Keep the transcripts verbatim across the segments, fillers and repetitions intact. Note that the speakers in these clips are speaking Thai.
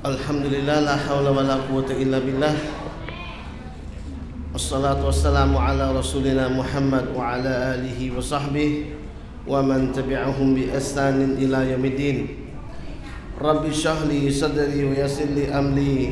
Alhamdulillah la haula wa la quwwata illa billah. Wassalatu wassalamu ala rasulina Muhammad wa ala alihi wa sahbihi wa man tabi'ahum bi ihsanin ila yaumiddin. Rabbi shrah li sadri wa yassir li amri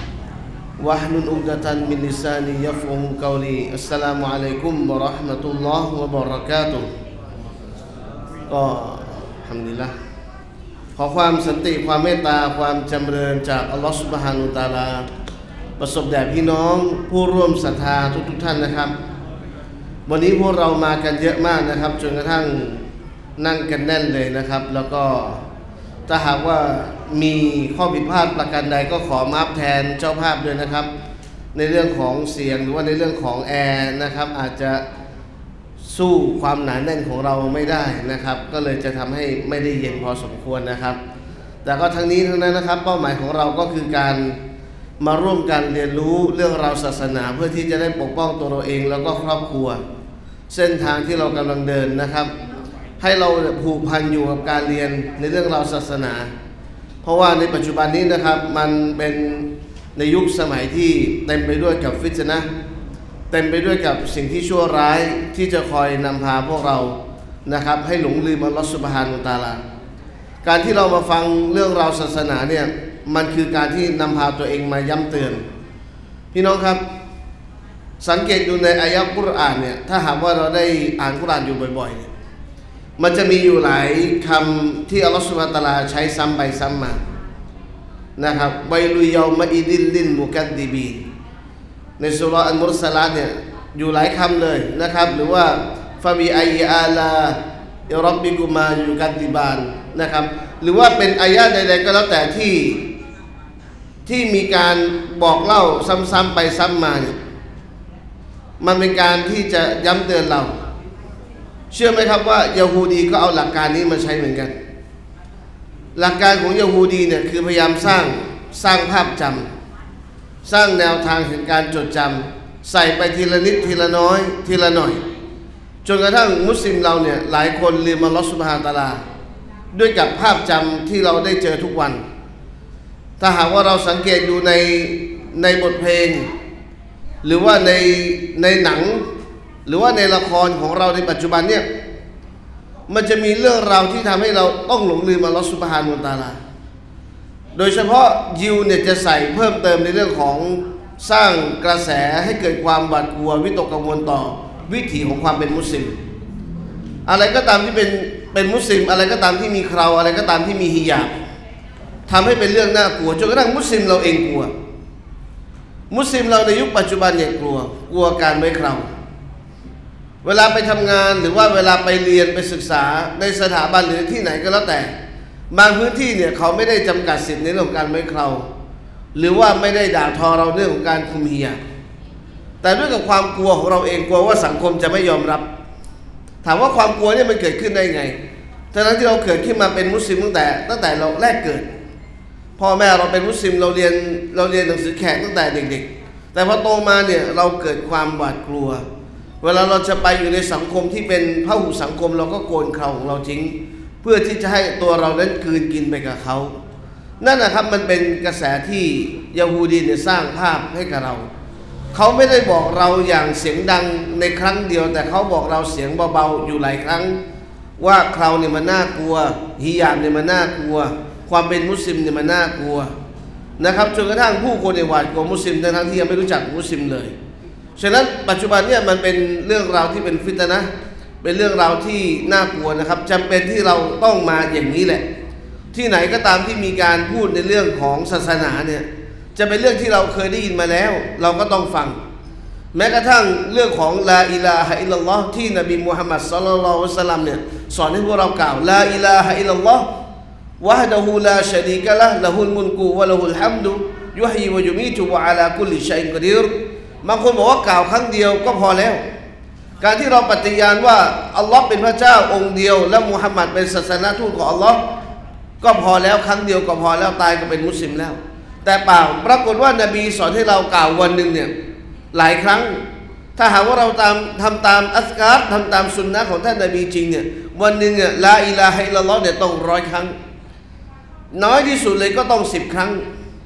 wahlul 'uqdatan min lisani yafqahu qawli. Assalamualaikum warahmatullahi wabarakatuh. ก็อัลฮัมดุลิลละห์ขอความสันติความเมตตาความจำเริญจากอัลลอฮฺซุบฮานะฮูวะตะอาลาประสบแด่พี่น้องผู้ร่วมศรัทธาทุกๆท่านนะครับวันนี้พวกเรามากันเยอะมากนะครับจนกระทั่งนั่งกันแน่นเลยนะครับแล้วก็ถ้าหากว่ามีข้อผิดพลาดประการใดก็ขอมาฟแทนเจ้าภาพด้วยนะครับในเรื่องของเสียงหรือว่าในเรื่องของแอร์นะครับอาจจะสู้ความหนาแน่นของเราไม่ได้นะครับก็เลยจะทำให้ไม่ได้เย็นพอสมควรนะครับแต่ก็ทั้งนี้ทั้งนั้นนะครับเป้าหมายของเราก็คือการมาร่วมกันเรียนรู้เรื่องราวศาสนาเพื่อที่จะได้ปกป้องตัวเราเองแล้วก็ครอบครัวเส้นทางที่เรากำลังเดินนะครับให้เราผูกพันอยู่กับการเรียนในเรื่องราวศาสนาเพราะว่าในปัจจุบันนี้นะครับมันเป็นในยุคสมัยที่เต็มไปด้วยกับฟิตนะห์เต็มไปด้วยกับสิ่งที่ชั่วร้ายที่จะคอยนำพาพวกเรานะครับให้หลงลืมอัลลอฮฺซุบฮานะฮูวะตะอาลาการที่เรามาฟังเรื่องราวศาสนาเนี่ยมันคือการที่นำพาตัวเองมาย้ำเตือนพี่น้องครับสังเกตดูในอายะห์กุรอานเนี่ยถ้าหากว่าเราได้อ่านกุรอานอยู่บ่อยๆเนี่ยมันจะมีอยู่หลายคำที่อัลลอฮฺซุบฮานะฮูวะตะอาลาใช้ซ้ำไปซ้ำมานะครับไวลุยยอมะอิดิลลิลมุกัดดิบีนในสุราะห์อัลมุรสลาตเนี่ยอยู่หลายคำเลยนะครับหรือว่าฟะบิอัยอาลาอิร็อบบิกุมายุกัดดิบานนะครับหรือว่าเป็นอายะห์ใดๆก็แล้วแต่ที่ที่มีการบอกเล่าซ้ำๆไปซ้ำมาเนี่ยมันเป็นการที่จะย้ำเตือนเราเชื่อไหมครับว่ายะฮูดีก็เอาหลักการนี้มาใช้เหมือนกันหลักการของยะฮูดีเนี่ยคือพยายามสร้างสร้างภาพจำสร้างแนวทางแห่งการจดจำใส่ไปทีละนิดทีละน้อยทีละหน่อยจนกระทั่งมุสลิมเราเนี่ยหลายคนลืมอัลลอฮฺซุบฮานะฮูวะตะอาลาด้วยกับภาพจำที่เราได้เจอทุกวันถ้าหากว่าเราสังเกตดูในในบทเพลงหรือว่าในในหนังหรือว่าในละครของเราในปัจจุบันเนี่ยมันจะมีเรื่องราวที่ทำให้เราต้องหลงลืมอัลลอฮฺซุบฮานะฮูวะตะอาลาโดยเฉพาะยิวเนี่ยจะใส่เพิ่มเติมในเรื่องของสร้างกระแสให้เกิดความหวาดกลัววิตกกังวลต่อวิถีของความเป็นมุสลิมอะไรก็ตามที่เป็นเป็นมุสลิมอะไรก็ตามที่มีเคราอะไรก็ตามที่มีฮิญาบทำให้เป็นเรื่องน่ากลัวจนกระทั่งมุสลิมเราเองกลัวมุสลิมเราในยุคปัจจุบันเนี่ยกลัวกลัวการไว้เคราเวลาไปทำงานหรือว่าเวลาไปเรียนไปศึกษาในสถาบันหรือที่ไหนก็แล้วแต่บางพื้นที่เนี่ยเขาไม่ได้จำกัดสิทธิในเรื่องของการไว้เคราหรือว่าไม่ได้ด่าทอเราเรื่องของการคุมฮิญาบแต่ด้วยกับความกลัวของเราเองกลัวว่าสังคมจะไม่ยอมรับถามว่าความกลัวเนี่ยมันเกิดขึ้นได้ไงทั้งที่เราเกิดขึ้นมาเป็นมุสลิมตั้งแต่ตั้งแต่เราแรกเกิดพ่อแม่เราเป็นมุสลิมเราเรียนเราเรียนหนังสือแขกตั้งแต่เด็กๆแต่พอโตมาเนี่ยเราเกิดความหวาดกลัวเวลาเราจะไปอยู่ในสังคมที่เป็นพหุสังคมเราก็โกนเคราของเราทิ้งเพื่อที่จะให้ตัวเรานั้นกลืนกินไปกับเขานั่นนะครับมันเป็นกระแสที่ยะฮูดีเนี่ยสร้างภาพให้กับเราเขาไม่ได้บอกเราอย่างเสียงดังในครั้งเดียวแต่เขาบอกเราเสียงเบาๆอยู่หลายครั้งว่าเคราเนี่ยมันน่ากลัวฮิญาบเนี่ยมันน่ากลัวความเป็นมุสลิมเนี่ยมันน่ากลัวนะครับจนกระทั่งผู้คนในหวาดกลัวมุสลิมทั้งที่ยังไม่รู้จักมุสลิมเลยฉะนั้นปัจจุบันเนี่ยมันเป็นเรื่องราวที่เป็นฟิตนะห์เป็นเรื่องราวที่น่ากลัวนะครับจำเป็นที่เราต้องมาอย่างนี้แหละที่ไหนก็ตามที่มีการพูดในเรื่องของศาสนาเนี่ยจะเป็นเรื่องที่เราเคยได้ยินมาแล้วเราก็ต้องฟังแม้กระทั่งเรื่องของลาอิลาฮะอิลลัลลอฮ์ที่นบีมุฮัมมัดศ็อลลัลลอฮุอะลัยฮิวะซัลลัมเนี่ยสอนให้พวกเรากล่าวลาอิลาฮะอิลลัลลอฮ์วะฮ์ดะฮูลาชะรีกะละห์ละฮุลมุลกุวะละฮุลฮัมดุยุฮยีวะยุมีตุวะอะลากุลลิชัยอินกอดีรบางคนบอกว่ากล่าวครั้งเดียวก็พอแล้วการที่เราปฏิญาณว่าอัลลอฮ์เป็นพระเจ้าองค์เดียวและมุฮัมมัดเป็นศาสนทูตของอัลลอฮ์ก็พอแล้วครั้งเดียวก็พอแล้วตายก็เป็นมุสลิมแล้วแต่เปล่าปรากฏว่านบีสอนให้เรากล่าววันหนึ่งเนี่ยหลายครั้งถ้าหากว่าเราตามทำตามอัสการทำตามสุนนะของท่านนบีจริงเนี่ยวันหนึ่งเนี่ยลาอิลาฮะอิลลัลลอฮ์เนี่ยต้องร้อยครั้งน้อยที่สุดเลยก็ต้องสิบครั้ง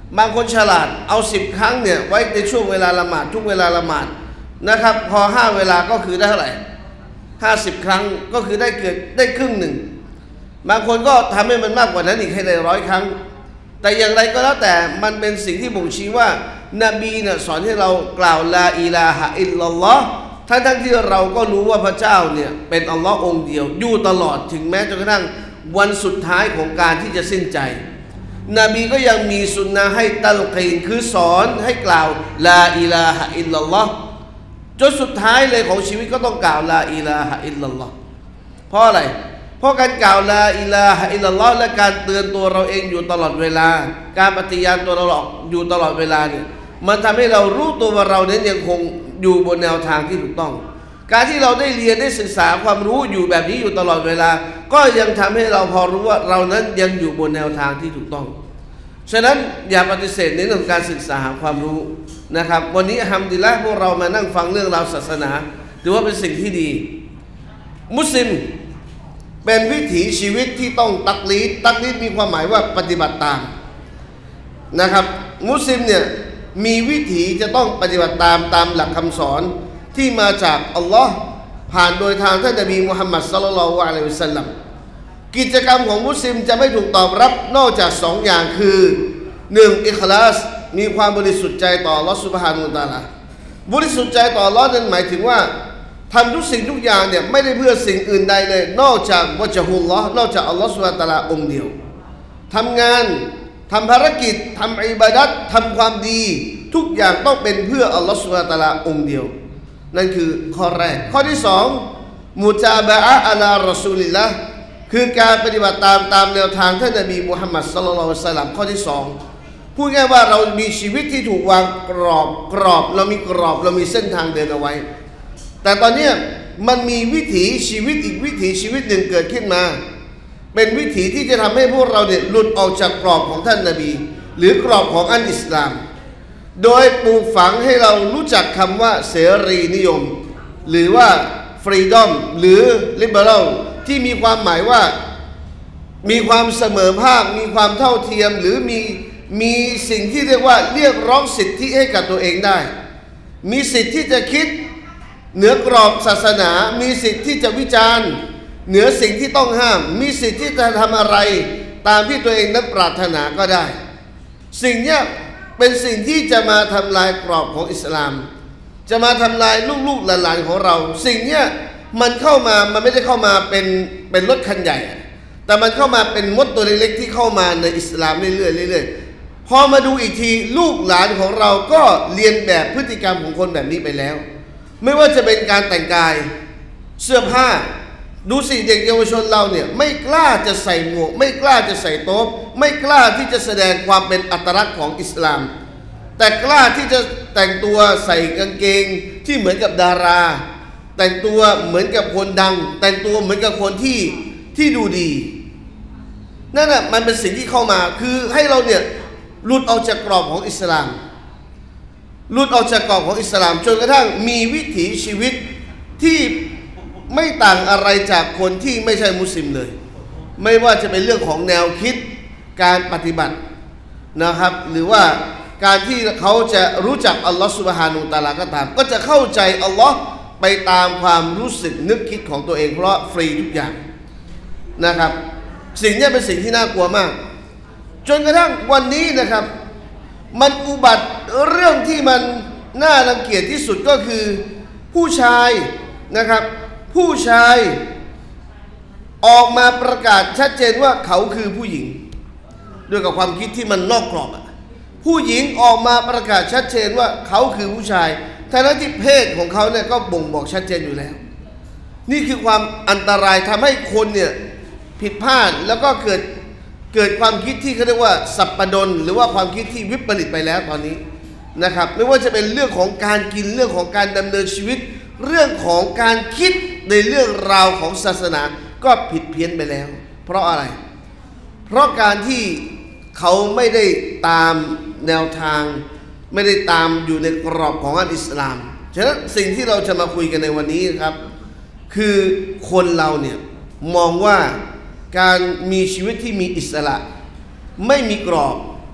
บางคนฉลาดเอาสิบครั้งเนี่ยไว้ในช่วงเวลาละหมาดทุกเวลาละหมาดนะครับพอห้าเวลาก็คือได้เท่าไหร่ห้าสิบครั้งก็คือได้เกิดได้ครึ่งหนึ่งบางคนก็ทำให้มันมากกว่านั้นอีกให้ได้ร้อยครั้งแต่อย่างไรก็แล้วแต่มันเป็นสิ่งที่บ่งชี้ว่านบีเนี่ยสอนให้เรากล่าวลาอิลาฮะอิลลัลลอฮ์ทั้งทั้งที่เราก็รู้ว่าพระเจ้าเนี่ยเป็นอัลลอฮ์องเดียวอยู่ตลอดถึงแม้จนกระทั่งวันสุดท้ายของการที่จะสิ้นใจนบีก็ยังมีสุนนะให้ตัลกีนคือสอนให้กล่าวลาอิลาฮะอิลลัลลอฮ์จนสุดท้ายเลยของชีวิตก็ต้องกล่าวลาอิลาฮะอิลลัลลอฮ์เพราะอะไรเพราะการกล่าวลาอิลาฮะอิลลัลลอฮ์และการเตือนตัวเราเองอยู่ตลอดเวลาการปฏิญาณตัวเราอยู่ตลอดเวลาเนี่ยมันทำให้เรารู้ตัวว่าเราเนี่ยยังคงอยู่บนแนวทางที่ถูกต้องการที่เราได้เรียนได้ศึกษาความรู้อยู่แบบนี้อยู่ตลอดเวลาก็ยังทำให้เราพอรู้ว่าเรานั้นยังอยู่บนแนวทางที่ถูกต้องฉะนั้นอย่าปฏิเสธในเรื่องของการศึกษาหาความรู้นะครับวันนี้อัลฮัมดุลิลละห์พวกเรามานั่งฟังเรื่องราวศาสนาถือว่าเป็นสิ่งที่ดีมุสลิมเป็นวิถีชีวิตที่ต้องตักลีดตักลีดมีความหมายว่าปฏิบัติตามนะครับมุสลิมเนี่ยมีวิถีจะต้องปฏิบัติตามตามหลักคำสอนที่มาจากอัลลอฮ์ผ่านโดยทางท่านนบีมุฮัมมัดศ็อลลัลลอฮุอะลัยฮิวะซัลลัมกิจกรรมของมุสลิมจะไม่ถูกตอบรับนอกจากสองอย่างคือหนึ่งอิคลาสมีความบริสุทธิ์ใจต่ออัลลอฮ์ซุบฮานะฮูวะตะอาลาบริสุทธิ์ใจต่ออัลลอฮ์นั้นหมายถึงว่าทำทุกสิ่งทุกอย่างเนี่ยไม่ได้เพื่อสิ่งอื่นใดเลยนอกจากวะญฮุลลอฮ์นอกจากอัลลอฮ์ซุบฮานะฮูวะตะอาลาองค์เดียวทำงานทำภารกิจทำอิบาดัตทำความดีทุกอย่างต้องเป็นเพื่ออัลลอฮฺซุบฮานะฮูวะตะอาลาองค์เดียวนั่นคือข้อแรกข้อที่สองมุตาบะอะอะลารอซูลิลละห์คือการปฏิบัติตามตามแนวทางท่านนบีมุฮัมมัดศ็อลลัลลอฮุอะลัยฮิวะซัลลัมข้อที่สองพูดง่ายว่าเรามีชีวิตที่ถูกวางกรอบกรอบเรามีกรอบเรามีเส้นทางเดินเอาไว้แต่ตอนนี้มันมีวิถีชีวิตอีกวิถีชีวิตหนึ่งเกิดขึ้นมาเป็นวิถีที่จะทำให้พวกเราเนี่ยหลุดออกจากกรอบของท่านนบีหรือกรอบของอันอิสลามโดยปลูกฝังให้เรารู้จักคำว่าเสรีนิยมหรือว่าฟรีดอมหรือลิเบอรัลที่มีความหมายว่ามีความเสมอภาคมีความเท่าเทียมหรือมีมีสิ่งที่เรียกว่าเรียกร้องสิทธิให้กับตัวเองได้มีสิทธิที่จะคิดเหนือกรอบศาสนามีสิทธิที่จะวิจารณ์เหนือสิ่งที่ต้องห้ามมีสิทธิที่จะทำอะไรตามที่ตัวเองนั้นปรารถนาก็ได้สิ่งนี้เป็นสิ่งที่จะมาทำลายกรอบของอิสลามจะมาทำลายลูกๆหลานๆของเราสิ่งนี้มันเข้ามามันไม่ได้เข้ามาเป็นเป็นรถคันใหญ่แต่มันเข้ามาเป็นมดตัวเล็กๆที่เข้ามาในอิสลามเรื่อยๆเรื่อยๆพอมาดูอีกทีลูกหลานของเราก็เรียนแบบพฤติกรรมของคนแบบนี้ไปแล้วไม่ว่าจะเป็นการแต่งกายเสื้อผ้าดูสิเด็กเยาวชนเราเนี่ยไม่กล้าจะใส่หมวกไม่กล้าจะใส่โต๊ะไม่กล้าที่จะแสดงความเป็นอัตลักษณ์ของอิสลามแต่กล้าที่จะแต่งตัวใส่กางเกงที่เหมือนกับดาราแต่งตัวเหมือนกับคนดังแต่งตัวเหมือนกับคนที่ที่ดูดีนั่นแหละมันเป็นสิ่งที่เข้ามาคือให้เราเนี่ยหลุดออกจากกรอบของอิสลามหลุดออกจากกรอบของอิสลามจนกระทั่งมีวิถีชีวิตที่ไม่ต่างอะไรจากคนที่ไม่ใช่มุสลิมเลยไม่ว่าจะเป็นเรื่องของแนวคิดการปฏิบัตินะครับหรือว่าการที่เขาจะรู้จักอัลลอฮฺซุบฮานะฮูวะตะอาลาก็ตามก็จะเข้าใจอัลลอฮ์ไปตามความรู้สึกนึกคิดของตัวเองเพราะฟรีทุกอย่างนะครับสิ่งนี้เป็นสิ่งที่น่ากลัวมากจนกระทั่งวันนี้นะครับมันอุบัติเรื่องที่มันน่ารังเกียจที่สุดก็คือผู้ชายนะครับผู้ชายออกมาประกาศชัดเจนว่าเขาคือผู้หญิงด้วยกับความคิดที่มันนอกกรอบผู้หญิงออกมาประกาศชัดเจนว่าเขาคือผู้ชายทั้งที่เพศของเขาเนี่ยก็บ่งบอกชัดเจนอยู่แล้วนี่คือความอันตรายทำให้คนเนี่ยผิดพลาดแล้วก็เกิดเกิดความคิดที่เขาเรียกว่าสับปะดนหรือว่าความคิดที่วิปริตไปแล้วตอนนี้นะครับไม่ว่าจะเป็นเรื่องของการกินเรื่องของการดำเนินชีวิตเรื่องของการคิดในเรื่องราวของศาสนาก็ผิดเพี้ยนไปแล้วเพราะอะไรเพราะการที่เขาไม่ได้ตามแนวทางไม่ได้ตามอยู่ในกรอบของอัลอิสลามฉะนั้นสิ่งที่เราจะมาคุยกันในวันนี้ครับคือคนเราเนี่ยมองว่าการมีชีวิตที่มีอิสระไม่มีกรอบ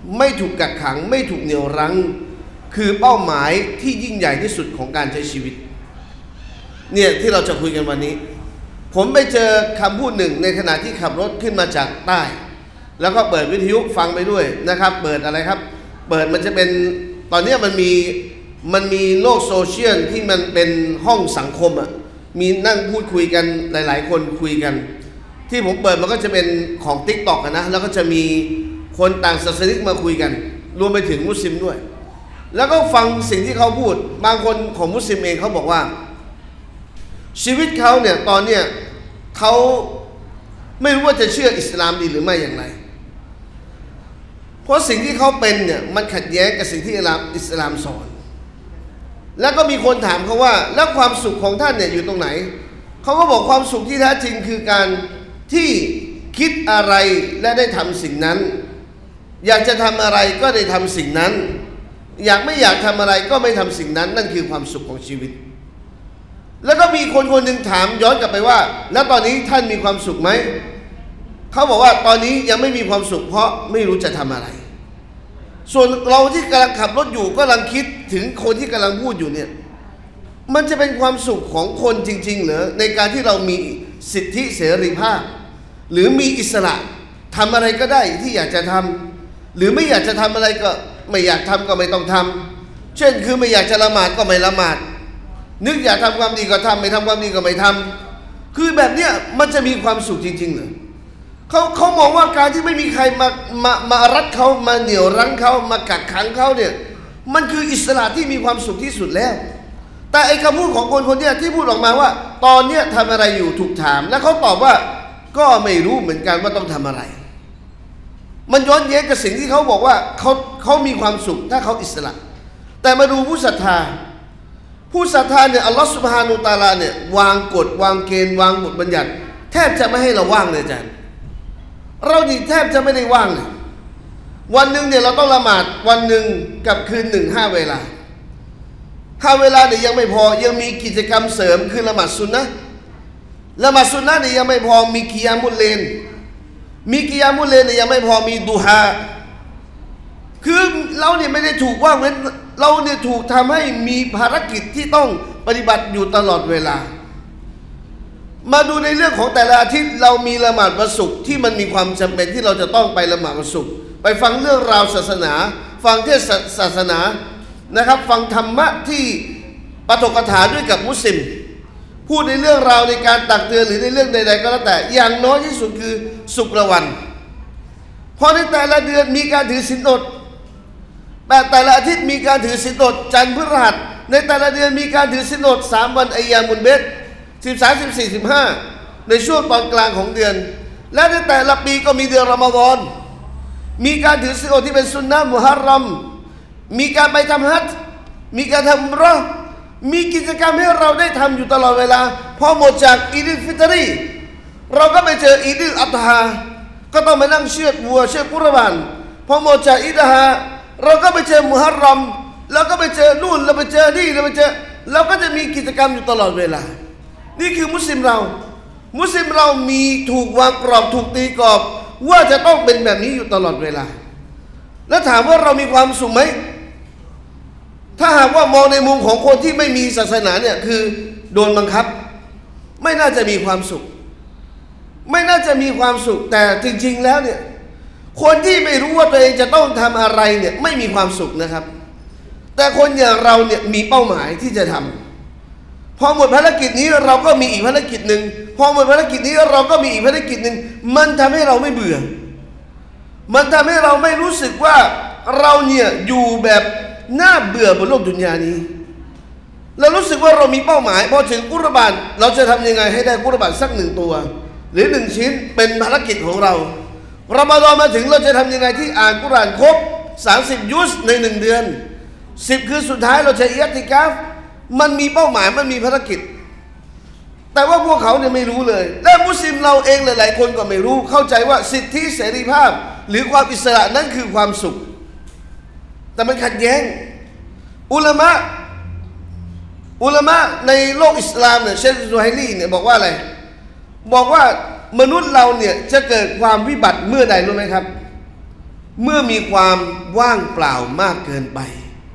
ไม่ถูกกักขังไม่ถูกเหนี่ยวรั้งคือเป้าหมายที่ยิ่งใหญ่ที่สุดของการใช้ชีวิตเนี่ยที่เราจะคุยกันวันนี้ผมไปเจอคำพูดหนึ่งในขณะที่ขับรถขึ้นมาจากใต้แล้วก็เปิดวิทยุฟังไปด้วยนะครับเปิดอะไรครับเปิดมันจะเป็นตอนนี้มันมีมันมีโลกโซเชียลที่มันเป็นห้องสังคมอ่ะมีนั่งพูดคุยกันหลายๆคนคุยกันที่ผมเปิดมันก็จะเป็นของ ติ๊กต็อก นะแล้วก็จะมีคนต่างศาสนิกมาคุยกันรวมไปถึงมุสลิมด้วยแล้วก็ฟังสิ่งที่เขาพูดบางคนของมุสลิมเองเขาบอกว่าชีวิตเขาเนี่ยตอนเนี้ยเขาไม่รู้ว่าจะเชื่ออิสลามดีหรือไม่อย่างไรเพราะสิ่งที่เขาเป็นเนี่ยมันขัดแย้งกับสิ่งที่อิสลามสอนแล้วก็มีคนถามเขาว่าแล้วความสุขของท่านเนี่ยอยู่ตรงไหนเขาก็บอกความสุขที่แท้จริงคือการที่คิดอะไรและได้ทำสิ่งนั้นอยากจะทำอะไรก็ได้ทำสิ่งนั้นอยากไม่อยากทำอะไรก็ไม่ทำสิ่งนั้นนั่นคือความสุขของชีวิตแล้วก็มีคนคนหนึ่งถามย้อนกลับไปว่าแล้วตอนนี้ท่านมีความสุขไหมเขาบอกว่าตอนนี้ยังไม่มีความสุขเพราะไม่รู้จะทำอะไรส่วนเราที่กำลังขับรถอยู่ก็กำลังคิดถึงคนที่กำลังพูดอยู่เนี่ยมันจะเป็นความสุขของคนจริงๆเหรอในการที่เรามีสิทธิเสรีภาพหรือมีอิสระทำอะไรก็ได้ที่อยากจะทำหรือไม่อยากจะทำอะไรก็ไม่อยากทำก็ไม่ต้องทำเช่นคือไม่อยากจะละหมาดก็ไม่ละหมาดนึกอยากทำความดีก็ทำไม่ทำความดีก็ไม่ทำคือแบบเนี้ยมันจะมีความสุขจริงๆเหรอเขาเขามองว่าการที่ไม่มีใครมามามารัดเขามาเหนี่ยวรั้งเขามากักขังเขาเนี่ยมันคืออิสระที่มีความสุขที่สุดแล้วแต่ไอ้คำพูดของคนคนนี้ที่พูดออกมาว่าตอนเนี้ยทำอะไรอยู่ถูกถามแล้วเขาตอบว่าก็ไม่รู้เหมือนกันว่าต้องทำอะไรมันย้อนแย้งกับสิ่งที่เขาบอกว่าเขาเขามีความสุขถ้าเขาอิสระแต่มาดูผู้ศรัทธาผู้ศรัทธาเนี่ยอัลลอฮฺซุบฮานุตะอาลาเนี่ยวางกฎวางเกณฑ์วางบทบัญญัติแทบจะไม่ให้เราว่างเลยอาจารย์เรานี่แทบจะไม่ได้ว่างเลยวันหนึ่งเนี่ยเราต้องละหมาดวันหนึ่งกับคืนหนึ่งห้าเวลาห้าเวลาเนี่ยยังไม่พอยังมีกิจกรรมเสริมคือละหมาดซุนนะห์ละหมาดซุนนะห์เนี่ยยังไม่พอมีกิยามุลเลนมีกิยามุลเลนเนี่ยยังไม่พอมีดูฮาคือเราเนี่ยไม่ได้ถูกว่างเว้นเราเนี่ยถูกทำให้มีภารกิจที่ต้องปฏิบัติอยู่ตลอดเวลามาดูในเรื่องของแต่ละอาทิตย์เรามีละหมาดวันศุกร์ที่มันมีความจำเป็นที่เราจะต้องไปละหมาดวันศุกร์ไปฟังเรื่องราวศาสนาฟังเทศศาสนานะครับฟังธรรมะที่ปาฐกถาด้วยกับมุสลิมพูดในเรื่องราวในการตักเตือนหรือในเรื่องใดๆก็แล้วแต่อย่างน้อยที่สุดคือศุกร์ละวันเพราะในแต่ละเดือนมีการถือศีลอดแต่แต่ละอาทิตย์มีการถือศีลอดจันทร์พฤหัสในแต่ละเดือนมีการถือศีลอดสามวันอัยยามุลเบดสิบสามสิบสี่สิบห้าในช่วงตอนกลางของเดือนและในแต่ละปีก็มีเดือนรอมฎอนมีการถือศีลอดที่เป็นสุนนะมุฮัรรอมมีการไปทำฮัจญ์มีการทำอุมเราะห์มีกิจกรรมให้เราได้ทำอยู่ตลอดเวลาพอหมดจากอีดิลฟิตรีเราก็ไปเจออีดิลอัฎฮาก็ต้องมานั่งเชือดวัวเชือดกุรบานพอหมดจากอีดฮาเราก็ไปเจอมุฮัรรอมแล้วก็ไปเจอนู่นเราไปเจอนี่เราไปเจอเราก็จะมีกิจกรรมอยู่ตลอดเวลานี่คือมุสลิมเรามุสลิมเรามีถูกวางกรอบถูกตีกรอบว่าจะต้องเป็นแบบนี้อยู่ตลอดเวลาแล้วถามว่าเรามีความสุขไหมถ้าหากว่ามองในมุมของคนที่ไม่มีศาสนาเนี่ยคือโดนบังคับไม่น่าจะมีความสุขไม่น่าจะมีความสุขแต่จริงๆแล้วเนี่ยคนที่ไม่รู้ว่าตัวเองจะต้องทำอะไรเนี่ยไม่มีความสุขนะครับแต่คนอย่างเราเนี่ยมีเป้าหมายที่จะทำพอหมดภารกิจนี้เราก็มีอีกภารกิจหนึ่งพอหมดภารกิจนี้เราก็มีอีกภารกิจหนึ่งมันทำให้เราไม่เบื่อมันทำให้เราไม่รู้สึกว่าเราเนี่ยอยู่แบบน่าเบื่อบนโลกดุนยานี้เรารู้สึกว่าเรามีเป้าหมายพอถึงกุรบานเราจะทำยังไงให้ได้กุรบานสักหนึ่งตัวหรือหนึ่งชิ้นเป็นภารกิจของเรารอมฎอนมาถึงเราจะทำยังไงที่อ่านกุรอานครบสามสิบยุสในหนึ่งเดือนสิบคือสุดท้ายเราจะอิอ์ติกาฟมันมีเป้าหมายมันมีภารกิจแต่ว่าพวกเขาเนี่ยไม่รู้เลยและมุสลิมเราเองหลายๆคนก็ไม่รู้เข้าใจว่าสิทธิเสรีภาพหรือความอิสระนั่นคือความสุขแต่มันขัดแย้งอุลามะอุลามะในโลกอิสลามเนี่ยเชคซุไฮลีเนี่ยบอกว่าอะไรบอกว่ามนุษย์เราเนี่ยจะเกิดความวิบัติเมื่อใดรู้ไหมครับเมื่อมีความว่างเปล่ามากเกินไป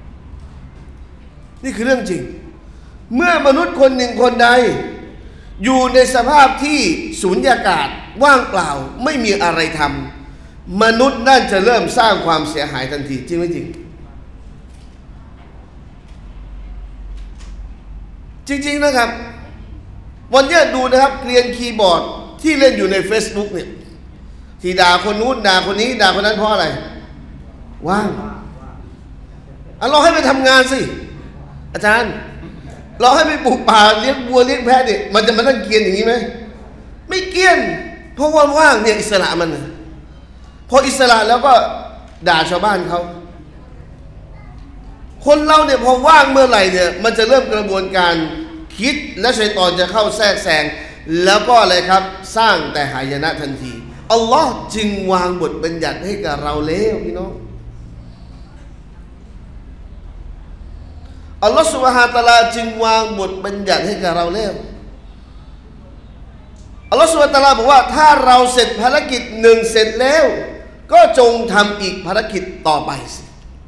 นี่คือเรื่องจริงเมื่อมนุษย์คนหนึ่งคนใดอยู่ในสภาพที่สูญญากาศว่างเปล่าไม่มีอะไรทำมนุษย์นั่นจะเริ่มสร้างความเสียหายทันทีจริงไหมจริงจริงๆนะครับวันนี้ดูนะครับเกลียนคีย์บอร์ดที่เล่นอยู่ใน Facebook เนี่ยที่ด่าคนนู้นด่าคนนี้ด่าคนนั้นเพราะอะไรว่างอ่ะเราให้ไปทำงานสิอาจารย์เราให้ไปปลูกป่าเลี้ยงวัวเลี้ยงแพะเนี่ยมันจะมานั่งเกลียนอย่างนี้ไหมไม่เกลียนเพราะว่าว่างเนี่ยอิสระมันพออิสระแล้วก็ด่าชาวบ้านเขาคนเราเนี่ยพอว่างเมื่อไหร่เนี่ยมันจะเริ่มกระบวนการคิดและชัยฏอนจะเข้าแทรกแซงแล้วก็อะไรครับสร้างแต่หายนะทันทีอัลลอฮ์จึงวางบทบัญญัติให้กับเราแล้วพี่น้องอัลลอฮ์ซุบฮานะฮูวะตะอาลาจึงวางบทบัญญัติให้กับเราแล้วอัลลอฮ์ซุบฮานะฮูวะตะอาลาบอกว่าถ้าเราเสร็จภารกิจหนึ่งเสร็จแล้วก็จงทำอีกภารกิจต่อไปสิ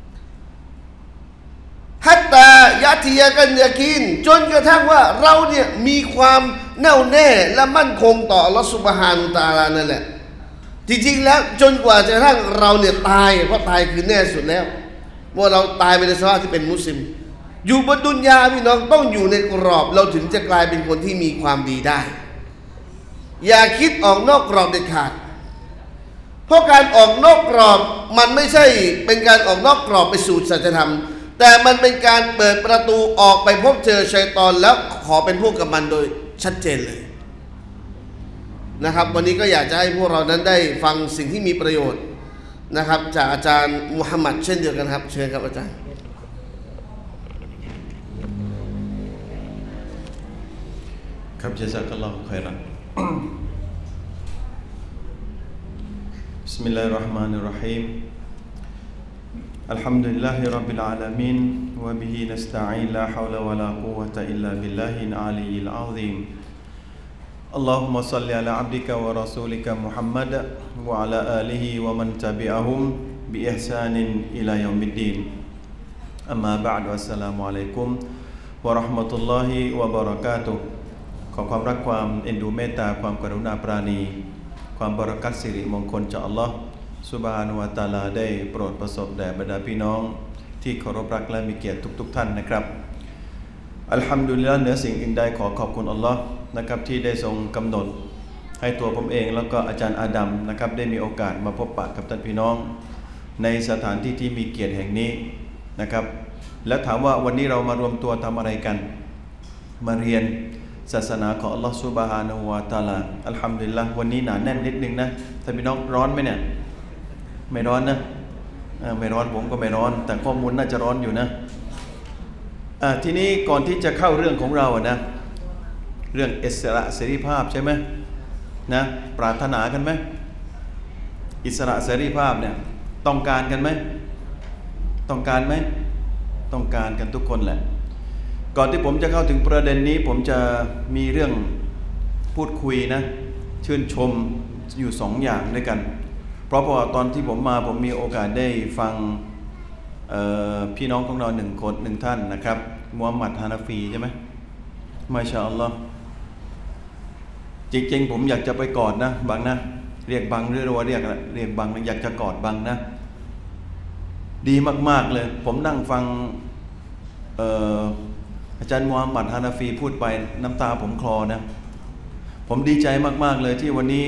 ฮัตตายะติยะกันยะกีนจนกระทั่งว่าเราเนี่ยมีความแน่วแน่และมั่นคงต่ออัลลอฮ์ซุบฮานะฮูวะตะอาลานั่นแหละจริงๆแล้วจนกว่าจะกระทั่งเราเนี่ยตายเพราะตายคือแน่สุดแล้วว่าเราตายไปในสภาพที่เป็นมุสลิมอยู่บนดุนยาพี่น้องต้องอยู่ในกรอบเราถึงจะกลายเป็นคนที่มีความดีได้อย่าคิดออกนอกกรอบเด็ดขาดเพราะการออกนอกกรอบมันไม่ใช่เป็นการออกนอกกรอบไปสู่สัจธรรมแต่มันเป็นการเปิดประตูออกไปพบเจอชัยฏอนแล้วขอเป็นพวกกับมันโดยชัดเจนเลยนะครับวันนี้ก็อยากจะให้พวกเรานั้นได้ฟังสิ่งที่มีประโยชน์นะครับจากอาจารย์มุฮัมมัดเช่นเดียวกันครับเชิญครับอาจารย์ครับญะซากัลลอฮุค็อยรันบิสมิลลาฮิรเราะห์มานิรเราะฮีมอัลฮัมดุลิลลาฮิร็อบบิลอาลามีนวะบิฮินัสตะอีนลาฮาวละวะลากุวะตะอิลลาบิลลาฮิลอาลียิลอาซีมอัลลอฮุมมะศ็อลลิอะลาอับดิกะวะรอซูลิกะมุฮัมมัดวะอะลาอาลิฮิวะมันตะบิอะฮุมบิอิห์ซานินอิลายอมิดดีนอัมมาบะอ์ดุอัสสลามุอะลัยกุมวะเราะห์มะตุลลอฮิวะบะเราะกาตุฮ์ขอความรักความเอ็นดูเมตตาความกรุณาปราณีความบารอกัตสิริมงคลจากอัลลอฮ์ซุบฮานะฮูวะตะอาลาได้โปรดประสบแด่บรรดาพี่น้องที่เคารพรักและมีเกียรติทุกๆท่านนะครับอัลฮัมดุลิลลาห์เหนือสิ่งอื่นใดขอขอบคุณอัลลอฮ์นะครับที่ได้ทรงกำหนดให้ตัวผมเองแล้วก็อาจารย์อาดัมนะครับได้มีโอกาสมาพบปะกับท่านพี่น้องในสถานที่ที่มีเกียรติแห่งนี้นะครับแล้วถามว่าวันนี้เรามารวมตัวทำอะไรกันมาเรียนศาสนาของอัลลอฮฺซุบฮานะฮูวะตะอาลาอัลฮัมดุลิลละห์วันนี้หนาแน่นนิดนึงนะท่านพี่น้องร้อนไหมเนี่ยไม่ร้อนนะไม่ร้อนผมก็ไม่ร้อนแต่ข้อมูลน่าจะร้อนอยู่นะทีนี้ก่อนที่จะเข้าเรื่องของเราอะนะเรื่องอิสระเสรีภาพใช่ไหมนะปรารถนากันไหมอิสระเสรีภาพเนี่ยต้องการกันไหมต้องการไหมต้องการกันทุกคนแหละก่อนที่ผมจะเข้าถึงประเด็นนี้ผมจะมีเรื่องพูดคุยนะชื่นชมอยู่สองอย่างด้วยกันเพราะพอตอนที่ผมมาผมมีโอกาสได้ฟังพี่น้องของเราหนึ่งคนหนึ่งท่านนะครับมุฮัมมัดฮานาฟีใช่ไหมมาชาอัลลอฮ์จริงๆผมอยากจะไปกอดนะบังนะเรียกบังเรียกว่าเรียกเรียกบังอยากจะกอดบังนะดีมากๆเลยผมนั่งฟังอาจารย์มุฮัมมัดฮานาฟีพูดไปน้ำตาผมคลอนะผมดีใจมากๆเลยที่วันนี้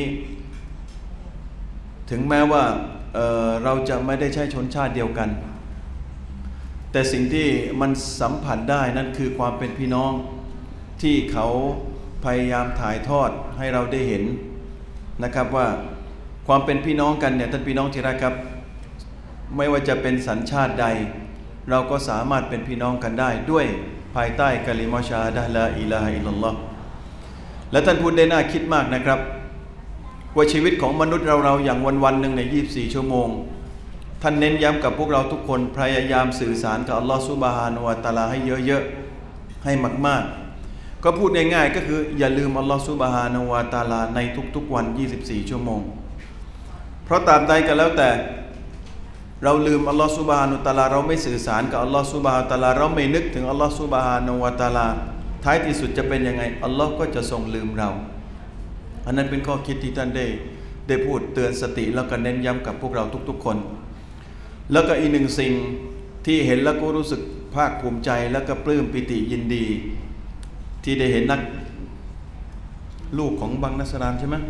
ถึงแม้ว่า เ, เราจะไม่ได้ใช่ชนชาติเดียวกันแต่สิ่งที่มันสัมผัสได้นั่นคือความเป็นพี่น้องที่เขาพยายามถ่ายทอดให้เราได้เห็นนะครับว่าความเป็นพี่น้องกันเนี่ยท่านพี่น้องที่รักครับไม่ว่าจะเป็นสัญชาติใดเราก็สามารถเป็นพี่น้องกันได้ด้วยภายใต้กะลิมะชาฮาดะฮ์ลาอิลาฮะอิลลัลลอฮ์และท่านพูดได้น่าคิดมากนะครับว่าชีวิตของมนุษย์เราเราอย่างวันๆหนึ่งในยี่สิบสี่ชั่วโมงท่านเน้นย้ำกับพวกเราทุกคนพยายามสื่อสารกับอัลลอฮ์ซุบฮานะฮูวะตะอาลาให้เยอะๆให้มากๆก็พูดง่ายๆก็คืออย่าลืมอัลลอฮ์ซุบฮานะฮูวะตะอาลาในทุกๆวันยี่สิบสี่ชั่วโมงเพราะตามใดก็แล้วแต่เราลืมอัลลอฮฺซุบฮานะฮูวะตะอาลาเราไม่สื่อสารกับอัลลอฮฺซุบฮานะฮูวะตะอาลาเราไม่นึกถึงอัลลอฮฺซุบฮานะฮูวะตะอาลาท้ายที่สุดจะเป็นยังไงอัลลอฮ์ก็จะทรงลืมเราอันนั้นเป็นข้อคิดที่ท่านได้ได้พูดเตือนสติแล้วก็เน้นย้ำกับพวกเราทุกๆคนแล้วก็อีกหนึ่งสิ่งที่เห็นแล้วก็รู้สึกภาคภูมิใจแล้วก็ปลื้มปิติยินดีที่ได้เห็นนักลูกของบังนัสรานใช่ไหม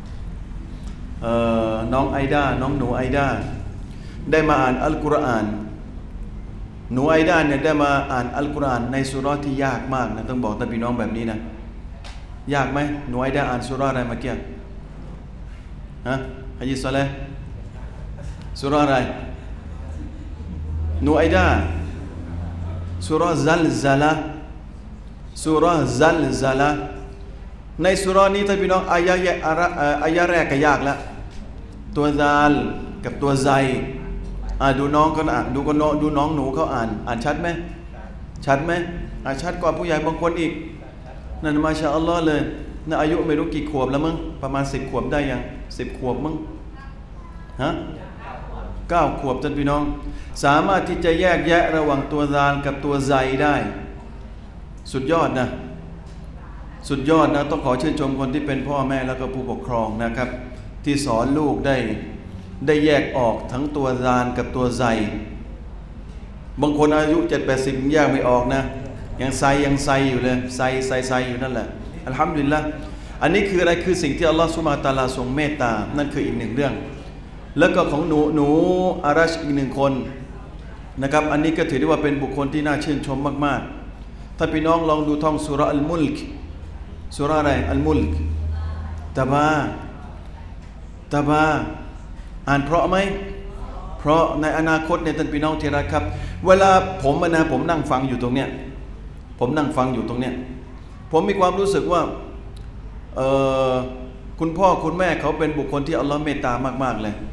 น้องไอดาน้องหนูไอดาได้มาอ่านอัลกุรอานหนูไอดาเนี่ยได้มาอ่านอัลกุรอานในสุเราะห์ที่ยากมากนะต้องบอกท่านพี่น้องแบบนี้นะยากไหมหนูไอดาอ่านสุเราะห์อะไรเมื่อกี้ฮะฮะญิซอเลห์สุเราะห์อะไรหนูไอดาสุเราะห์ซัลซะละห์สุเราะห์ซัลซะละห์ในสุเราะห์นี้ท่านพี่น้องอายะห์อายะห์แรกก็ยากแล้วตัวซาลกับตัวไซอ่าดูน้องก็อ่านดูก็น้องดูน้องหนูเขาอ่านอ่านชัดไหมชัดไหมอ่านชัดกว่าผู้ใหญ่บางคนอีกนั่นมาชาอัลลอฮ์เลยน่าอายุไม่รู้กี่ขวบแล้วมั้งประมาณสิบขวบได้ยังสิบขวบมั้งฮะเก้าขวบท่านพี่น้องสามารถที่จะแยกแยะระหว่างตัวซาลกับตัวไซได้สุดยอดนะสุดยอดนะต้องขอชื่นชมคนที่เป็นพ่อแม่แล้วก็ผู้ปกครองนะครับที่สอนลูกได้ได้แยกออกทั้งตัวซาลกับตัวไซบางคนอายุเจ็ดแปดสิบแยกไม่ออกนะยังไซยังไซอยู่เลยไซไซไซอยู่นั่นแหละอัลฮัมดุลิลละห์อันนี้คืออะไรคือสิ่งที่อัลลอฮฺซุบฮานะฮูวะตะอาลาทรงเมตตานั่นคืออีกหนึ่งเรื่องแล้วก็ของหนูหนูอารัชอีกหนึ่งคนนะครับอันนี้ก็ถือได้ว่าเป็นบุคคลที่น่าชื่นชมมากๆถ้าพี่น้องลองดูท่องสุเราะห์อัลมุลกสุเราะห์อะไรอัลมุลกตะบาตะบาอ่านเพราะไหมเพราะในอนาคตเนี่ยท่านพี่น้องที่รักครับเวลาผมนะผมนั่งฟังอยู่ตรงเนี้ยผมนั่งฟังอยู่ตรงเนี้ยผมมีความรู้สึกว่าเออคุณพ่อคุณแม่เขาเป็นบุคคลที่อัลลอฮ์เมตตามากๆเลย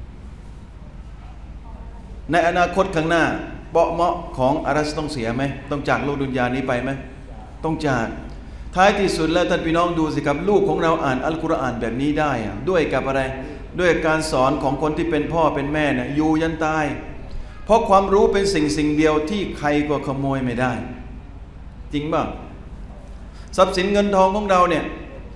ในอนาคตข้างหน้าเบาะเมาะของอารัชต้องเสียไหมต้องจากโลกดุนยานี้ไปไหมต้องจากท้ายที่สุดแล้วท่านพี่น้องดูสิครับลูกของเราอ่านอัลกุรอานแบบนี้ได้ด้วยกับอะไรด้วยการสอนของคนที่เป็นพ่อเป็นแม่เนี่ยอยู่ยันตายเพราะความรู้เป็นสิ่งสิ่งเดียวที่ใครก็ขโมยไม่ได้จริงป่ะทรัพย์สินเงินทองของเราเนี่ย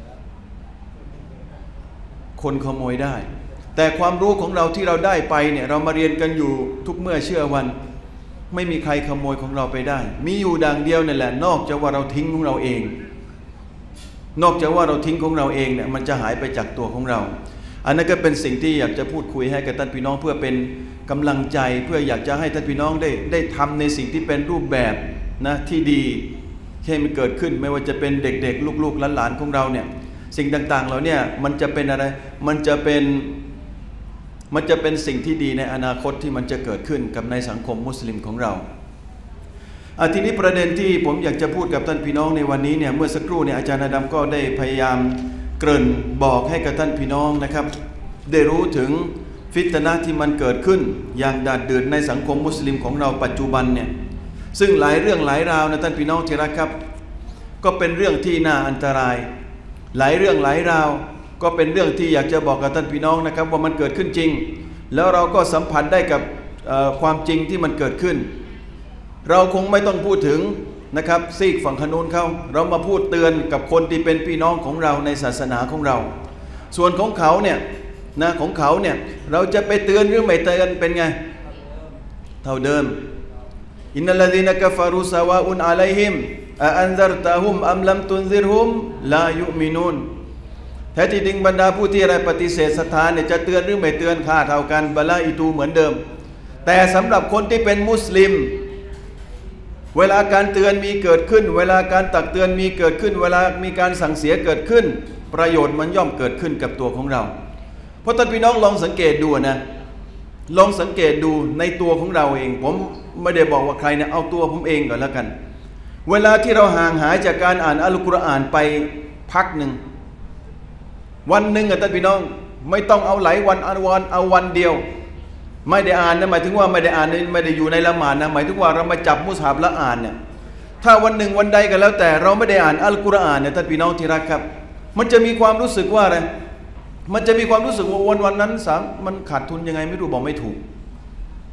คนขโมยได้แต่ความรู้ของเราที่เราได้ไปเนี่ยเรามาเรียนกันอยู่ทุกเมื่อเชื่อวันไม่มีใครขโมยของเราไปได้มีอยู่ดังเดียวนั่นแหละนอกจากว่าเราทิ้งของเราเองนอกจากว่าเราทิ้งของเราเองเนี่ยมันจะหายไปจากตัวของเราอันนั้นก็เป็นสิ่งที่อยากจะพูดคุยให้กับท่านพี่น้องเพื่อเป็นกำลังใจเพื่ออยากจะให้ท่านพี่น้องได้ได้ทำในสิ่งที่เป็นรูปแบบนะที่ดีให้มันเกิดขึ้นไม่ว่าจะเป็นเด็กๆลูกๆหลานๆของเราเนี่ยสิ่งต่างๆเราเนี่ยมันจะเป็นอะไรมันจะเป็นมันจะเป็นสิ่งที่ดีในอนาคตที่มันจะเกิดขึ้นกับในสังคมมุสลิมของเราอาทีนี้ประเด็นที่ผมอยากจะพูดกับท่านพี่น้องในวันนี้เนี่ยเมื่อสักครู่เนี่ยอาจารย์อาดัมก็ได้พยายามเกริ่นบอกให้กับท่านพี่น้องนะครับได้รู้ถึงฟิตนะห์ที่มันเกิดขึ้นอย่างดาดเดือดในสังคมมุสลิมของเราปัจจุบันเนี่ยซึ่งหลายเรื่องหลายราวนะท่านพี่น้องที่รักครับก็เป็นเรื่องที่น่าอันตรายหลายเรื่องหลายราวก็เป็นเรื่องที่อยากจะบอกกับท่านพี่น้องนะครับว่ามันเกิดขึ้นจริงแล้วเราก็สัมผัสได้กับความจริงที่มันเกิดขึ้นเราคงไม่ต้องพูดถึงนะครับซีกฝั่งขนูนเขาเรามาพูดเตือนกับคนที่เป็นพี่น้องของเราในศาสนาของเราส่วนของเขาเนี่ยนะของเขาเนี่ยเราจะไปเตือนหรือไม่เตือนเป็นไงเท่าเดิมอินนัลลซีนะกัฟารุซาวาอุนอะลัยฮิมอะอันซัรตะฮุมอัมลัมตุนซิรฮุมลายุมินูนแท้ที่จริงบรรดาผู้ที่อะไรปฏิเสธศรัทธาเนี่ยจะเตือนหรือไม่เตือนค่าเท่ากันบะลาอิตูเหมือนเดิมแต่สำหรับคนที่เป็นมุสลิมเวลาการเตือนมีเกิดขึ้นเวลาการตักเตือนมีเกิดขึ้นเวลามีการสั่งเสียเกิดขึ้นประโยชน์มันย่อมเกิดขึ้นกับตัวของเราเพราะท่านพี่น้องลองสังเกตดูนะลองสังเกตดูในตัวของเราเองผมไม่ได้บอกว่าใครนะเอาตัวผมเองก่อนแล้วกันเวลาที่เราห่างหายจากการอ่านอัลกุรอานไปพักหนึ่งวันหนึ่งอ่ะท่านพี่น้องไม่ต้องเอาหลายวันเอาวันเอาวันเดียวไม่ได้อ่านนะหมายถึงว่าไม่ได้อ่านไม่ได้อยู่ในละหมาดนะหมายถึงว่าเรามาจับมุสฮับแล้วอ่านเนี่ยถ้าวันหนึ่งวันใดก็แล้วแต่เราไม่ได้อ่านอัลกุรอานเนี่ยท่านพี่น้องที่รักครับมันจะมีความรู้สึกว่าอะไรมันจะมีความรู้สึกว่าวันวันนั้นสามมันขาดทุนยังไงไม่รู้บอกไม่ถูก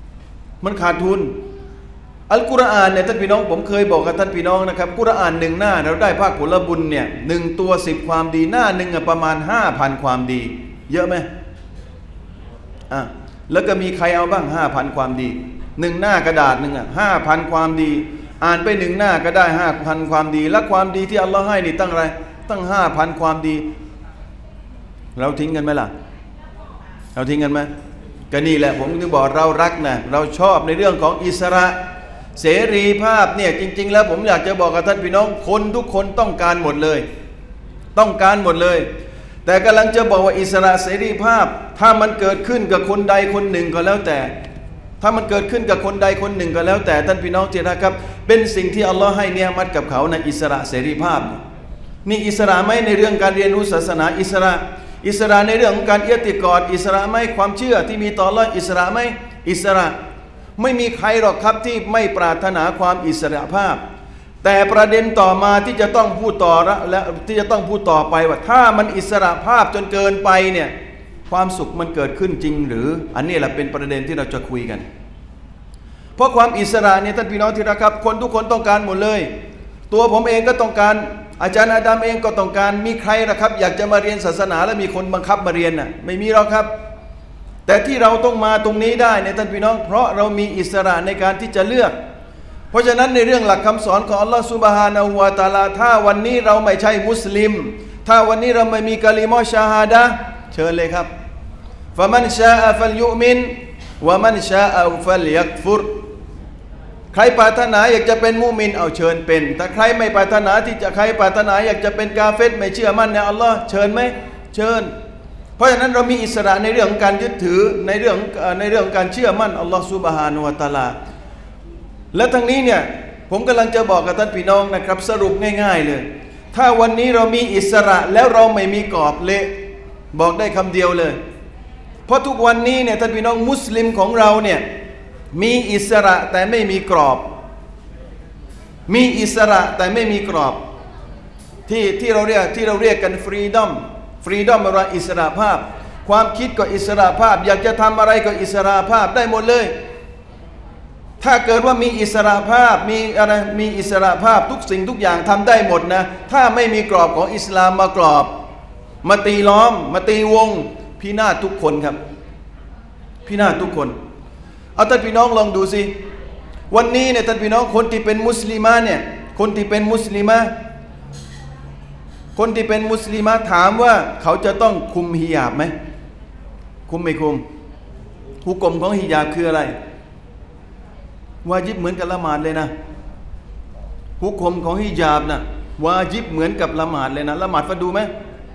มันขาดทุนอัลกุรอานเนี่ยท่านพี่น้องผมเคยบอกกับท่านพี่น้องนะครับกุรอานหนึ่งหน้าเราได้ภาคผลบุญเนี่ยหนึ่งตัวสิบความดีหน้าหนึ่งประมาณห้าพันความดีเยอะไหมอ่ะแล้วก็มีใครเอาบ้างห้าพันความดีหนึ่งหน้ากระดาษหนึ่งอ่ะห้าพันความดีอ่านไปหนึ่งหน้าก็ได้ห้าพันความดีและความดีที่อัลลอฮ์ให้นี่ตั้งอะไรตั้งห้าพันความดีเราทิ้งกันไหมล่ะเราทิ้งกันไหมก็นี่แหละผมถึงบอกเรารักนะเราชอบในเรื่องของอิสระเสรีภาพเนี่ยจริงๆแล้วผมอยากจะบอกกับท่านพี่น้องคนทุกคนต้องการหมดเลยต้องการหมดเลยแต่กำลังจะบอกว่าอิสระเสรีภาพถ้ามันเกิดขึ้นกับคนใดคนหนึ่งก็แล้วแต่ถ้ามันเกิดขึ้นกับคนใดคนหนึ่งก็แล้วแต่ท่านพี่น้องที่รักครับเป็นสิ่งที่อัลลอฮ์ให้เนียมัตกับเขาในอิสระเสรีภาพนี่อิสระไหมในเรื่องการเรียนรู้ศาสนาอิสระอิสระในเรื่องของการเอียติกอดอิสระไหมความเชื่อที่มีต่ออัลลอฮ์อิสระไหมอิสระไม่มีใครหรอกครับที่ไม่ปรารถนาความอิสระภาพแต่ประเด็นต่อมาที่จะต้องพูดต่อและที่จะต้องพูดต่อไปว่าถ้ามันอิสระภาพจนเกินไปเนี่ยความสุขมันเกิดขึ้นจริงหรืออันนี้แหละเป็นประเด็นที่เราจะคุยกันเพราะความอิสระเนี่ยท่านพี่น้องที่รักครับคนทุกคนต้องการหมดเลยตัวผมเองก็ต้องการอาจารย์อาดัมเองก็ต้องการมีใครนะครับอยากจะมาเรียนศาสนาแล้วมีคนบังคับมาเรียนน่ะไม่มีหรอกครับแต่ที่เราต้องมาตรงนี้ได้เนี่ยท่านพี่น้องเพราะเรามีอิสระในการที่จะเลือกเพราะฉะนั้นในเรื่องหลักคำสอนของอัลลอฮฺซุบฮานะฮูวะตะอาลาถ้าวันนี้เราไม่ใช่มุสลิมถ้าวันนี้เราไม่มีกะลิมะชาฮาดะห์เชิญเลยครับฟะมันชาอะฟัลยุมินวะมันชาอะฟัลยักฟุรใครปรารถนาอยากจะเป็นมุมินเอาเชิญเป็นแต่ใครไม่ปรารถนาที่จะใครปรารถนาอยากจะเป็นกาเฟรไม่เชื่อมั่นในอัลลอฮ์เชิญไหมเชิญเพราะฉะนั้นเรามีอิสระในเรื่องของการยึดถือในเรื่องในเรื่องการเชื่อมั่นอัลลอฮ์ซุบฮานะฮูวะตะอาลาและทั้งนี้เนี่ยผมกำลังจะบอกกับท่านพี่น้องนะครับสรุปง่ายๆเลยถ้าวันนี้เรามีอิสระแล้วเราไม่มีกรอบเละบอกได้คำเดียวเลยเพราะทุกวันนี้เนี่ยท่านพี่น้องมุสลิมของเราเนี่ยมีอิสระแต่ไม่มีกรอบมีอิสระแต่ไม่มีกรอบที่ที่เราเรียกที่เราเรียกกันฟรีดอมฟรีดอมอะไรอิสระภาพความคิดก็อิสระภาพอยากจะทำอะไรก็อิสระภาพได้หมดเลยถ้าเกิดว่ามีอิสระภาพมีอะไรมีอิสระภาพทุกสิ่งทุกอย่างทำได้หมดนะถ้าไม่มีกรอบของอิสลามมากรอบมาตีล้อมมาตีวงพินาศทุกคนครับพินาศทุกคนเอาท่านพี่น้องลองดูสิวันนี้เนี่ยท่านพี่น้องคนที่เป็นมุสลิมะเนี่ยคนที่เป็นมุสลิมะคนที่เป็นมุสลิมะถามว่าเขาจะต้องคุมฮิญาบไหมคุมไม่คุมหุกมของฮิญาบคืออะไรวาญิบเหมือนกับละหมาดเลยนะหุกมของฮิญาบนะวาญิบเหมือนกับละหมาดเลยนะละหมาดฟัดดูไหม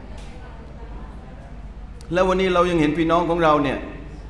แล้ววันนี้เรายังเห็นพี่น้องของเราเนี่ย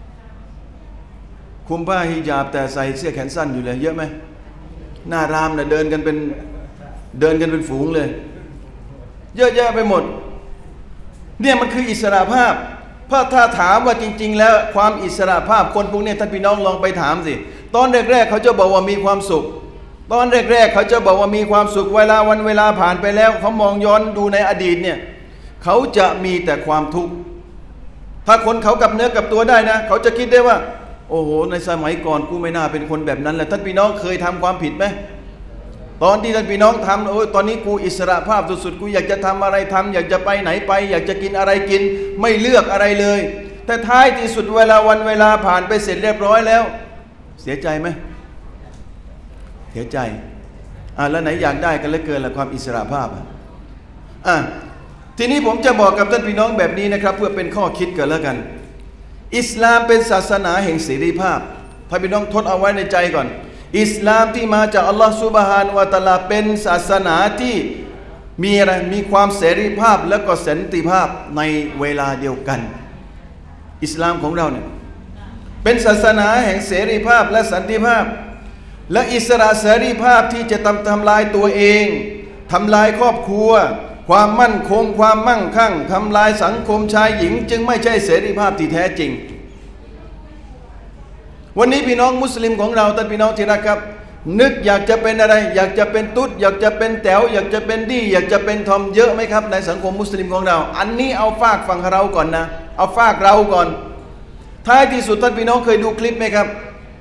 คุมผ้าฮิญาบแต่ใส่เสื้อแขนสั้นอยู่เลยเยอะไหมหน้ารามนะเดินกันเป็นเดินกันเป็นฝูงเลยเยอะแยะไปหมดเนี่ยมันคืออิสระภาพเพราะถ้าถามว่าจริงๆแล้วความอิสระภาพคนพวกนี้ท่านพี่น้องลองไปถามสิตอนแรกๆเขาจะบอกว่ามีความสุขตอนแรกๆเขาจะบอกว่ามีความสุขเวลาวันเวลาผ่านไปแล้วเขามองย้อนดูในอดีตเนี่ยเขาจะมีแต่ความทุกข์ถ้าคนเขากับเนื้อกับตัวได้นะเขาจะคิดได้ว่าโอ้โหในสมัยก่อนกูไม่น่าเป็นคนแบบนั้นแหละท่านพี่น้องเคยทำความผิดไหมตอนที่ท่านพี่น้องทำโอ้ยตอนนี้กูอิสระภาพสุดๆกูอยากจะทำอะไรทำอยากจะไปไหนไปอยากจะกินอะไรกินไม่เลือกอะไรเลยแต่ท้ายที่สุดเวลาวันเวลาผ่านไปเสร็จเรียบร้อยแล้วเสียใจไหมเสียใจอ่ะแล้วไหนอยากได้กันเหลือเกินละความอิสระภาพอ่ะทีนี้ผมจะบอกกับท่านพี่น้องแบบนี้นะครับเพื่อเป็นข้อคิดกันแล้วกันอิสลามเป็นศาสนาแห่งเสรีภาพท่านพี่น้องทดเอาไว้ในใจก่อนอิสลามที่มาจากอัลลอฮฺซุบฮานะฮูวะตะอาลาเป็นศาสนาที่มีอะไรมีความเสรีภาพและก็สันติภาพในเวลาเดียวกันอิสลามของเราเนี่ยเป็นศาสนาแห่งเสรีภาพและสันติภาพและอิสระเสรีภาพที่จะทำทำลายตัวเองทำลายครอบครัวความมั่นคงความมั่งคั่งทำลายสังคมชายหญิงจึงไม่ใช่เสรีภาพที่แท้จริงวันนี้พี่น้องมุสลิมของเราท่านพี่น้องที่รักครับนึกอยากจะเป็นอะไรอยากจะเป็นตุ๊ดอยากจะเป็นแต๋วอยากจะเป็นดี้อยากจะเป็นทอมเยอะไหมครับในสังคมมุสลิมของเราอันนี้เอาฝากฝั่งเราก่อนนะเอาฝากเราก่อนท้ายที่สุดท่านพี่น้องเคยดูคลิปไหมครับ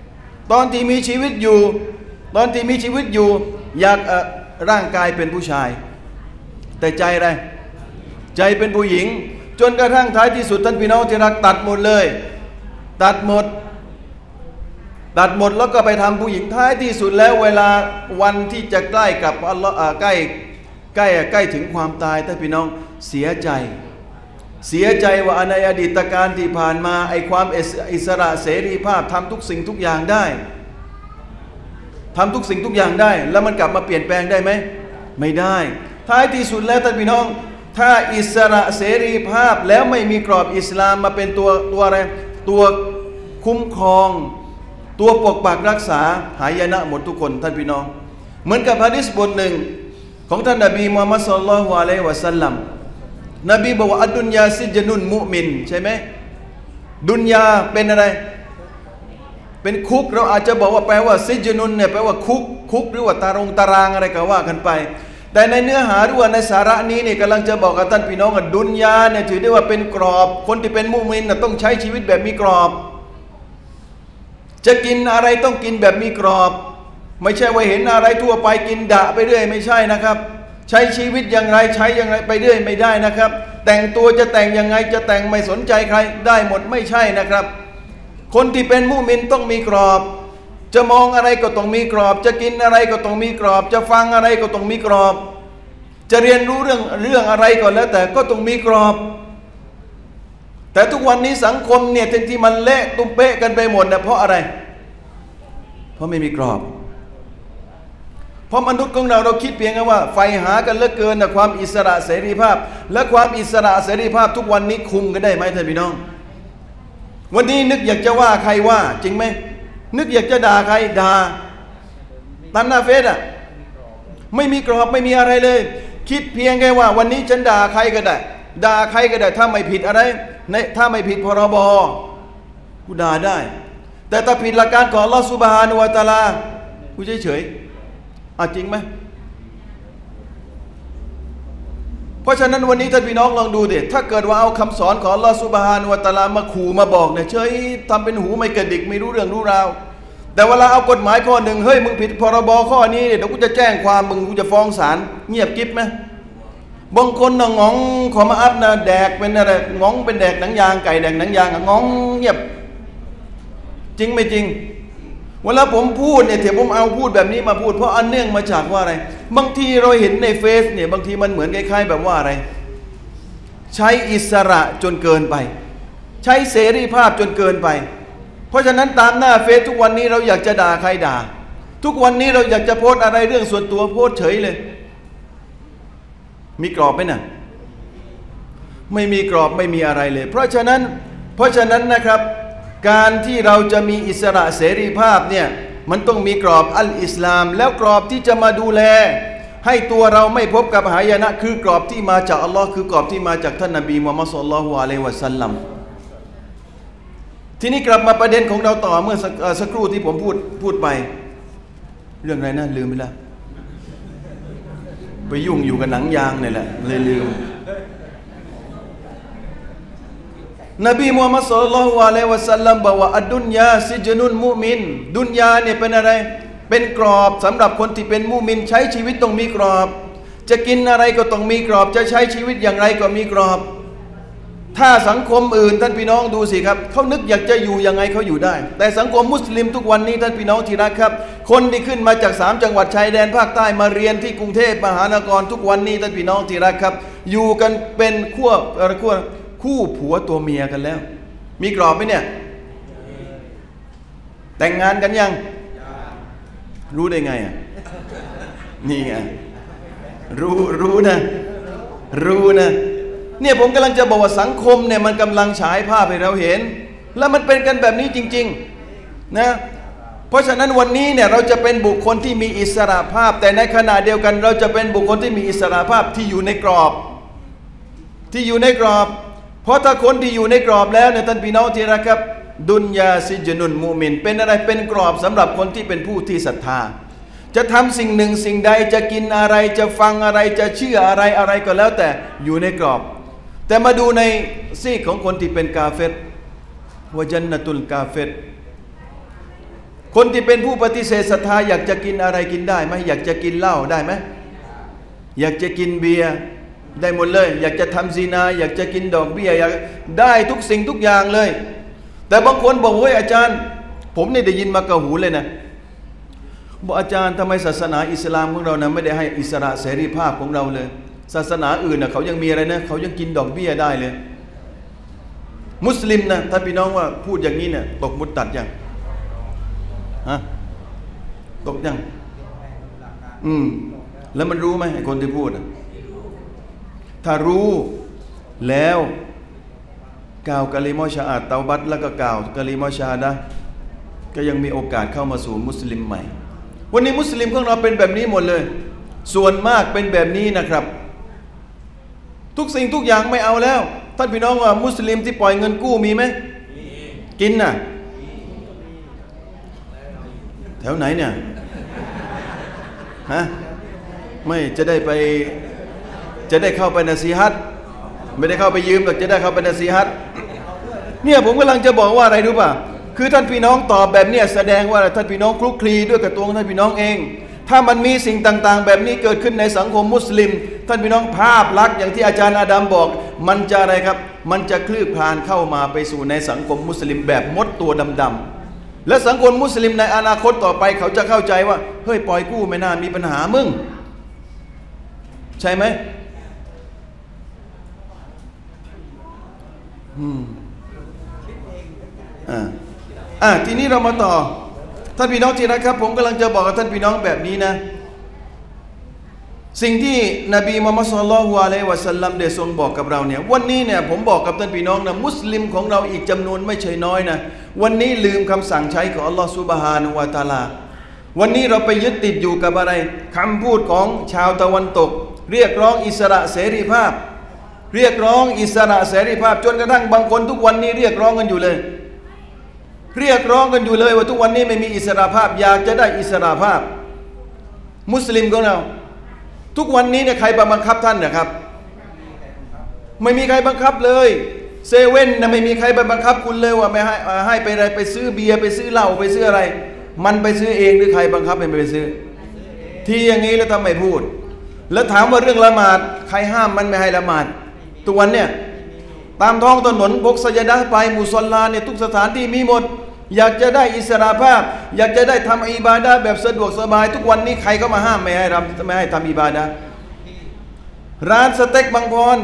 ตอนที่มีชีวิตอยู่ตอนที่มีชีวิตอยู่อยากร่างกายเป็นผู้ชายแต่ใจอะไรใจเป็นผู้หญิงจนกระทั่งท้ายที่สุดท่านพี่น้องที่รักตัดหมดเลยตัดหมดตัดหมดแล้วก็ไปทำผู้หญิงท้ายที่สุดแล้วเวลาวันที่จะใกล้กับอัลลอฮ์ใกล้ใกล้ใกล้ถึงความตายท่านพี่น้องเสียใจเสียใจว่าในอดีตการที่ผ่านมาไอ้ความอิสระเสรีภาพทำทุกสิ่งทุกอย่างได้ทำทุกสิ่งทุกอย่างได้แล้วมันกลับมาเปลี่ยนแปลงได้ไหมไม่ได้ท้ายที่สุดแล้วท่านพี่น้องถ้าอิสระเสรีภาพแล้วไม่มีกรอบอิสลามมาเป็นตัวตัวอะไรตัวคุ้มครองตัวปกปักรักษาหายนะหมดทุกคนท่านพี่น้องเหมือนกับหะดีษบทหนึ่งของท่านนบีมุฮัมมัดศ็อลลัลลอฮุอะลัยฮิวะซัลลัมนบีบอกว่าอัดดุนยาซิจนุนมุมินใช่ไหมดุนยาเป็นอะไรเป็นคุกเราอาจจะบอกว่าแปลว่าซิจนุนเนี่ยแปลว่าคุกคุกหรือว่าตารางตารางอะไรก็ว่ากันไปแต่ในเนื้อหาหรือว่าในสาระนี้เนี่ยกำลังจะบอกกับท่านพี่น้องว่าดุนยาเนี่ยถือได้ว่าเป็นกรอบคนที่เป็นมุมินต้องใช้ชีวิตแบบมีกรอบจะกินอะไรต้องกินแบบมีกรอบไม่ใช่ว่าเห็นอะไรทั่วไปกินดะไปเรื่อยไม่ใช่นะครับใช้ชีวิตอย่างไรใช้อย่างไรไปเรื่อยไม่ได้นะครับแต่งตัวจะแต่งยังไงจะแต่งไม่สนใจใครได้หมดไม่ใช่นะครับคนที่เป็นมุมินต้องมีกรอบจะมองอะไรก็ต้องมีกรอบจะกินอะไรก็ต้องมีกรอบจะฟังอะไรก็ต้องมีกรอบจะเรียนรู้เรื่องเรื่องอะไรก็แล้วแต่ก็ต้องมีกรอบแต่ทุกวันนี้สังคมเนี่ยที่มันเละตุ้มเป๊ะกันไปหมดนะเพราะอะไรเพราะไม่มีกรอบเพราะมนุษย์ของเราเราคิดเพียงแค่ว่าไฟหากันเหลือเกินนะความอิสระเสรีภาพและความอิสระเสรีภาพทุกวันนี้คุมกันได้ไหมท่านพี่น้องวันนี้นึกอยากจะว่าใครว่าจริงไหมนึกอยากจะด่าใครด่าตามหน้าเฟซอ่ะไม่มีกรอบไม่มีอะไรเลยคิดเพียงแค่ว่าวันนี้ฉันด่าใครก็ได้ด่าใครก็ได้ถ้าไม่ผิดอะไรถ้าไม่ผิดพรบกูด่าได้แต่ถ้าผิดหลักการของอัลลอฮฺซุบฮานะฮูวะตะอาลากูเฉยเฉยอ่ะจริงไหมเพราะฉะนั้นวันนี้ท่านพี่น้องลองดูดิถ้าเกิดว่าเอาคำสอนของอัลลอฮฺซุบฮานะฮูวะตะอาลามาขู่มาบอกเนี่ยเฉยทำเป็นหูไม่กระดิกไม่รู้เรื่องรู้ราวแต่เวลาเอากฎหมายข้อหนึ่งเฮ้ยมึงผิดพรบข้อนี้เดี๋ยวกูจะแจ้งความมึงกูจะฟ้องศาลเงียบกิ๊บไหมบางคนนะงองขอมาอัพนะแดกเป็นอะไรงองเป็นแดกหนังยางไก่แดกหนังยางงองเงียบจริงไม่จริงเวลาผมพูดเนี่ยเดี๋ยวผมเอาพูดแบบนี้มาพูดเพราะอันเนื่องมาจากว่าอะไรบางทีเราเห็นในเฟซเนี่ยบางทีมันเหมือนคล้ายๆแบบว่าอะไรใช้อิสระจนเกินไปใช้เสรีภาพจนเกินไปเพราะฉะนั้นตามหน้าเฟซทุกวันนี้เราอยากจะด่าใครด่าทุกวันนี้เราอยากจะโพสอะไรเรื่องส่วนตัวโพสเฉยเลยมีกรอบไหมน่ะไม่มีกรอบไม่มีอะไรเลยเพราะฉะนั้นเพราะฉะนั้นนะครับการที่เราจะมีอิสระเสรีภาพเนี่ยมันต้องมีกรอบอัลอิสลามแล้วกรอบที่จะมาดูแลให้ตัวเราไม่พบกับหายนะคือกรอบที่มาจากอัลลอฮ์คือกรอบที่มาจากท่านนบีมุฮัมมัดศ็อลลัลลอฮุอะลัยฮิวะซัลลัมทีนี้กลับมาประเด็นของเราต่อเมื่อสัก, สักครู่ที่ผมพูดพูดไปเรื่องอะไรนะลืมไปแล้วไปยุ่งอยู่กับหนังยางนี่แหละเลยลืมนบีมุฮัมมัดศ็อลลัลลอฮุอะลัยฮิวะซัลลัมบอกว่าอัดดุนยาซิจนุนมุมินดุนยาเนี่ยเป็นอะไรเป็นกรอบสำหรับคนที่เป็นมุมินใช้ชีวิตต้องมีกรอบจะกินอะไรก็ต้องมีกรอบจะใช้ชีวิตอย่างไรก็มีกรอบถ้าสังคมอื่นท่านพี่น้องดูสิครับเขานึกอยากจะอยู่ยังไงเขาอยู่ได้แต่สังคมมุสลิมทุกวันนี้ท่านพี่น้องที่รักครับคนที่ขึ้นมาจากสามจังหวัดชายแดนภาคใต้มาเรียนที่กรุงเทพมหานครทุกวันนี้ท่านพี่น้องที่รักครับอยู่กันเป็นคู่อะไรคู่คู่ผัวตัวเมียกันแล้วมีกรอบไหมเนี่ยแต่งงานกันยังรู้ได้ไงอ่ะนี่ไงรู้รู้นะรู้นะเนี่ยผมกำลังจะบอกว่าสังคมเนี่ยมันกำลังฉายภาพให้เราเห็นแล้วมันเป็นกันแบบนี้จริงๆนะเพราะฉะนั้นวันนี้เนี่ยเราจะเป็นบุคคลที่มีอิสระภาพแต่ในขณะเดียวกันเราจะเป็นบุคคลที่มีอิสระภาพที่อยู่ในกรอบที่อยู่ในกรอบเพราะถ้าคนที่อยู่ในกรอบแล้วเนี่ยท่านพี่น้องที่รักครับดุนยาซิจนุนมุมินเป็นอะไรเป็นกรอบสำหรับคนที่เป็นผู้ที่ศรัทธาจะทำสิ่งหนึ่งสิ่งใดจะกินอะไรจะฟังอะไรจะเชื่ออะไรอะไรก็แล้วแต่อยู่ในกรอบแต่มาดูในซีกของคนที่เป็นกาเฟรวะจันนะตุลกาเฟรคนที่เป็นผู้ปฏิเสธศรัทธาอยากจะกินอะไรกินได้ไหมอยากจะกินเหล้าได้ไหมอยากจะกินเบียร์ได้หมดเลยอยากจะทำซีนาอยากจะกินดอกเบี้ยอยากได้ทุกสิ่งทุกอย่างเลยแต่บางคนบอกเฮ้ยอาจารย์ผมนี่ได้ยินมากระหูเลยนะบอกอาจารย์ทำไมศาสนาอิสลามของเรานะไม่ได้ให้อิสระเสรีภาพของเราเลยศาสนาอื่นนะเขายังมีอะไรนะเขายังกินดอกเบี้ยได้เลยมุสลิมนะท่านพี่น้องว่าพูดอย่างนี้เนี่ยตกมุตตัดยังฮะตกยังอืมแล้วมันรู้ไหมไอ้คนที่พูดถ้ารู้แล้วกล่าวกะลิมอชาอาตเตาบัตแล้วก็กล่าวกะลิมอชาดะก็ยังมีโอกาสเข้ามาสู่มุสลิมใหม่วันนี้มุสลิมของเราเป็นแบบนี้หมดเลยส่วนมากเป็นแบบนี้นะครับทุกสิ่งทุกอย่างไม่เอาแล้วท่านพี่น้องว่ามุสลิมที่ปล่อยเงินกู้มีไหมกินน่ะแถวไหนเนี่ยฮะไม่จะได้ไปจะได้เข้าไปนะซีฮัตไม่ได้เข้าไปยืมหรอกจะได้เข้าไปนะซีฮัตเนี่ยผมกำลังจะบอกว่าอะไรรู้ป่ะคือท่านพี่น้องตอบแบบนี้แสดงว่าท่านพี่น้องคลุกคลีด้วยกับตัวท่านพี่น้องเองถ้ามันมีสิ่งต่างๆแบบนี้เกิดขึ้นในสังคมมุสลิมท่านพี่น้องภาพลักษณ์อย่างที่อาจารย์อาดัมบอกมันจะอะไรครับมันจะคลืบคลานเข้ามาไปสู่ในสังคมมุสลิมแบบมดตัวดำๆและสังคมมุสลิมในอนาคตต่อไปเขาจะเข้าใจว่าเฮ้ยปล่อยกู้ไม่น่ามีปัญหามึงใช่ไหมอืมอ่าอ่าทีนี้เรามาต่อท่านพี่น้องที่รักครับผมกำลังจะบอกกับท่านพี่น้องแบบนี้นะสิ่งที่นบีมุฮัมมัดศ็อลลัลลอฮุอะลัยฮิวะซัลลัมได้ทรงบอกกับเราเนี่ยวันนี้เนี่ยผมบอกกับท่านพี่น้องนะมุสลิมของเราอีกจำนวนไม่ใช่น้อยนะวันนี้ลืมคำสั่งใช้ของอัลลอฮฺซุบฮานะฮูวะตะอาลาวันนี้เราไปยึดติดอยู่กับอะไรคำพูดของชาวตะวันตกเรียกร้องอิสระเสรีภาพเรียกร้องอิสระเสรีภาพจนกระทั่งบางคนทุกวันนี้เรียกร้องกันอยู่เลยเรียกร้องกันอยู่เลยว่าทุกวันนี้ไม่มีอิสระภาพอยากจะได้อิสระภาพมุสลิมของเราทุกวันนี้เนี่ยใครบังคับท่านนะครับไม่มีใครบังคับเลยเซเว่นนะไม่มีใครบังคับคุณเลยว่าไม่ให้ให้ไปอะไรไปซื้อเบียร์ไปซื้อเหล้าไปซื้ออะไรมันไปซื้อเองหรือใครบังคับให้ไปซื้อที่อย่างนี้แล้วทำไมพูดแล้วถามว่าเรื่องละหมาดใครห้ามมันไม่ให้ละหมาดทุกวันเนี่ยตามท้องถนนพกสัยดะห์ไปมุศอลลาเนี่ยทุกสถานที่มีหมดอยากจะได้อิสระภาพอยากจะได้ทำอิบาดะห์แบบสะดวกสบายทุกวันนี้ใครก็มาห้ามไม่ให้ทำไม่ให้ทำอิบาดะห์ร้านสเต็กบางพร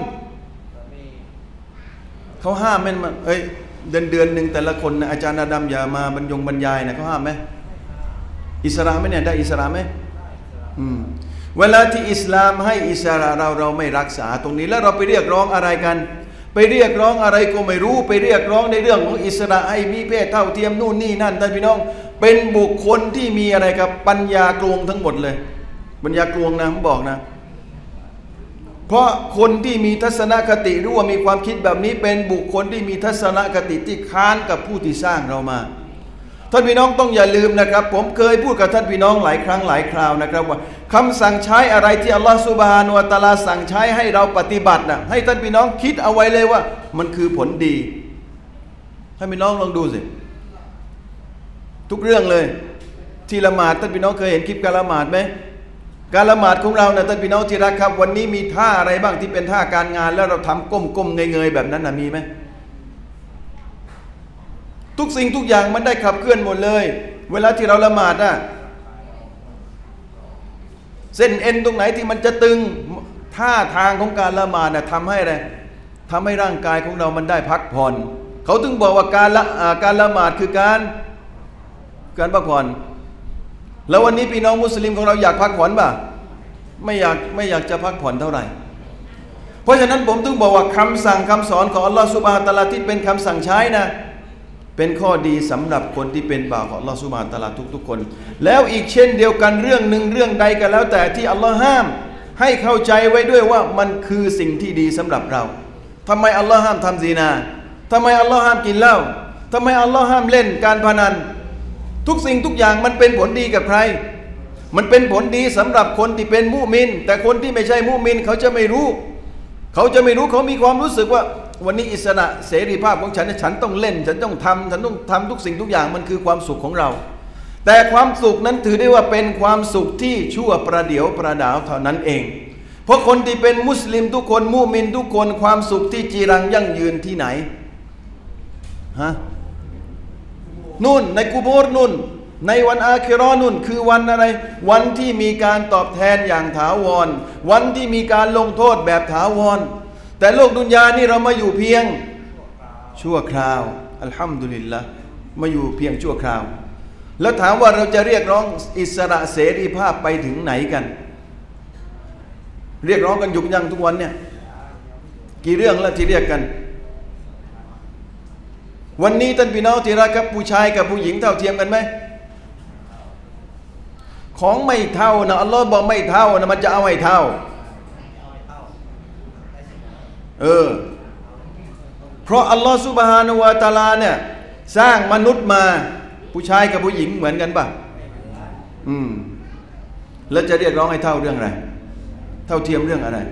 เขาห้ามไหมมันเอ้ยเดือนเดือนหนึ่งแต่ละคนนะอาจารย์อาดัมอย่ามาบรรยงบรรยายนะเขาห้ามไหมอิสระไหมเนี่ยได้อิสระไหมอืมเวลาที่อิสลามให้อิสระเราเราไม่รักษาตรงนี้แล้วเราไปเรียกร้องอะไรกันไปเรียกร้องอะไรก็ไม่รู้ไปเรียกร้องในเรื่องของอิสระให้มีเพศเท่าเทียมนู่นนี่นั่นท่านพี่น้องเป็นบุคคลที่มีอะไรครับปัญญากลวงทั้งหมดเลยปัญญากลวงนะผมบอกนะเพราะคนที่มีทัศนคติหรือว่ามีความคิดแบบนี้เป็นบุคคลที่มีทัศนคติที่ค้านกับผู้ที่สร้างเรามาท่านพี่น้องต้องอย่าลืมนะครับผมเคยพูดกับท่านพี่น้องหลายครั้งหลายคราวนะครับว่าคำสั่งใช้อะไรที่อัลลอฮฺซุบฮานะฮูวะตะอาลาสั่งใช้ให้เราปฏิบัตินะให้ท่านพี่น้องคิดเอาไว้เลยว่ามันคือผลดีท่านพี่น้องลองดูสิทุกเรื่องเลยที่ละหมาดท่านพี่น้องเคยเห็นคลิปการละหมาดไหมการละหมาดของเรานะท่านพี่น้องที่รักครับวันนี้มีท่าอะไรบ้างที่เป็นท่าการงานแล้วเราทำก้มๆเงยๆแบบนั้นนะมีไหมทุกสิ่งทุกอย่างมันได้ขับเคลื่อนหมดเลยเวลาที่เราละหมาดน่ะเส้นเอ็นตรงไหนที่มันจะตึงท่าทางของการละหมาดน่ะทำให้อะไรทำให้ร่างกายของเรามันได้พักผ่อนเขาถึงบอกว่าการละการละหมาดคือการการพักผ่อนแล้ววันนี้พี่น้องมุสลิมของเราอยากพักผ่อนป่ะไม่อยากไม่อยากจะพักผ่อนเท่าไหร่เพราะฉะนั้นผมถึงบอกว่าคำสั่งคำสอนของอัลลอฮฺซุบฮานะฮูวะตะอาลาที่เป็นคำสั่งใช้นะเป็นข้อดีสำหรับคนที่เป็นบ่าวของอัลลอฮฺซุบฮานะฮูวะตะอาลาทุกๆคนแล้วอีกเช่นเดียวกันเรื่องหนึ่งเรื่องใดก็แล้วแต่ที่อัลลอฮ์ห้ามให้เข้าใจไว้ด้วยว่ามันคือสิ่งที่ดีสำหรับเราทำไมอัลลอฮ์ห้ามทำซีนาทำไมอัลลอฮ์ห้ามกินเหล้าทำไมอัลลอฮ์ห้ามเล่นการพนันทุกสิ่งทุกอย่างมันเป็นผลดีกับใครมันเป็นผลดีสำหรับคนที่เป็นมุมินแต่คนที่ไม่ใช่มุมินเขาจะไม่รู้เขาจะไม่รู้เขามีความรู้สึกว่าวันนี้อิสระเสรีภาพของฉันฉันต้องเล่นฉันต้องทำฉันต้องทำทุกสิ่งทุกอย่างมันคือความสุขของเราแต่ความสุขนั้นถือได้ว่าเป็นความสุขที่ชั่วประเดี๋ยวประดาวเท่านั้นเองเพราะคนที่เป็นมุสลิมทุกคนมุมินทุกคนความสุขที่จีรังยั่งยืนที่ไหนฮะนู่นในกุโบร์นู่นในวันอาคิเราะห์นู่นคือวันอะไรวันที่มีการตอบแทนอย่างถาวรวันที่มีการลงโทษแบบถาวรแต่โลกดุนยานี่เรามาอยู่เพียงชั่วคราวอัลฮัมดุลิลละห์มาอยู่เพียงชั่วคราวแล้วถามว่าเราจะเรียกร้องอิสระเสรีภาพไปถึงไหนกันเรียกร้องกันยุกยังทุกวันเนี่ยกี่เรื่องแล้วที่เรียกกันวันนี้ท่านพี่น้องที่รักครับผู้ชายกับผู้หญิงเท่าเทียมกันไหมของไม่เท่านะอัลลอฮ์บอกไม่เท่านะมันจะเอาให้เท่าเออเพราะอัลลอฮ์ซุบฮานะฮูวะตะอาลาเนี่ยสร้างมนุษย์มาผู้ชายกับผู้หญิงเหมือนกันป่ะอืมแล้วจะเรียกร้องให้เท่าเรื่องอะไรเท่าเทียมเรื่องอะไร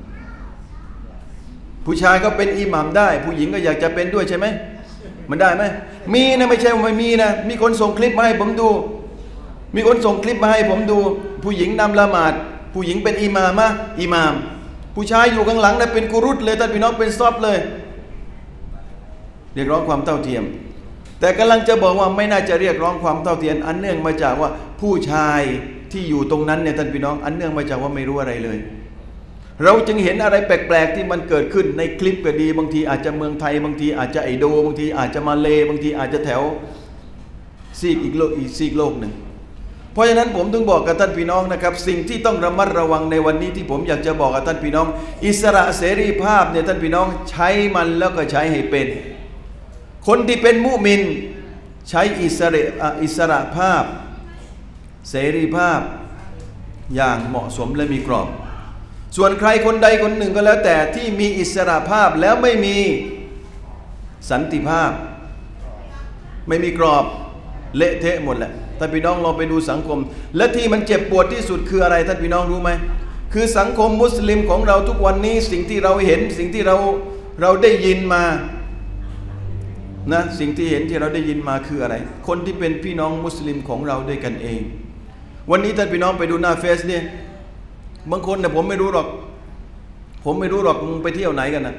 ผู้ชายก็เป็นอิหมัมได้ผู้หญิงก็อยากจะเป็นด้วยใช่ไหมมันได้ไหมมีนะไม่ใช่ว่าไม่มีนะมีคนส่งคลิปมาให้ผมดูมีคนส่งคลิปมาให้ผมดูผู้หญิงนำละหมาดผู้หญิงเป็นอิหม่ามะอิหม่ามผู้ชายอยู่ข้างหลังนะเป็นกุรุตเลยท่านพี่น้องเป็นซอฟเลยเรียกร้องความเท่าเทียมแต่กำลังจะบอกว่าไม่น่าจะเรียกร้องความเท่าเทียมอันเนื่องมาจากว่าผู้ชายที่อยู่ตรงนั้นเนี่ยท่านพี่น้องอันเนื่องมาจากว่าไม่รู้อะไรเลยเราจึงเห็นอะไรแปลกๆที่มันเกิดขึ้นในคลิปก็ดีบางทีอาจจะเมืองไทยบางทีอาจจะไอโดบางทีอาจจะมาเลบางทีอาจจะแถวซีกอีกโลกอีกซีกโลกหนึ่งเพราะฉะนั้นผมถึงบอกกับท่านพี่น้องนะครับสิ่งที่ต้องระมัดระวังในวันนี้ที่ผมอยากจะบอกกับท่านพี่น้องอิสระเสรีภาพเนี่ยท่านพี่น้องใช้มันแล้วก็ใช้ให้เป็นคนที่เป็นมุมินใช้อิสระอิสระภาพเสรีภาพอย่างเหมาะสมและมีกรอบส่วนใครคนใดคนหนึ่งก็แล้วแต่ที่มีอิสระภาพแล้วไม่มีสันติภาพไม่มีกรอบเละเทะหมดแหละท่านพี่น้องลองไปดูสังคมและที่มันเจ็บปวดที่สุดคืออะไรท่านพี่น้องรู้ไหมคือสังคมมุสลิมของเราทุกวันนี้สิ่งที่เราเห็นสิ่งที่เราเราได้ยินมานะสิ่งที่เห็นที่เราได้ยินมาคืออะไรคนที่เป็นพี่น้องมุสลิมของเราด้วยกันเองวันนี้ท่านพี่น้องไปดูหน้าเฟซเนี่ยบางคนเนี่ยผมไม่รู้หรอกผมไม่รู้หรอกมึงไปเที่ยวไหนกันนะ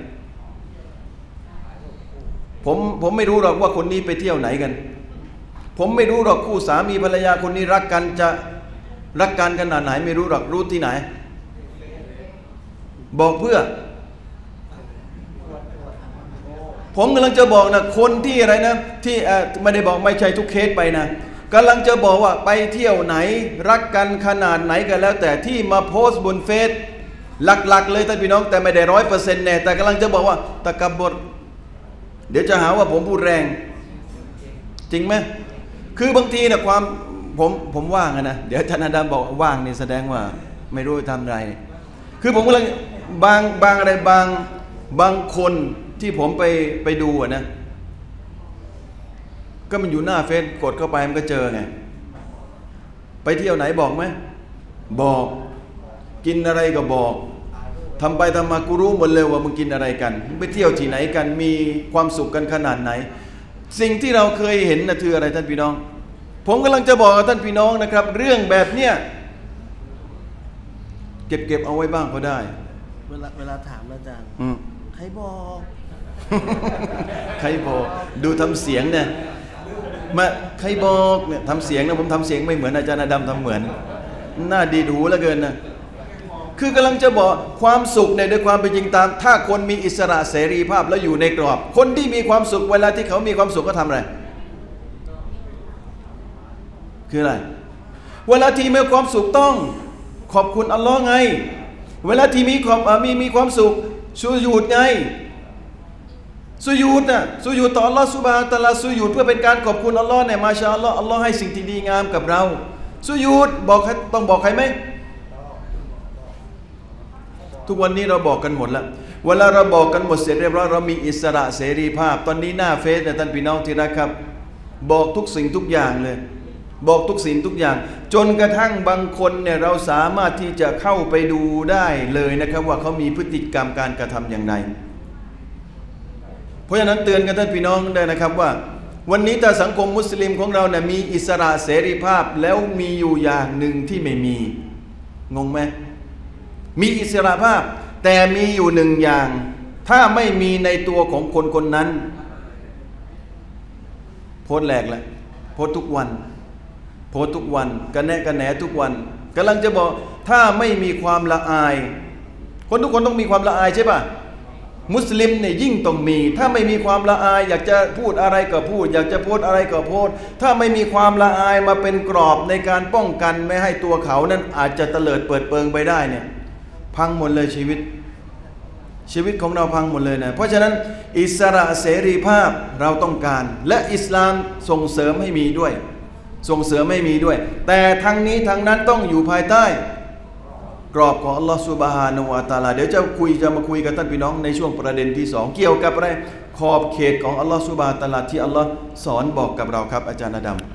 ผมผมไม่รู้หรอกว่าคนนี้ไปเที่ยวไหนกันผมไม่รู้หรอกคู่สามีภรรยาคนนี้รักกันจะรักกันขนาดไหนไม่รู้หรอกรู้ที่ไหนบอกเพื่อผมกำลังจะบอกนะคนที่อะไรนะที่ไม่ได้บอกไม่ใช่ทุกเคสไปนะกำลังจะบอกว่าไปเที่ยวไหนรักกันขนาดไหนกันแล้วแต่ที่มาโพสต์บนเฟซหลักๆเลยท่านพี่น้องแต่ไม่ได้ร้อยเปอร์เซ็นต์แน่แต่กำลังจะบอกว่าตะกบบทเดี๋ยวจะหาว่าผมพูดแรงจริงไหมคือบางทีนะความผมผมว่างนะเดี๋ยวท่านอาดามบอกว่างนี่แสดงว่าไม่รู้จะทำอะไรคือผมกำลังบางบางอะไรบางบางคนที่ผมไปไปดูนะก็มันอยู่หน้าเฟซกดเข้าไปมันก็เจอไงไปเที่ยวไหนบอกไหมบอกกินอะไรก็บอกทำไปทำมากูรู้หมดเลยว่ามึงกินอะไรกันไปเที่ยวที่ไหนกันมีความสุขกันขนาดไหนสิ่งที่เราเคยเห็นนะคืออะไรท่านพี่น้องผมกำลังจะบอกกับท่านพี่น้องนะครับเรื่องแบบเนี้ยเก็บเก็บเอาไว้บ้างก็ได้เวลาเวลาถามอาจารย์ใครบอกใครบอกดูทำเสียงเนี่ยมาใครบอกเนี่ยทำเสียงนะผมทำเสียงไม่เหมือนอาจารย์อดัมทำเหมือนหน้าดีดูเหลือเกินนะคือกำลังจะบอกความสุขในด้วยความเป็นจริงตามถ้าคนมีอิสระเสรีภาพแล้วอยู่ในกรอบคนที่มีความสุขเวลาที่เขามีความสุขก็ทำอะไรคืออะไรเวลาที่มีความสุขต้องขอบคุณอัลลอฮ์ไงเวลาที่มีความมีมีความสุขสุญูดไงสุญูดน่ะสุญูดต่ออัลลอฮ์ซุบฮานะฮูวะตะอาลาสุญูดเพื่อเป็นการขอบคุณอัลลอฮ์เนี่ยมาชาอัลลอฮ์อัลลอฮ์ให้สิ่งที่ดีงามกับเราสุญูดบอกต้องบอกใครไหมทุกวันนี้เราบอกกันหมดแล้วเวลาเราบอกกันหมดเสร็จเรียบร้อยเรามีอิสระเสรีภาพตอนนี้หน้าเฟซเนี่ยท่านพี่น้องที่รักครับบอกทุกสิ่งทุกอย่างเลยบอกทุกสิ่งทุกอย่างจนกระทั่งบางคนเนี่ยเราสามารถที่จะเข้าไปดูได้เลยนะครับว่าเขามีพฤติกรรมการกระทำอย่างไรเพราะฉะนั้นเตือนกันท่านพี่น้องได้นะครับว่าวันนี้ถ้าสังคมมุสลิมของเราเนี่ยมีอิสระเสรีภาพแล้วมีอยู่อย่างหนึ่งที่ไม่มีงงไหมมีอิสระภาพแต่มีอยู่หนึ่งอย่างถ้าไม่มีในตัวของคนคนนั้นโพสต์แหลกแหละโพสต์ทุกวันโพสต์ทุกวันกันแนะกันแหนทุกวันกำลังจะบอกถ้าไม่มีความละอายคนทุกคนต้องมีความละอายใช่ป่ะมุสลิมเนี่ยยิ่งต้องมีถ้าไม่มีความละอายอยากจะพูดอะไรก็พูดอยากจะโพสต์อะไรก็โพสต์ถ้าไม่มีความละอายมาเป็นกรอบในการป้องกันไม่ให้ตัวเขานั้นอาจจะเตลิดเปิดเปิงไปได้เนี่ยพังหมดเลยชีวิตชีวิตของเราพังหมดเลยนะเพราะฉะนั้นอิสระเสรีภาพเราต้องการและอิสลามส่งเสริมให้มีด้วยส่งเสริมไม่มีด้วยแต่ทั้งนี้ทั้งนั้นต้องอยู่ภายใต้กรอบของอัลลอฮฺซุบฮานะฮูวะตะอาลาเดี๋ยวจะคุยจะมาคุยกับท่านพี่น้องในช่วงประเด็นที่สองเกี่ยวกับอะไรขอบเขตของอัลลอฮฺซุบฮานะฮูวะตะอาลาที่อัลลอฮฺสอนบอกกับเราครับอาจารย์อดัม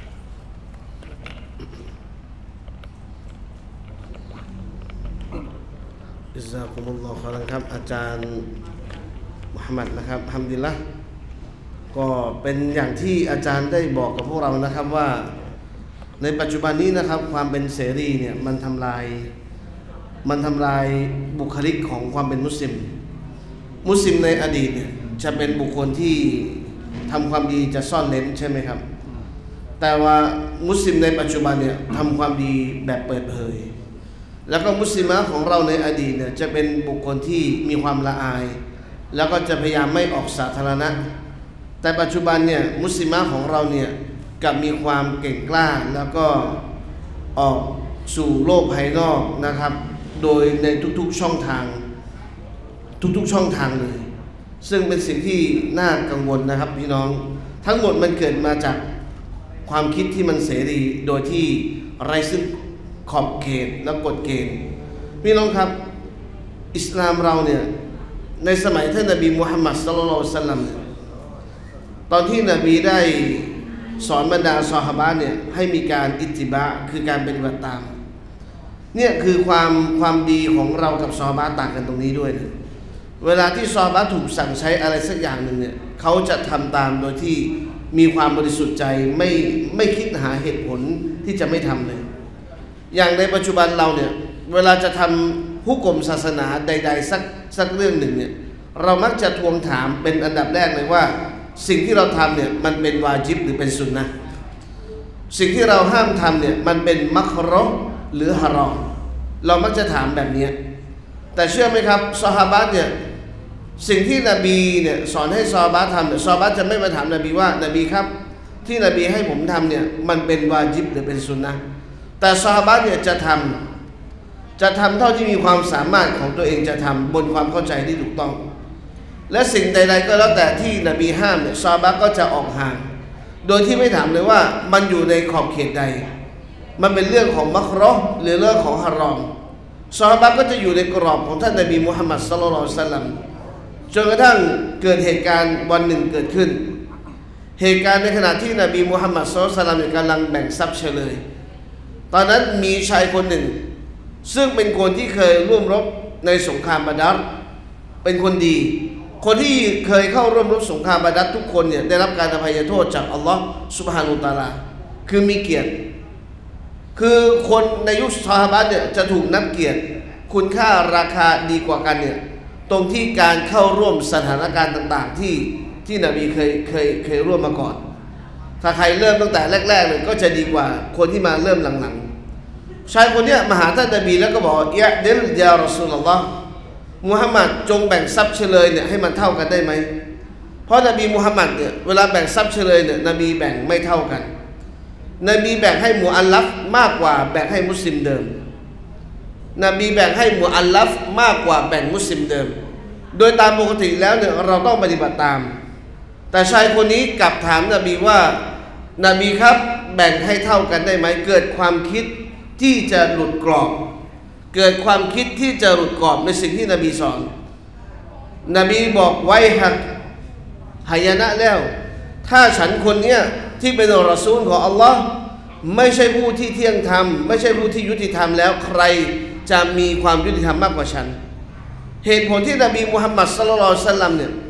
อิซากุมุลลอฮฺครับครับอาจารย์มุฮัมมัดนะครับฮัมดุลิลละห์ก็เป็นอย่างที่อาจารย์ได้บอกกับพวกเรานะครับว่าในปัจจุบันนี้นะครับความเป็นเสรีเนี่ยมันทำลายมันทำลายบุคลิกของความเป็นมุสลิมมุสลิมในอดีตเนี่ยจะเป็นบุคคลที่ทำความดีจะซ่อนเร้นใช่ไหมครับแต่ว่ามุสลิมในปัจจุบันเนี่ยทำความดีแบบเปิดเผยแล้วก็มุสลิมะของเราในอดีตเนี่ยจะเป็นบุคคลที่มีความละอายแล้วก็จะพยายามไม่ออกสาธารณะแต่ปัจจุบันเนี่ยมุสลิมะของเราเนี่ยกับมีความเก่งกล้าแล้วก็ออกสู่โลกภายนอกนะครับโดยในทุกๆช่องทางทุกๆช่องทางเลยซึ่งเป็นสิ่งที่น่ากังวลนะครับพี่น้องทั้งหมดมันเกิดมาจากความคิดที่มันเสรีโดยที่ไร้ซึ่งขอบเขตและกฎเกณฑ์พี่น้องครับอิสลามเราเนี่ยในสมัยท่านนบีมุฮัมมัดศ็อลลัลลอฮุอะลัยฮิวะซัลลัมตอนที่นบีได้สอนบรรดาซอฮาบะห์เนี่ยให้มีการอิตติบะห์คือการปฏิบัติตามเนี่ยคือความความดีของเรากับซอฮาบะห์ต่างกันตรงนี้ด้วยนะเวลาที่ซอฮาบะห์ถูกสั่งใช้อะไรสักอย่างหนึ่งเนี่ยเขาจะทำตามโดยที่มีความบริสุทธิ์ใจไม่ไม่คิดหาเหตุผลที่จะไม่ทำเลยอย่างในปัจจุบันเราเนี่ยเวลาจะทำหุกมศาสนาใดๆสักสักเรื่องหนึ่งเนี่ยเรามักจะทวงถามเป็นอันดับแรกเลยว่าสิ่งที่เราทำเนี่ยมันเป็นวาญิบหรือเป็นสุนนะห์สิ่งที่เราห้ามทำเนี่ยมันเป็นมักเราะห์หรือฮารอมเรามักจะถามแบบนี้แต่เชื่อไหมครับซอฮาบะห์เนี่ยสิ่งที่นบีเนี่ยสอนให้ซอฮาบะห์ทำเนี่ยซอฮาบะห์จะไม่มาถามนบีว่านบีครับที่นบีให้ผมทำเนี่ยมันเป็นวาญิบหรือเป็นสุนนะห์แต่ซอฮาบะห์เนี่ยจะทำจะทำเท่าที่มีความสามารถของตัวเองจะทำบนความเข้าใจที่ถูกต้องและสิ่งใดๆก็แล้วแต่ที่นบีห้ามเนี่ยซอฮาบะห์ก็จะออกห่างโดยที่ไม่ถามเลยว่ามันอยู่ในขอบเขตใดมันเป็นเรื่องของมักเราะห์หรือเรื่องของฮารอมซอฮาบะห์ก็จะอยู่ในกรอบของท่านนบีมุฮัมมัดศ็อลลัลลอฮุอะลัยฮิวะซัลลัมจนกระทั่งเกิดเหตุการณ์วันหนึ่งเกิดขึ้นเหตุการณ์ในขณะที่นบีมุฮัมมัดศ็อลลัลลอฮุอะลัยฮิวะซัลลัมกำลังแบ่งทรัพย์เฉลยตอนนั้นมีชายคนหนึ่งซึ่งเป็นคนที่เคยร่วมรบในสงครามบาดัรเป็นคนดีคนที่เคยเข้าร่วมรบสงครามบาดัรทุกคนเนี่ยได้รับการอภัยโทษจากอัลลอฮ์ซุบฮานะฮูวะตะอาลาคือมีเกียรติคือคนในยุคซอฮาบะห์เนี่ยจะถูกนับเกียรติคุณค่าราคาดีกว่ากันเนี่ยตรงที่การเข้าร่วมสถานการณ์ต่างๆที่ที่นบีเคยเคยเคยร่วมมาก่อนถ้าใครเริ่มตั้งแต่แรกๆเลยก็จะดีกว่าคนที่มาเริ่มหลังๆชายคนเนี้ยมาหาท่านนบีแล้วก็บอกยะดิลยารอซูลุลลอฮ์มุฮัมมัดจงแบ่งทรัพย์เฉลยเนี่ยให้มันเท่ากันได้ไหมเพราะนบีมุฮัมมัดเนี่ยเวลาแบ่งทรัพย์เฉลยเนี่ยนบีแบ่งไม่เท่ากันนบีแบ่งให้มุอัลลัฟมากกว่าแบ่งให้มุสลิมเดิมนบีแบ่งให้มุอัลลัฟมากกว่าแบ่งมุสลิมเดิมโดยตามปกติแล้วเนี่ยเราต้องปฏิบัติตามแต่ชายคนนี้กลับถามนบีว่านบีครับแบ่งให้เท่ากันได้ไหมเกิดความคิดที่จะหลุดกรอบเกิดความคิดที่จะหลุดกรอบในสิ่งที่นบีสอนนบีบอกไว้หักหายนะแล้วถ้าฉันคนเนี้ยที่เป็นรอซูลของอัลลอฮ์ไม่ใช่ผู้ที่เที่ยงธรรมไม่ใช่ผู้ที่ยุติธรรมแล้วใครจะมีความยุติธรรมมากกว่าฉันเหตุผลที่นบีมุฮัมมัดศ็อลลัลลอฮุอะลัยฮิวะซัลลัมเนี่ย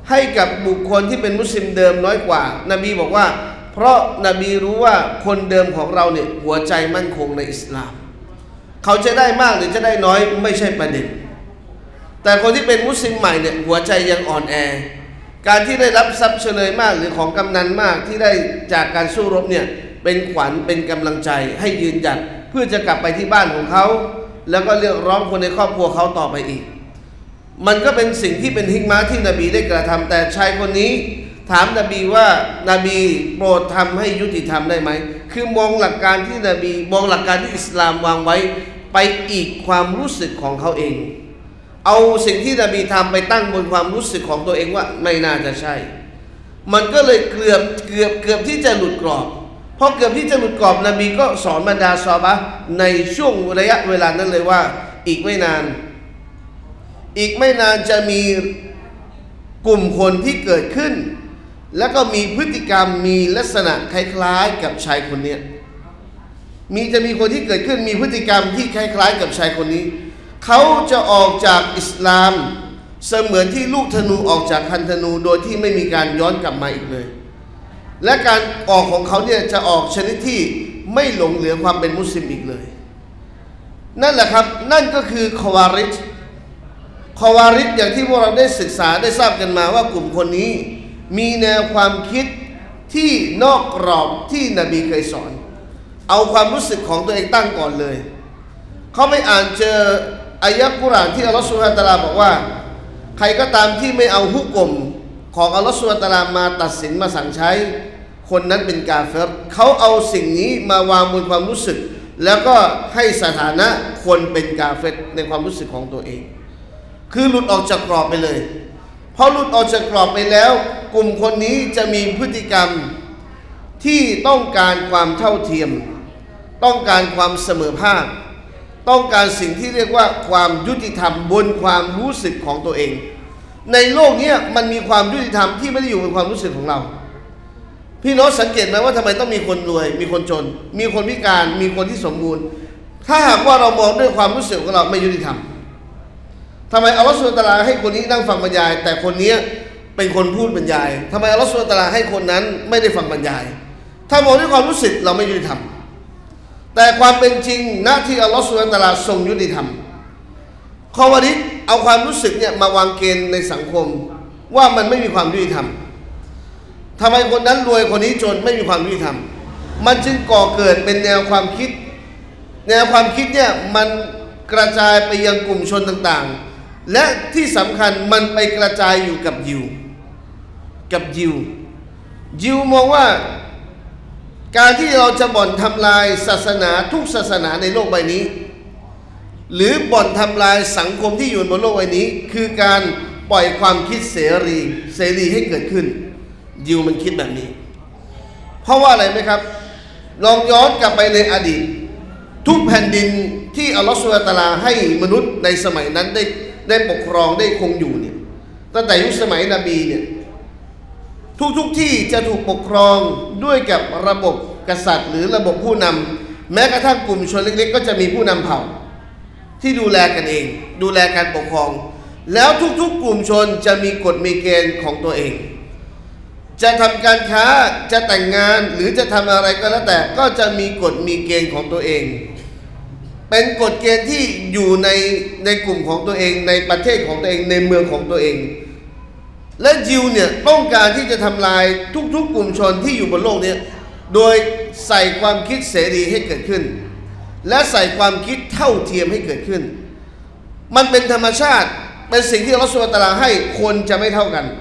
ให้กับบุคคลที่เป็นมุสลิมเดิมน้อยกว่านบีบอกว่าเพราะนบีรู้ว่าคนเดิมของเราเนี่ยหัวใจมั่นคงในอิสลามเขาจะได้มากหรือจะได้น้อยไม่ใช่ประเด็นแต่คนที่เป็นมุสลิมใหม่เนี่ยหัวใจยังอ่อนแอการที่ได้รับทรัพย์เฉลยมากหรือของกำนันมากที่ได้จากการสู้รบเนี่ยเป็นขวัญเป็นกำลังใจให้ยืนหยัดเพื่อจะกลับไปที่บ้านของเขาแล้วก็เรียกร้องคนในครอบครัวเขาต่อไปอีกมันก็เป็นสิ่งที่เป็นฮิกมะห์ที่นบีได้กระทำแต่ชายคนนี้ถามนบีว่านบีโปรดทำให้ยุติธรรมได้ไหมคือมองหลักการที่นบีมองหลักการที่อิสลามวางไว้ไปอีกความรู้สึกของเขาเองเอาสิ่งที่นบีทำไปตั้งบนความรู้สึกของตัวเองว่าไม่น่าจะใช่มันก็เลยเกือบเกือบเกือบที่จะหลุดกรอบเพราะเกือบที่จะหลุดกรอบนบีก็สอนบรรดาซอฮาบะห์ในช่วงระยะเวลานั้นเลยว่าอีกไม่นานอีกไม่นานจะมีกลุ่มคนที่เกิดขึ้นแล้วก็มีพฤติกรรมมีลักษณะคล้ายๆกับชายคนนี้มีจะมีคนที่เกิดขึ้นมีพฤติกรรมที่คล้ายๆกับชายคนนี้เขาจะออกจากอิสลามเสมือนที่ลูกธนูออกจากคันธนูโดยที่ไม่มีการย้อนกลับมาอีกเลยและการออกของเขาเนี่ยจะออกชนิดที่ไม่หลงเหลือความเป็นมุสลิมอีกเลยนั่นแหละครับนั่นก็คือคอวาริจคอวาริจอย่างที่พวกเราได้ศึกษาได้ทราบกันมาว่ากลุ่มคนนี้มีแนวความคิดที่นอกกรอบที่นบีเคยสอนเอาความรู้สึกของตัวเองตั้งก่อนเลยเขาไม่อ่านเจออายะห์กุรอานที่อัลลอฮฺซุบฮานะฮูวะตะอาลาบอกว่าใครก็ตามที่ไม่เอาฮุกมของอัลลอฮฺซุบฮานะฮูวะตะอาลามาตัดสินมาสั่งใช้คนนั้นเป็นกาเฟรเขาเอาสิ่งนี้มาวางบนความรู้สึกแล้วก็ให้สถานะคนเป็นกาเฟรในความรู้สึกของตัวเองคือหลุดออกจากกรอบไปเลยพอหลุดออกจากกรอบไปแล้วกลุ่มคนนี้จะมีพฤติกรรมที่ต้องการความเท่าเทียมต้องการความเสมอภาคต้องการสิ่งที่เรียกว่าความยุติธรรมบนความรู้สึกของตัวเองในโลกนี้มันมีความยุติธรรมที่ไม่ได้อยู่บนความรู้สึกของเราพี่น้องสังเกตไหมว่าทำไมต้องมีคนรวยมีคนจนมีคนพิการมีคนที่สมบูรณ์ถ้าหากว่าเรามองด้วยความรู้สึกของเราไม่ยุติธรรมทำไมอัลลอฮฺซุบฮานะฮูวะตะอาลาให้คนนี้นั่งฟังบรรยายแต่คนนี้เป็นคนพูดบรรยายทำไมอัลลอฮฺซุบฮานะฮูวะตะอาลาให้คนนั้นไม่ได้ฟังบรรยายถ้ามองด้วยความรู้สึกเราไม่ยุติธรรมแต่ความเป็นจริงหน้าที่อัลลอฮฺซุบฮานะฮูวะตะอาลาทรงยุติธรรมคอวาริจเอาความรู้สึกเนี่ยมาวางเกณฑ์ในสังคมว่ามันไม่มีความยุติธรรมทำไมคนนั้นรวยคนนี้จนไม่มีความยุติธรรมมันจึงก่อเกิดเป็นแนวความคิดแนวความคิดเนี่ยมันกระจายไปยังกลุ่มชนต่างๆและที่สำคัญมันไปกระจายอยู่กับยิวกับยิวยิวมองว่าการที่เราจะบ่อนทำลายศาสนาทุกศาสนาในโลกใบนี้หรือบ่อนทำลายสังคมที่อยู่บนโลกใบนี้คือการปล่อยความคิดเสรีเสรีให้เกิดขึ้นยิวมันคิดแบบนี้เพราะว่าอะไรไหมครับลองย้อนกลับไปในอดีตทุกแผ่นดินที่อัลลอฮฺซุบฮานะฮูวะตะอาลาให้มนุษย์ในสมัยนั้นได้ได้ปกครองได้คงอยู่เนี่ยตั้งแต่ยุคสมัยนบีเนี่ยทุกทุกที่จะถูกปกครองด้วยกับระบบกษัตริย์หรือระบบผู้นำแม้กระทั่งกลุ่มชนเล็กๆก็จะมีผู้นำเผ่าที่ดูแลกันเองดูแลการปกครองแล้วทุกๆกลุ่มชนจะมีกฎมีเกณฑ์ของตัวเองจะทำการค้าจะแต่งงานหรือจะทำอะไรก็แล้วแต่ก็จะมีกฎมีเกณฑ์ของตัวเองเป็นกฎเกณฑ์ที่อยู่ในในกลุ่มของตัวเองในประเทศของตัวเองในเมืองของตัวเองและยิวเนี่ยต้องการที่จะทำลายทุกๆกลุ่มชนที่อยู่บนโลกนี้โดยใส่ความคิดเสรีให้เกิดขึ้นและใส่ความคิดเท่าเทียมให้เกิดขึ้นมันเป็นธรรมชาติเป็นสิ่งที่อัลเลาะห์ซุบฮานะฮูวะตะอาลาให้คนจะไม่เท่ากัน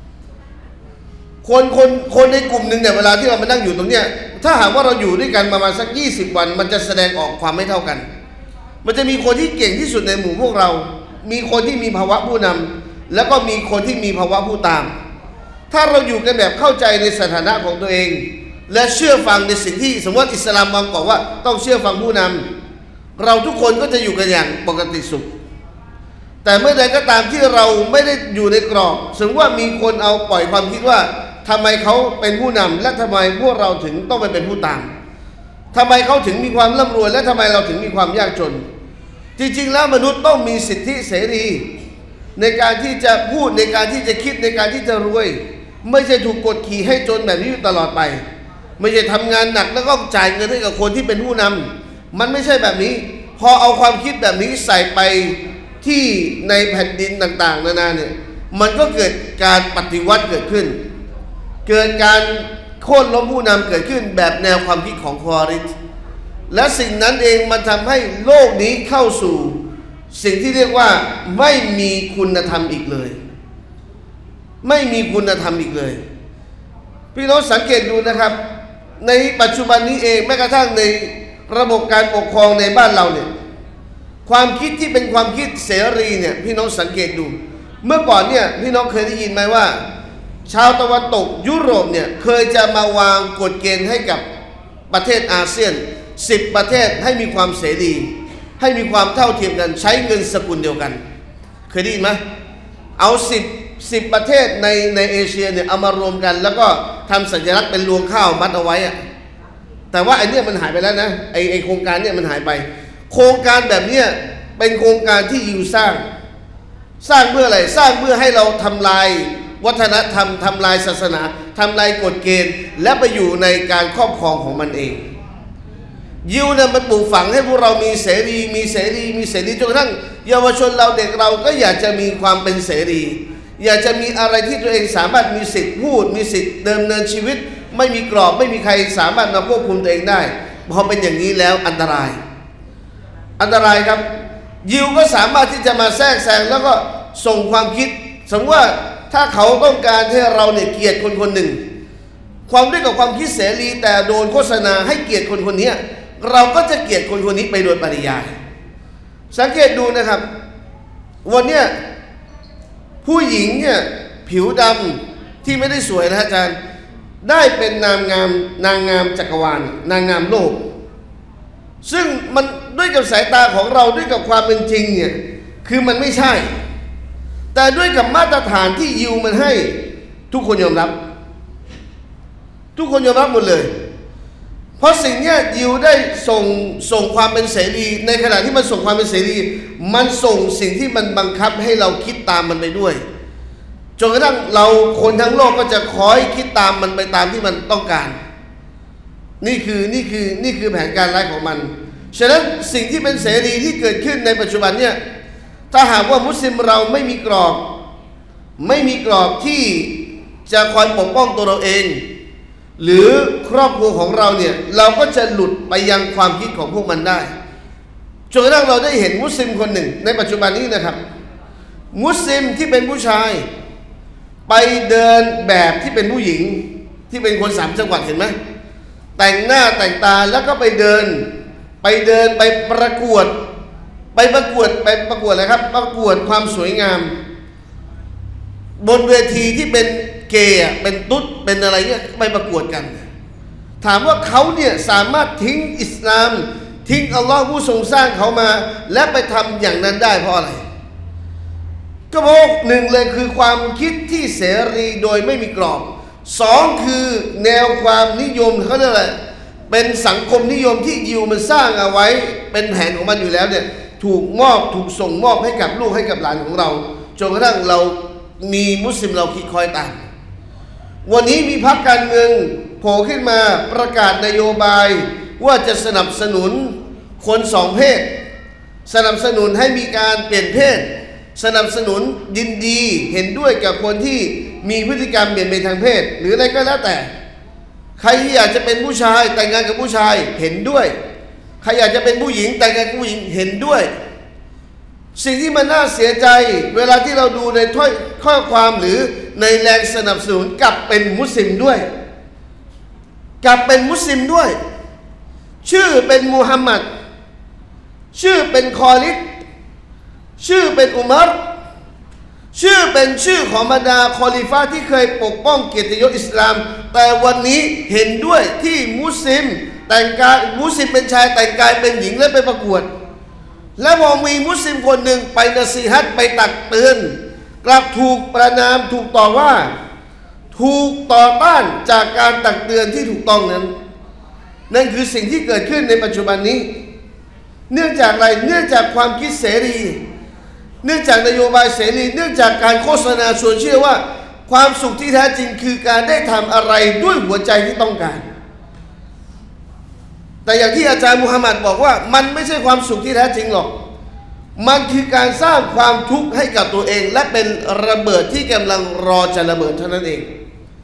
คนคนคนในกลุ่มหนึ่งเนี่ยเวลาที่เรามานั่งอยู่ตรงเนี้ยถ้าหากว่าเราอยู่ด้วยกันประมาณสักยี่สิบวันมันจะแสดงออกความไม่เท่ากันมันจะมีคนที่เก่งที่สุดในหมู่พวกเรามีคนที่มีภาวะผู้นำแล้วก็มีคนที่มีภาวะผู้ตามถ้าเราอยู่กันแบบเข้าใจในสถานะของตัวเองและเชื่อฟังในสิ่งที่สมมติอิสลามมองก่อนว่าต้องเชื่อฟังผู้นำเราทุกคนก็จะอยู่กันอย่างปกติสุขแต่เมื่อใดก็ตามที่เราไม่ได้อยู่ในกรอบสมมติว่ามีคนเอาปล่อยความคิดว่าทำไมเขาเป็นผู้นำและทำไมพวกเราถึงต้องไปเป็นผู้ตามทำไมเขาถึงมีความร่ำรวยและทำไมเราถึงมีความยากจนจริงๆแล้วมนุษย์ต้องมีสิทธิเสรีในการที่จะพูดในการที่จะคิดในการที่จะรวยไม่ใช่ถูกกดขี่ให้จนแบบนี้ตลอดไปไม่ใช่ทำงานหนักแล้วก็จ่ายเงินให้กับคนที่เป็นผู้นำมันไม่ใช่แบบนี้พอเอาความคิดแบบนี้ใส่ไปที่ในแผ่นดินต่างๆนานาเนี่ยมันก็เกิดการปฏิวัติเกิดขึ้นเกิดการโค่นล้มผู้นำเกิดขึ้นแบบแนวความคิดของคอริสและสิ่งนั้นเองมันทำให้โลกนี้เข้าสู่สิ่งที่เรียกว่าไม่มีคุณธรรมอีกเลยไม่มีคุณธรรมอีกเลยพี่น้องสังเกตดูนะครับในปัจจุบันนี้เองแม้กระทั่งในระบบการปกครองในบ้านเราเนี่ยความคิดที่เป็นความคิดเสรีเนี่ยพี่น้องสังเกตดูเมื่อก่อนเนี่ยพี่น้องเคยได้ยินไหมว่าชาวตะวันตกยุโรปเนี่ยเคยจะมาวางกฎเกณฑ์ให้กับประเทศอาเซียนสิบประเทศให้มีความเสรีให้มีความเท่าเทียมกันใช้เงินสกุลเดียวกันเคยได้ยินไหมเอาสิบสิบประเทศในในเอเชียเนี่ยเอามารวมกันแล้วก็ทำสัญลักษณ์เป็นรวงข้าวมัดเอาไว้อะแต่ว่าไอ้นี่มันหายไปแล้วนะไอ้ไอ้โครงการเนี่ยมันหายไปโครงการแบบเนี้ยเป็นโครงการที่ยูสร้างสร้างเพื่ออะไรสร้างเพื่อให้เราทำลายวัฒนธรรมทำลายศาสนาทำลายกฎเกณฑ์และไปอยู่ในการครอบครองของมันเองยิวเนี่ยมันปลูกฝังให้พวกเรามีเสรีมีเสรีมีเสรีจนกระทั่งเยาวชนเราเด็กเราก็อยากจะมีความเป็นเสรีอยากจะมีอะไรที่ตัวเองสามารถมีสิทธิ์พูดมีสิทธิ์เดิมเนินชีวิตไม่มีกรอบไม่มีใครสามารถมาควบคุมตัวเองได้พอเป็นอย่างนี้แล้วอันตรายอันตรายครับยิวก็สามารถที่จะมาแทรกแซงแล้วก็ส่งความคิดสมมติว่าถ้าเขาต้องการให้เราเนี่ยเกลียดคนคนหนึ่งความด้วยกับความคิดเสรีแต่โดนโฆษณาให้เกลียดคนคนนี้เราก็จะเกลียดคนคนนี้ไปโดยปริยายสังเกตดูนะครับวันเนี้ยผู้หญิงเนี่ยผิวดำที่ไม่ได้สวยนะอาจารย์ได้เป็นนางงามนางงามจักรวาลนางงามโลกซึ่งมันด้วยกับสายตาของเราด้วยกับความเป็นจริงเนี่ยคือมันไม่ใช่แต่ด้วยกับมาตรฐานที่ยิวมันให้ทุกคนยอมรับทุกคนยอมรับหมดเลยเพราะสิ่งนี้ยิวได้ส่งส่งความเป็นเสรีในขณะที่มันส่งความเป็นเสรีมันส่งสิ่งที่มันบังคับให้เราคิดตามมันไปด้วยจนกระทั่งเราคนทั้งโลกก็จะคอยคิดตามมันไปตามที่มันต้องการนี่คือนี่คือนี่คือแผนการร้ายของมันฉะนั้นสิ่งที่เป็นเสรีที่เกิดขึ้นในปัจจุบันเนี่ยถ้าหากว่ามุสลิมเราไม่มีกรอบไม่มีกรอบที่จะคอยปกป้องตัวเราเองหรือครอบครัวของเราเนี่ยเราก็จะหลุดไปยังความคิดของพวกมันได้จนกระทั่งเราได้เห็นมุสลิมคนหนึ่งในปัจจุบันนี้นะครับมุสลิมที่เป็นผู้ชายไปเดินแบบที่เป็นผู้หญิงที่เป็นคนสามจังหวัดเห็นไหมแต่งหน้าแต่งตาแล้วก็ไปเดินไปเดินไปประกวดไปประกวดไปประกวดอะไรครับประกวดความสวยงามบนเวทีที่เป็นเกย์เป็นตุ๊ดเป็นอะไรเงี้ยไปประกวดกันถามว่าเขาเนี่ยสามารถทิ้งอิสลามทิ้งอัลลอฮ์ผู้ทรงสร้างเขามาและไปทำอย่างนั้นได้เพราะอะไรก็เพราะหนึ่งเลยคือความคิดที่เสรีโดยไม่มีกรอบสองคือแนวความนิยมเขาเรียกอะไรเป็นสังคมนิยมที่ยิวมันสร้างเอาไว้เป็นแผนของมันอยู่แล้วเนี่ยถูกมอบถูกส่งมอบให้กับลูกให้กับหลานของเราจนกระทั่งเรามีมุสลิมเราคิดคอยตามวันนี้มีพรรคการเมืองโผล่ขึ้นมาประกาศนโยบายว่าจะสนับสนุนคนสองเพศสนับสนุนให้มีการเปลี่ยนเพศสนับสนุนยินดีเห็นด้วยกับคนที่มีพฤติกรรมเปลี่ยนไปทางเพศหรืออะไรก็แล้วแต่ใครที่อยากจะเป็นผู้ชายแต่งงานกับผู้ชายเห็นด้วยใครอยากจะเป็นผู้หญิงแต่งงานกับผู้หญิงเห็นด้วยสิ่งที่มันน่าเสียใจเวลาที่เราดูในถ้อยข้อความหรือในแรงสนับสนุนกลับเป็นมุสลิมด้วยกลับเป็นมุสลิมด้วยชื่อเป็นมูฮัมหมัดชื่อเป็นคอลิดชื่อเป็นอุมัรชื่อเป็นชื่อของบรรดาคอลิฟะห์ที่เคยปกป้องเกียรติยศอิสลามแต่วันนี้เห็นด้วยที่มุสลิมแต่งกายมุสลิมเป็นชายแต่งกายเป็นหญิงและไปประกวดและพอมีมุสลิมคนหนึ่งไปนะซีฮัตไปตักเตือนกลับถูกประณามถูกต่อว่าถูกต่อต้านจากการตักเตือนที่ถูกต้องนั้นนั่นคือสิ่งที่เกิดขึ้นในปัจจุบันนี้เนื่องจากอะไรเนื่องจากความคิดเสรีเนื่องจากนโยบายเสรีเนื่องจากการโฆษณาชวนเชื่อว่าความสุขที่แท้จริงคือการได้ทำอะไรด้วยหัวใจที่ต้องการแต่อย่างที่อาจารย์มุฮัมมัดบอกว่ามันไม่ใช่ความสุขที่แท้จริงหรอกมันคือการสร้างความทุกข์ให้กับตัวเองและเป็นระเบิดที่กำลังรอจะระเบิดเท่านั้นเอง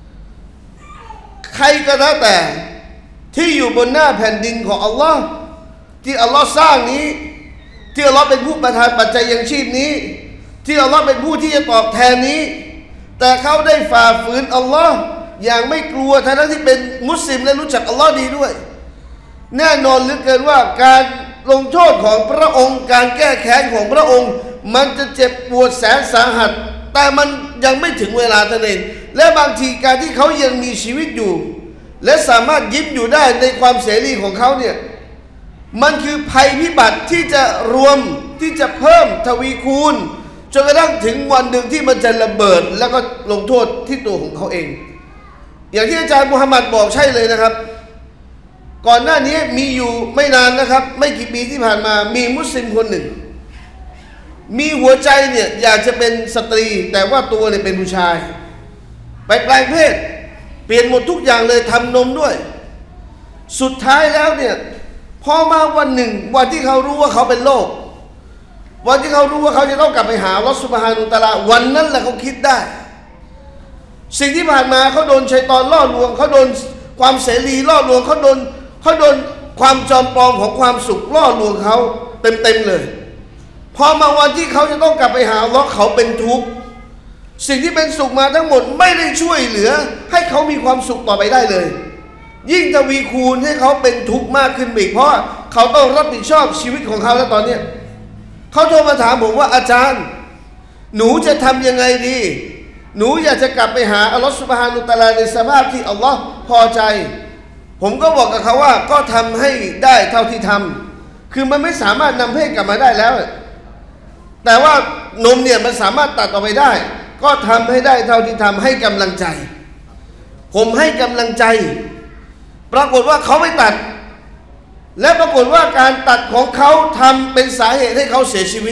ใครก็แล้วแต่ที่อยู่บนหน้าแผ่นดินของอัลลอฮ์ที่อัลลอฮ์สร้างนี้ที่อัลลอฮ์เป็นผู้ประทานปัจจัยยังชีพนี้ที่อัลลอฮ์เป็นผู้ที่จะตอบแทนนี้แต่เขาได้ฝ่าฝืนอัลลอฮ์อย่างไม่กลัวทั้งที่เป็นมุสลิมและรู้จักอัลลอฮ์ดีด้วยแน่นอนเหลือเกินว่าการลงโทษของพระองค์การแก้แค้นของพระองค์มันจะเจ็บปวดแสนสาหัสแต่มันยังไม่ถึงเวลาเท่านั้นและบางทีการที่เขายังมีชีวิตอยู่และสามารถยิ้มอยู่ได้ในความเสรีของเขาเนี่ยมันคือภัยพิบัติที่จะรวมที่จะเพิ่มทวีคูณจนกระทั่งถึงวันหนึ่งที่มันจะระเบิดแล้วก็ลงโทษที่ตัวของเขาเองอย่างที่อาจารย์มุฮัมมัดบอกใช่เลยนะครับก่อนหน้านี้มีอยู่ไม่นานนะครับไม่กี่ปีที่ผ่านมามีมุสลิมคนหนึ่งมีหัวใจเนี่ยอยากจะเป็นสตรีแต่ว่าตัวเนี่ยเป็นผู้ชายไปแปลงเพศเปลี่ยนหมดทุกอย่างเลยทำนมด้วยสุดท้ายแล้วเนี่ยพอมาวันหนึ่งวันที่เขารู้ว่าเขาเป็นโรควันที่เขารู้ว่าเขาจะต้องกลับไปหาอัลเลาะห์ซุบฮานะฮูวะตะอาลาวันนั้นแหละเขาคิดได้สิ่งที่ผ่านมาเขาโดนชัยฏอนล่อลวงเขาโดนความเสรีล่อลวงเขาโดนเขาโดนความจอมปลอมของความสุขล่อลวงเขาเต็มๆเลยพอมาวันที่เขาจะต้องกลับไปหาอัลเลาะห์เขาเป็นทุกข์สิ่งที่เป็นสุขมาทั้งหมดไม่ได้ช่วยเหลือให้เขามีความสุขต่อไปได้เลยยิ่งทวีคูณให้เขาเป็นทุกข์มากขึ้นอีกเพราะเขาต้องรับผิดชอบชีวิตของเขาแล้วตอนนี้เขาโทรมาถามผมว่าอาจารย์หนูจะทำยังไงดีหนูอยากจะกลับไปหาอัลลอฮฺซุบฮานะฮูวะตะอาลาในสภาพที่อัลลอฮ์พอใจผมก็บอกกับเขาว่าก็ทำให้ได้เท่าที่ทำคือมันไม่สามารถนำเพศกลับมาได้แล้วแต่ว่านมเนี่ยมันสามารถตัดออกไปได้ก็ทำให้ได้เท่าที่ทำให้กำลังใจผมให้กำลังใจปรากฏว่าเขาไม่ตัดและปรากฏว่าการตัดของเขาทำเป็นสาเหตุให้เขาเสียชีวิต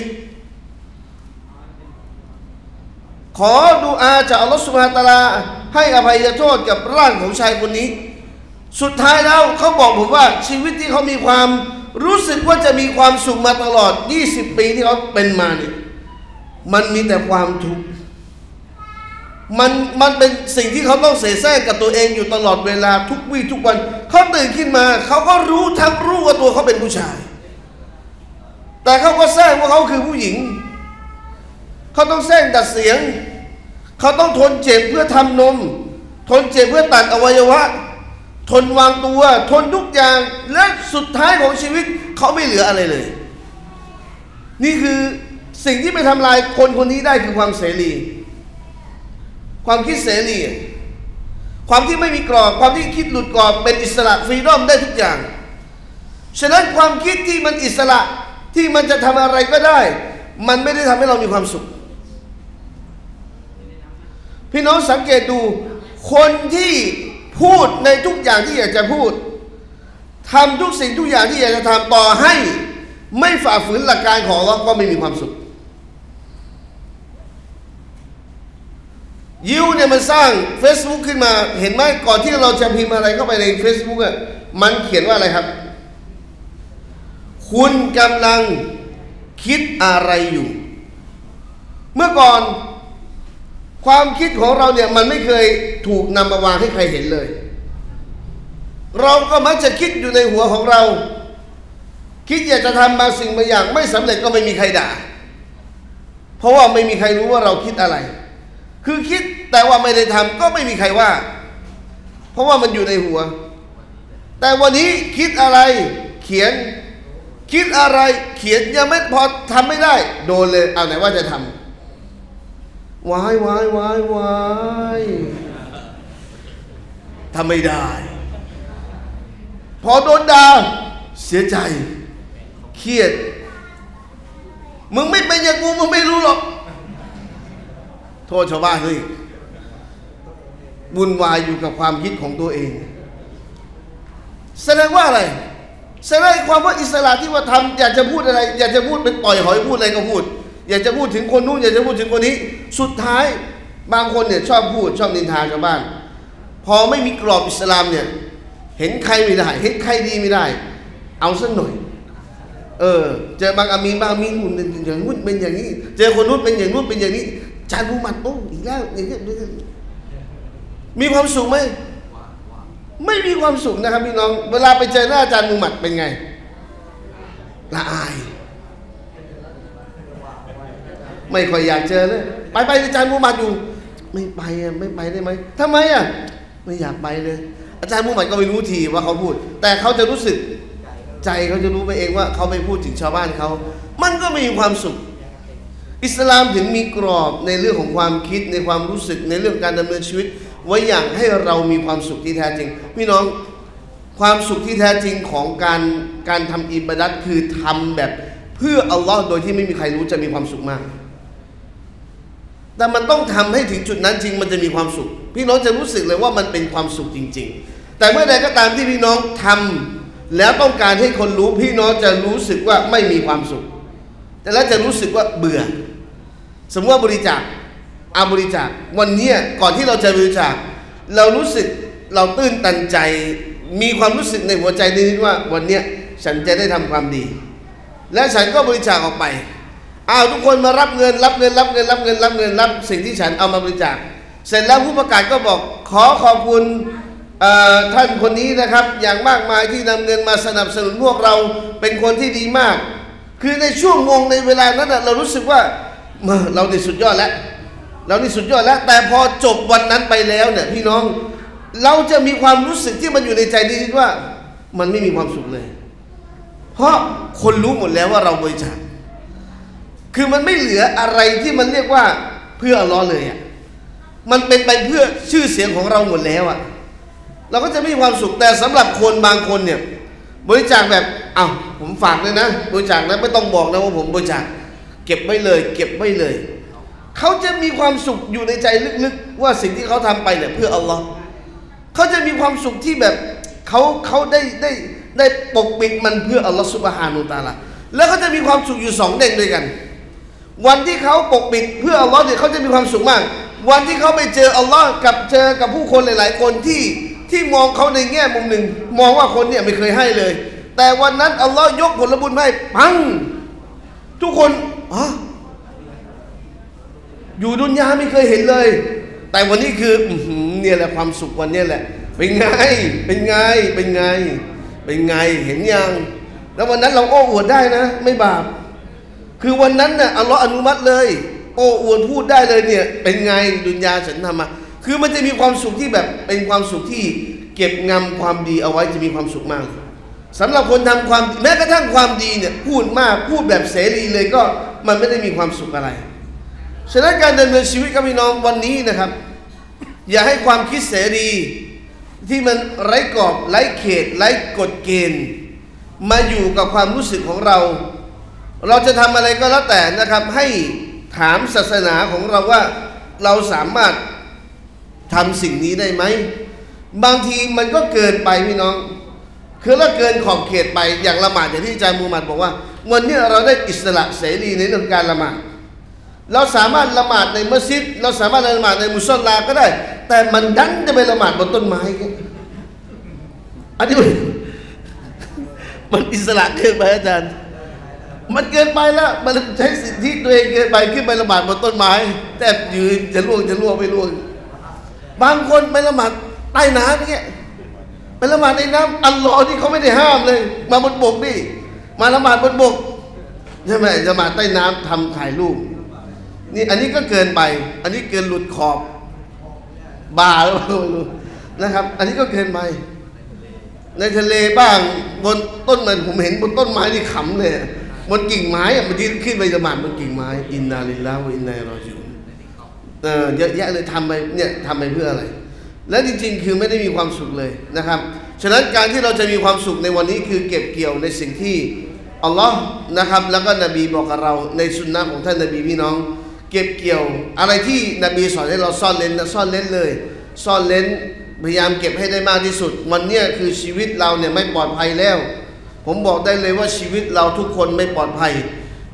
ขอดุอาจากอัลลอฮฺซุบฮานะฮูวะตะอาลาให้อภัยโทษกับร่างของชายคนนี้สุดท้ายแล้วเขาบอกผมว่าชีวิตที่เขามีความรู้สึกว่าจะมีความสุขมาตลอดยี่สิบปีที่เขาเป็นมาเนี่ยมันมีแต่ความทุกข์มันมันเป็นสิ่งที่เขาต้องเสแสร้งกับตัวเองอยู่ตลอดเวลาทุกวี่ทุกวันเขาตื่นขึ้นมาเขาก็รู้ทั้งรู้ว่าตัวเขาเป็นผู้ชายแต่เขาก็แสร้งว่าเขาคือผู้หญิงเขาต้องแสร้งดัดเสียงเขาต้องทนเจ็บเพื่อทำนมทนเจ็บเพื่อตัดอวัยวะทนวางตัวทนทุกอย่างและสุดท้ายของชีวิตเขาไม่เหลืออะไรเลยนี่คือสิ่งที่ไปทำลายคนคนนี้ได้คือความเสรีความคิดเสรีความที่ไม่มีกรอบความที่คิดหลุดกรอบเป็นอิสระฟรีดอมได้ทุกอย่างฉะนั้นความคิดที่มันอิสระที่มันจะทำอะไรก็ได้มันไม่ได้ทำให้เรามีความสุขพี่น้องสังเกตดูคนที่พูดในทุกอย่างที่อยากจะพูดทำทุกสิ่งทุกอย่างที่อยากจะทำต่อให้ไม่ฝ่าฝืนหลักการของอัลเลาะห์ก็ไม่มีความสุขยิวเนี่ยมันสร้าง Facebook ขึ้นมาเห็นไหมก่อนที่เราจะพิมพ์อะไรเข้าไปใน Facebook อ่ะมันเขียนว่าอะไรครับคุณกำลังคิดอะไรอยู่เมื่อก่อนความคิดของเราเนี่ยมันไม่เคยถูกนำมาวางให้ใครเห็นเลยเราก็มักจะคิดอยู่ในหัวของเราคิดอยากจะทำบางสิ่งบางอย่างไม่สำเร็จก็ไม่มีใครด่าเพราะว่าไม่มีใครรู้ว่าเราคิดอะไรคือคิดแต่ว่าไม่ได้ทำก็ไม่มีใครว่าเพราะว่ามันอยู่ในหัวแต่วันนี้คิดอะไรเขียนคิดอะไรเขียนยังไม่พอทำไม่ได้โดนเลยเอาไหนว่าจะทำวายวายวายวายทำไม่ได้พอโดนด่าเสียใจเครียดมึงไม่เป็นอย่างกูมึงไม่รู้หรอกโทษชาวบ้านเลยวุ่นวายอยู่กับความคิดของตัวเองแสดงว่าอะไรแสดงความว่าอิสระที่ว่าทำอยากจะพูดอะไรอยากจะพูดเป็นปล่อยหอยพูดอะไรก็พูดอยากจะพูดถึงคนนู้นอยากจะพูดถึงคนนี้สุดท้ายบางคนเนี่ยชอบพูดชอบนินทาชาวบ้านพอไม่มีกรอบอิสลามเนี่ยเห็นใครไม่ได้เห็นใครดีไม่ได้เอาสักหน่อยเออเจอบางอามีนบางอามีนหุ่นอย่างนู้นเป็นอย่างนี้เจอคนนู้นเป็นอย่างนู้นเป็นอย่างนี้จานมุฮัมมัดโอ้อีกแล้วอย่างนี้มีความสุขไหมไม่มีความสุขนะครับพี่น้องเวลาไปเจอหน้าอาจารย์มุฮัมมัดเป็นไงละอายไม่ค่อยอยากเจอเลยไปไปอาจารย์มุฮัมมัดอยู่ไม่ไปอ่ะไม่ไปได้ไหมทำไมอ่ะไม่อยากไปเลยอาจารย์มุฮัมมัดก็ไม่รู้ทีว่าเขาพูดแต่เขาจะรู้สึกใจเขาจะรู้ไปเองว่าเขาไปพูดถึงชาวบ้านเขามันก็ไม่มีความสุขอิสลามถึงมีกรอบในเรื่องของความคิดในความรู้สึกในเรื่องการดำเนินชีวิตไว้อย่างให้เรามีความสุขที่แท้จริงพี่น้องความสุขที่แท้จริงของการการทำอิบาดัตคือทำแบบเพื่ออัลลอฮ์โดยที่ไม่มีใครรู้จะมีความสุขมากแต่มันต้องทำให้ถึงจุดนั้นจริงมันจะมีความสุขพี่น้องจะรู้สึกเลยว่ามันเป็นความสุขจริงๆแต่เมื่อใดก็ตามที่พี่น้องทำแล้วต้องการให้คนรู้พี่น้องจะรู้สึกว่าไม่มีความสุขแต่แล้วจะรู้สึกว่าเบื่อสมมติว่าบริจาคอาบริจาควันนี้ก่อนที่เราจะบริจาคเรารู้สึกเราตื้นตันใจมีความรู้สึกในหัวใจนิดๆว่าวันนี้ฉันจะได้ทำความดีและฉันก็บริจาคออกไปอ้าวทุกคนมารับเงินรับเงินรับเงินรับเงินรับเงินรับสิ่งที่ฉันเอามาบริจาคเสร็จแล้วผู้ประกาศก็บอกขอขอบคุณท่านคนนี้นะครับอย่างมากมายที่นำเงินมาสนับสนุนพวกเราเป็นคนที่ดีมากคือในช่วงวงในเวลานั้นเรารู้สึกว่าเราได้สุดยอดแล้วเราได้สุดยอดแล้วแต่พอจบวันนั้นไปแล้วเนี่ยพี่น้องเราจะมีความรู้สึกที่มันอยู่ในใจนิดๆว่ามันไม่มีความสุขเลยเพราะคนรู้หมดแล้วว่าเราบริจาคคือมันไม่เหลืออะไรที่มันเรียกว่าเพื่ออัลเลาะห์เลยอ่ะมันเป็นไปเพื่อชื่อเสียงของเราหมดแล้วอ่ะเราก็จะไม่มีความสุขแต่สำหรับคนบางคนเนี่ยบริจาคแบบอ้าวผมฝากเลยนะบริจาคนะไม่ต้องบอกนะว่าผมบริจาคเก็บไว้เลยเก็บไว้เลยเขาจะมีความสุขอยู่ในใจลึกๆว่าสิ่งที่เขาทำไปเนี่ยเพื่ออัลลอฮ์เขาจะมีความสุขที่แบบเขาเขาได้ได้ได้ปกปิดมันเพื่ออัลลอฮ์ซุบฮานะฮูวะตะอาลาแล้วเขาจะมีความสุขอยู่สองเด้งด้วยกันวันที่เขาปกปิดเพื่ออัลลอฮ์เนี่ยเขาจะมีความสุขมากวันที่เขาไปเจออัลลอฮ์กับเจอกับผู้คนหลายๆคนที่ที่มองเขาในแง่มุมหนึ่งมองว่าคนเนี่ยไม่เคยให้เลยแต่วันนั้นอัลลอฮ์ยกผลบุญให้ปังทุกคนอ๋ออยู่ดุนยาไม่เคยเห็นเลยแต่วันนี้คือเนี่ยแหละความสุขวันนี้แหละเป็นไงเป็นไงเป็นไงเป็นไงเห็นยังแล้ววันนั้นเราโอ้อวดได้นะไม่บาปคือวันนั้นน่ะอัลลอฮ์อนุมัติเลยโอ้อวดพูดได้เลยเนี่ยเป็นไงดุนยาฉันทำมาคือมันจะมีความสุขที่แบบเป็นความสุขที่เก็บงำความดีเอาไว้จะมีความสุขมากสำหรับคนทำความแม้กระทั่งความดีเนี่ยพูดมากพูดแบบเสรีเลยก็มันไม่ได้มีความสุขอะไรฉะนั้นการดำเนินชีวิตกับพี่น้องวันนี้นะครับอย่าให้ความคิดเสรีที่มันไร้กรอบไร้เขตไร้กฎเกณฑ์มาอยู่กับความรู้สึกของเราเราจะทำอะไรก็แล้วแต่นะครับให้ถามศาสนาของเราว่าเราสามารถทำสิ่งนี้ได้ไหมบางทีมันก็เกินไปพี่น้องคือเราเกินขอบเขตไปอย่างละหมาดอย่างที่อาจารย์มูฮัมหมัดบอกว่าวันนี้เราได้อิสระเสรีในเรื่องการละหมาดเราสามารถละหมาดในมัสยิดเราสามารถละหมาดในมุศอลลาก็ได้แต่มันดันจะไปละหมาดบนต้นไม้กันอันนี้มันมันอิสระเกินไปอาจารย์มันเกินไปแล้วมันใช้สิทธิตัวเองเกินไปขึ้นไปละหมาดบนต้นไม้แต่ยืนจะล่วงจะล่วงไม่ล่วงบางคนไปละหมาดใต้น้ำอย่างเงี้ยไปละหมาดในน้ำอัลลอฮ์ที่เขาไม่ได้ห้ามเลยมาบนบกนี่มาละหมาดบนบกใช่ไหมละหมาดใต้น้ำทำถ่ายรูปนี่อันนี้ก็เกินไปอันนี้เกินหลุดขอบบาหรือเปล่าไม่รู้นะครับอันนี้ก็เกินไปในทะเลบ้างบนต้นไม้ผมเห็นบนต้นไม้นี่ขำเลยบนกิ่งไม้อะมันยืนขึ้นไปละหมาดบนกิ่งไม้อินนาลิลลาฮ์วะอินนาอิลัยฮิรอญิอูนเออเยอะแยะเลยทำไปเนี่ยทำไปเพื่ออะไรและจริงๆคือไม่ได้มีความสุขเลยนะครับฉะนั้นการที่เราจะมีความสุขในวันนี้คือเก็บเกี่ยวในสิ่งที่อัลลอฮ์นะครับแล้วก็นบีบอกกับเราในสุนนะของท่านนบีพี่น้องเก็บเกี่ยวอะไรที่นบีสอนให้เราซ่อนเร้นนะซ่อนเร้นเลยซ่อนเร้นพยายามเก็บให้ได้มากที่สุดวันนี้คือชีวิตเราเนี่ยไม่ปลอดภัยแล้วผมบอกได้เลยว่าชีวิตเราทุกคนไม่ปลอดภัย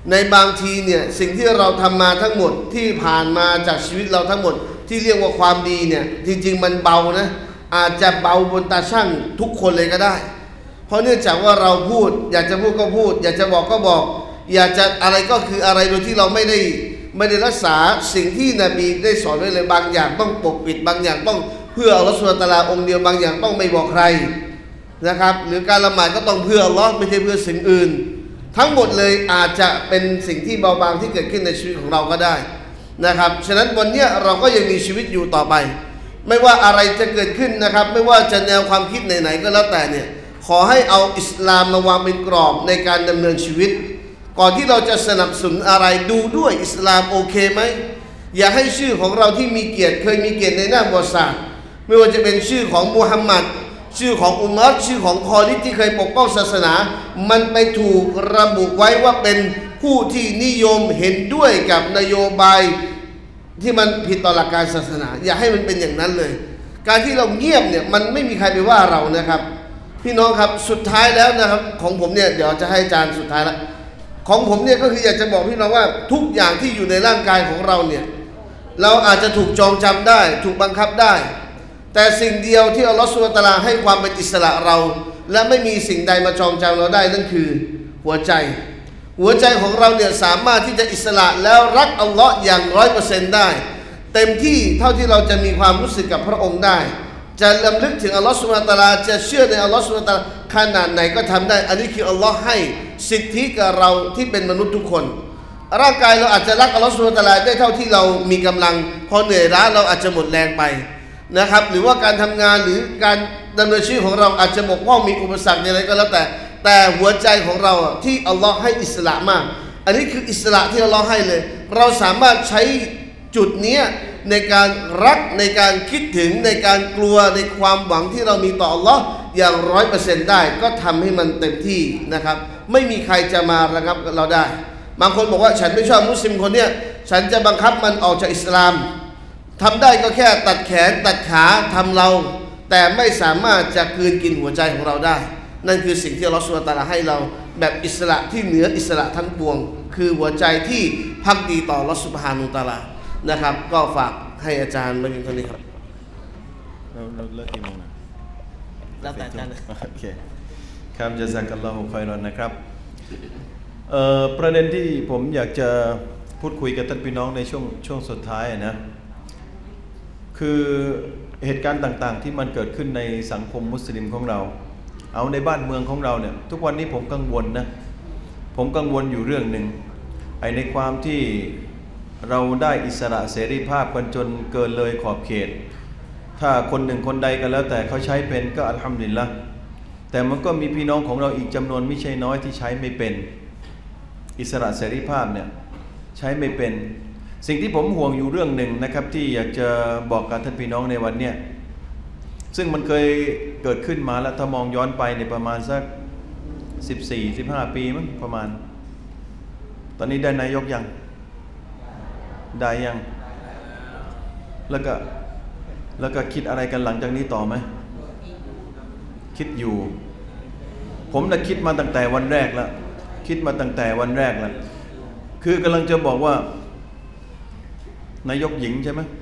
ในบางทีเนี่ยสิ่งที่เราทำมาทั้งหมดที่ผ่านมาจากชีวิตเราทั้งหมดที่เรียกว่าความดีเนี่ยจริงๆมันเบานะอาจจะเบาบนตาช่างทุกคนเลยก็ได้เพราะเนื่องจากว่าเราพูดอยากจะพูดก็พูดอยากจะบอกก็บอกอยากจะอะไรก็คืออะไรโดยที่เราไม่ได้ไม่ได้รักษาสิ่งที่นบีได้สอนไว้เลยบางอย่างต้องปกปิดบางอย่างต้องเพื่ออัลลอฮฺซุบฮานะฮูวะตะอาลาองค์เดียวบางอย่างต้องไม่บอกใครนะครับหรือการละหมาดก็ต้องเพื่ออัลลอฮ์ไม่ใช่เพื่อสิ่งอื่นทั้งหมดเลยอาจจะเป็นสิ่งที่เบาบางที่เกิดขึ้นในชีวิตของเราก็ได้นะครับฉะนั้นวันนี้เราก็ยังมีชีวิตอยู่ต่อไปไม่ว่าอะไรจะเกิดขึ้นนะครับไม่ว่าจะแนวความคิดไหนๆก็แล้วแต่เนี่ยขอให้เอาอิสลามมาวางเป็นกรอบในการดำเนินชีวิตก่อนที่เราจะสนับสนุนอะไรดูด้วยอิสลามโอเคไหมอย่าให้ชื่อของเราที่มีเกียรติเคยมีเกียรติในหน้าประวัติศาสตร์ไม่ว่าจะเป็นชื่อของมุฮัมมัดชื่อของอุมัรชื่อของคอลิดที่เคยปกป้องศาสนามันไปถูกระบุไว้ว่าเป็นผู้ที่นิยมเห็นด้วยกับนโยบายที่มันผิดต่อหลักการศาสนาอย่าให้มันเป็นอย่างนั้นเลยการที่เราเงียบเนี่ยมันไม่มีใครไปว่าเรานะครับพี่น้องครับสุดท้ายแล้วนะครับของผมเนี่ยเดี๋ยวจะให้อาจารย์สุดท้ายละของผมเนี่ยก็คืออยากจะบอกพี่น้องว่าทุกอย่างที่อยู่ในร่างกายของเราเนี่ยเราอาจจะถูกจองจำได้ถูกบังคับได้แต่สิ่งเดียวที่อัลลอฮฺซุบฮานะฮูวะตะอาลาให้ความเป็นอิสระเราและไม่มีสิ่งใดมาจองจำเราได้นั่นคือหัวใจหัวใจของเราเนี่ยสามารถที่จะอิสระแล้วรักอัลลอฮ์อย่างร้อยเปอร์เซ็นต์ได้เต็มที่เท่าที่เราจะมีความรู้สึกกับพระองค์ได้จะรำลึกถึงอัลลอฮฺซุบฮานะฮูวะตะอาลาจะเชื่อในอัลลอฮฺซุบฮานะฮูวะตะอาลาขนาดไหนก็ทำได้อันนี้คืออัลลอฮ์ให้สิทธิกับเราที่เป็นมนุษย์ทุกคนร่างกายเราอาจจะรักอัลลอฮฺซุบฮานะฮูวะตะอาลาได้เท่าที่เรามีกำลังพอเหนื่อยล้าเราอาจจะหมดแรงไปนะครับหรือว่าการทำงานหรือการดำเนินชีวิตของเราอาจจะบกพร่องมีอุปสรรคอะไรก็แล้วแต่แต่หัวใจของเราที่อัลลอฮ์ให้อิสระมากอันนี้คืออิสระที่อัลลอฮ์ให้เลยเราสามารถใช้จุดนี้ในการรักในการคิดถึงในการกลัวในความหวังที่เรามีต่ออัลลอฮ์อย่างร้อยเปอร์เซ็นต์ได้ก็ทำให้มันเต็มที่นะครับไม่มีใครจะมาระงับเราได้บางคนบอกว่าฉันไม่ชอบมุสลิมคนเนี้ยฉันจะบังคับมันออกจากอิสลามทำได้ก็แค่ตัดแขนตัดขาทำเราแต่ไม่สามารถจะกลืนกินหัวใจของเราได้นั่นคือสิ่งที่อัลเลาะห์ซุบฮานะฮูวะตะอาลาให้เราแบบอิสระที่เหนืออิสระทั้งปวงคือหัวใจที่ภักดีต่ออัลเลาะห์ซุบฮานะฮูวะตะอาลานะครับก็ฝากให้อาจารย์มาอยู่ตรงนี้ครับเราเราเลิกกี่โมงนะแล้วแต่อาจารย์โอเคครับญะซากัลลอฮุค็อยรอนนะครับเอ่อประเด็นที่ผมอยากจะพูดคุยกับท่านพี่น้องในช่วงช่วงสุดท้ายนะคือเหตุการณ์ต่างๆที่มันเกิดขึ้นในสังคมมุสลิมของเราเอาในบ้านเมืองของเราเนี่ยทุกวันนี้ผมกังวลนะผมกังวลอยู่เรื่องหนึ่งไอ้ในความที่เราได้อิสระเสรีภาพกันจนเกินเลยขอบเขตถ้าคนหนึ่งคนใดก็แล้วแต่เขาใช้เป็นก็อัลฮัมดุลิลละห์แต่มันก็มีพี่น้องของเราอีกจำนวนไม่ใช่น้อยที่ใช้ไม่เป็นอิสระเสรีภาพเนี่ยใช้ไม่เป็นสิ่งที่ผมห่วงอยู่เรื่องหนึ่งนะครับที่อยากจะบอกกับท่านพี่น้องในวันเนี้ยซึ่งมันเคยเกิดขึ้นมาแล้วถ้ามองย้อนไปในประมาณสักสิบสี่ สิบห้าปีมั้งประมาณตอนนี้ได้นายกยังได้ยังแล้วก็แล้วก็คิดอะไรกันหลังจากนี้ต่อไหมคิดอยู่ผมน่ะคิดมาตั้งแต่วันแรกแล้วคิดมาตั้งแต่วันแรกแล้วคือกำลังจะบอกว่านายกหญิงใช่ไหม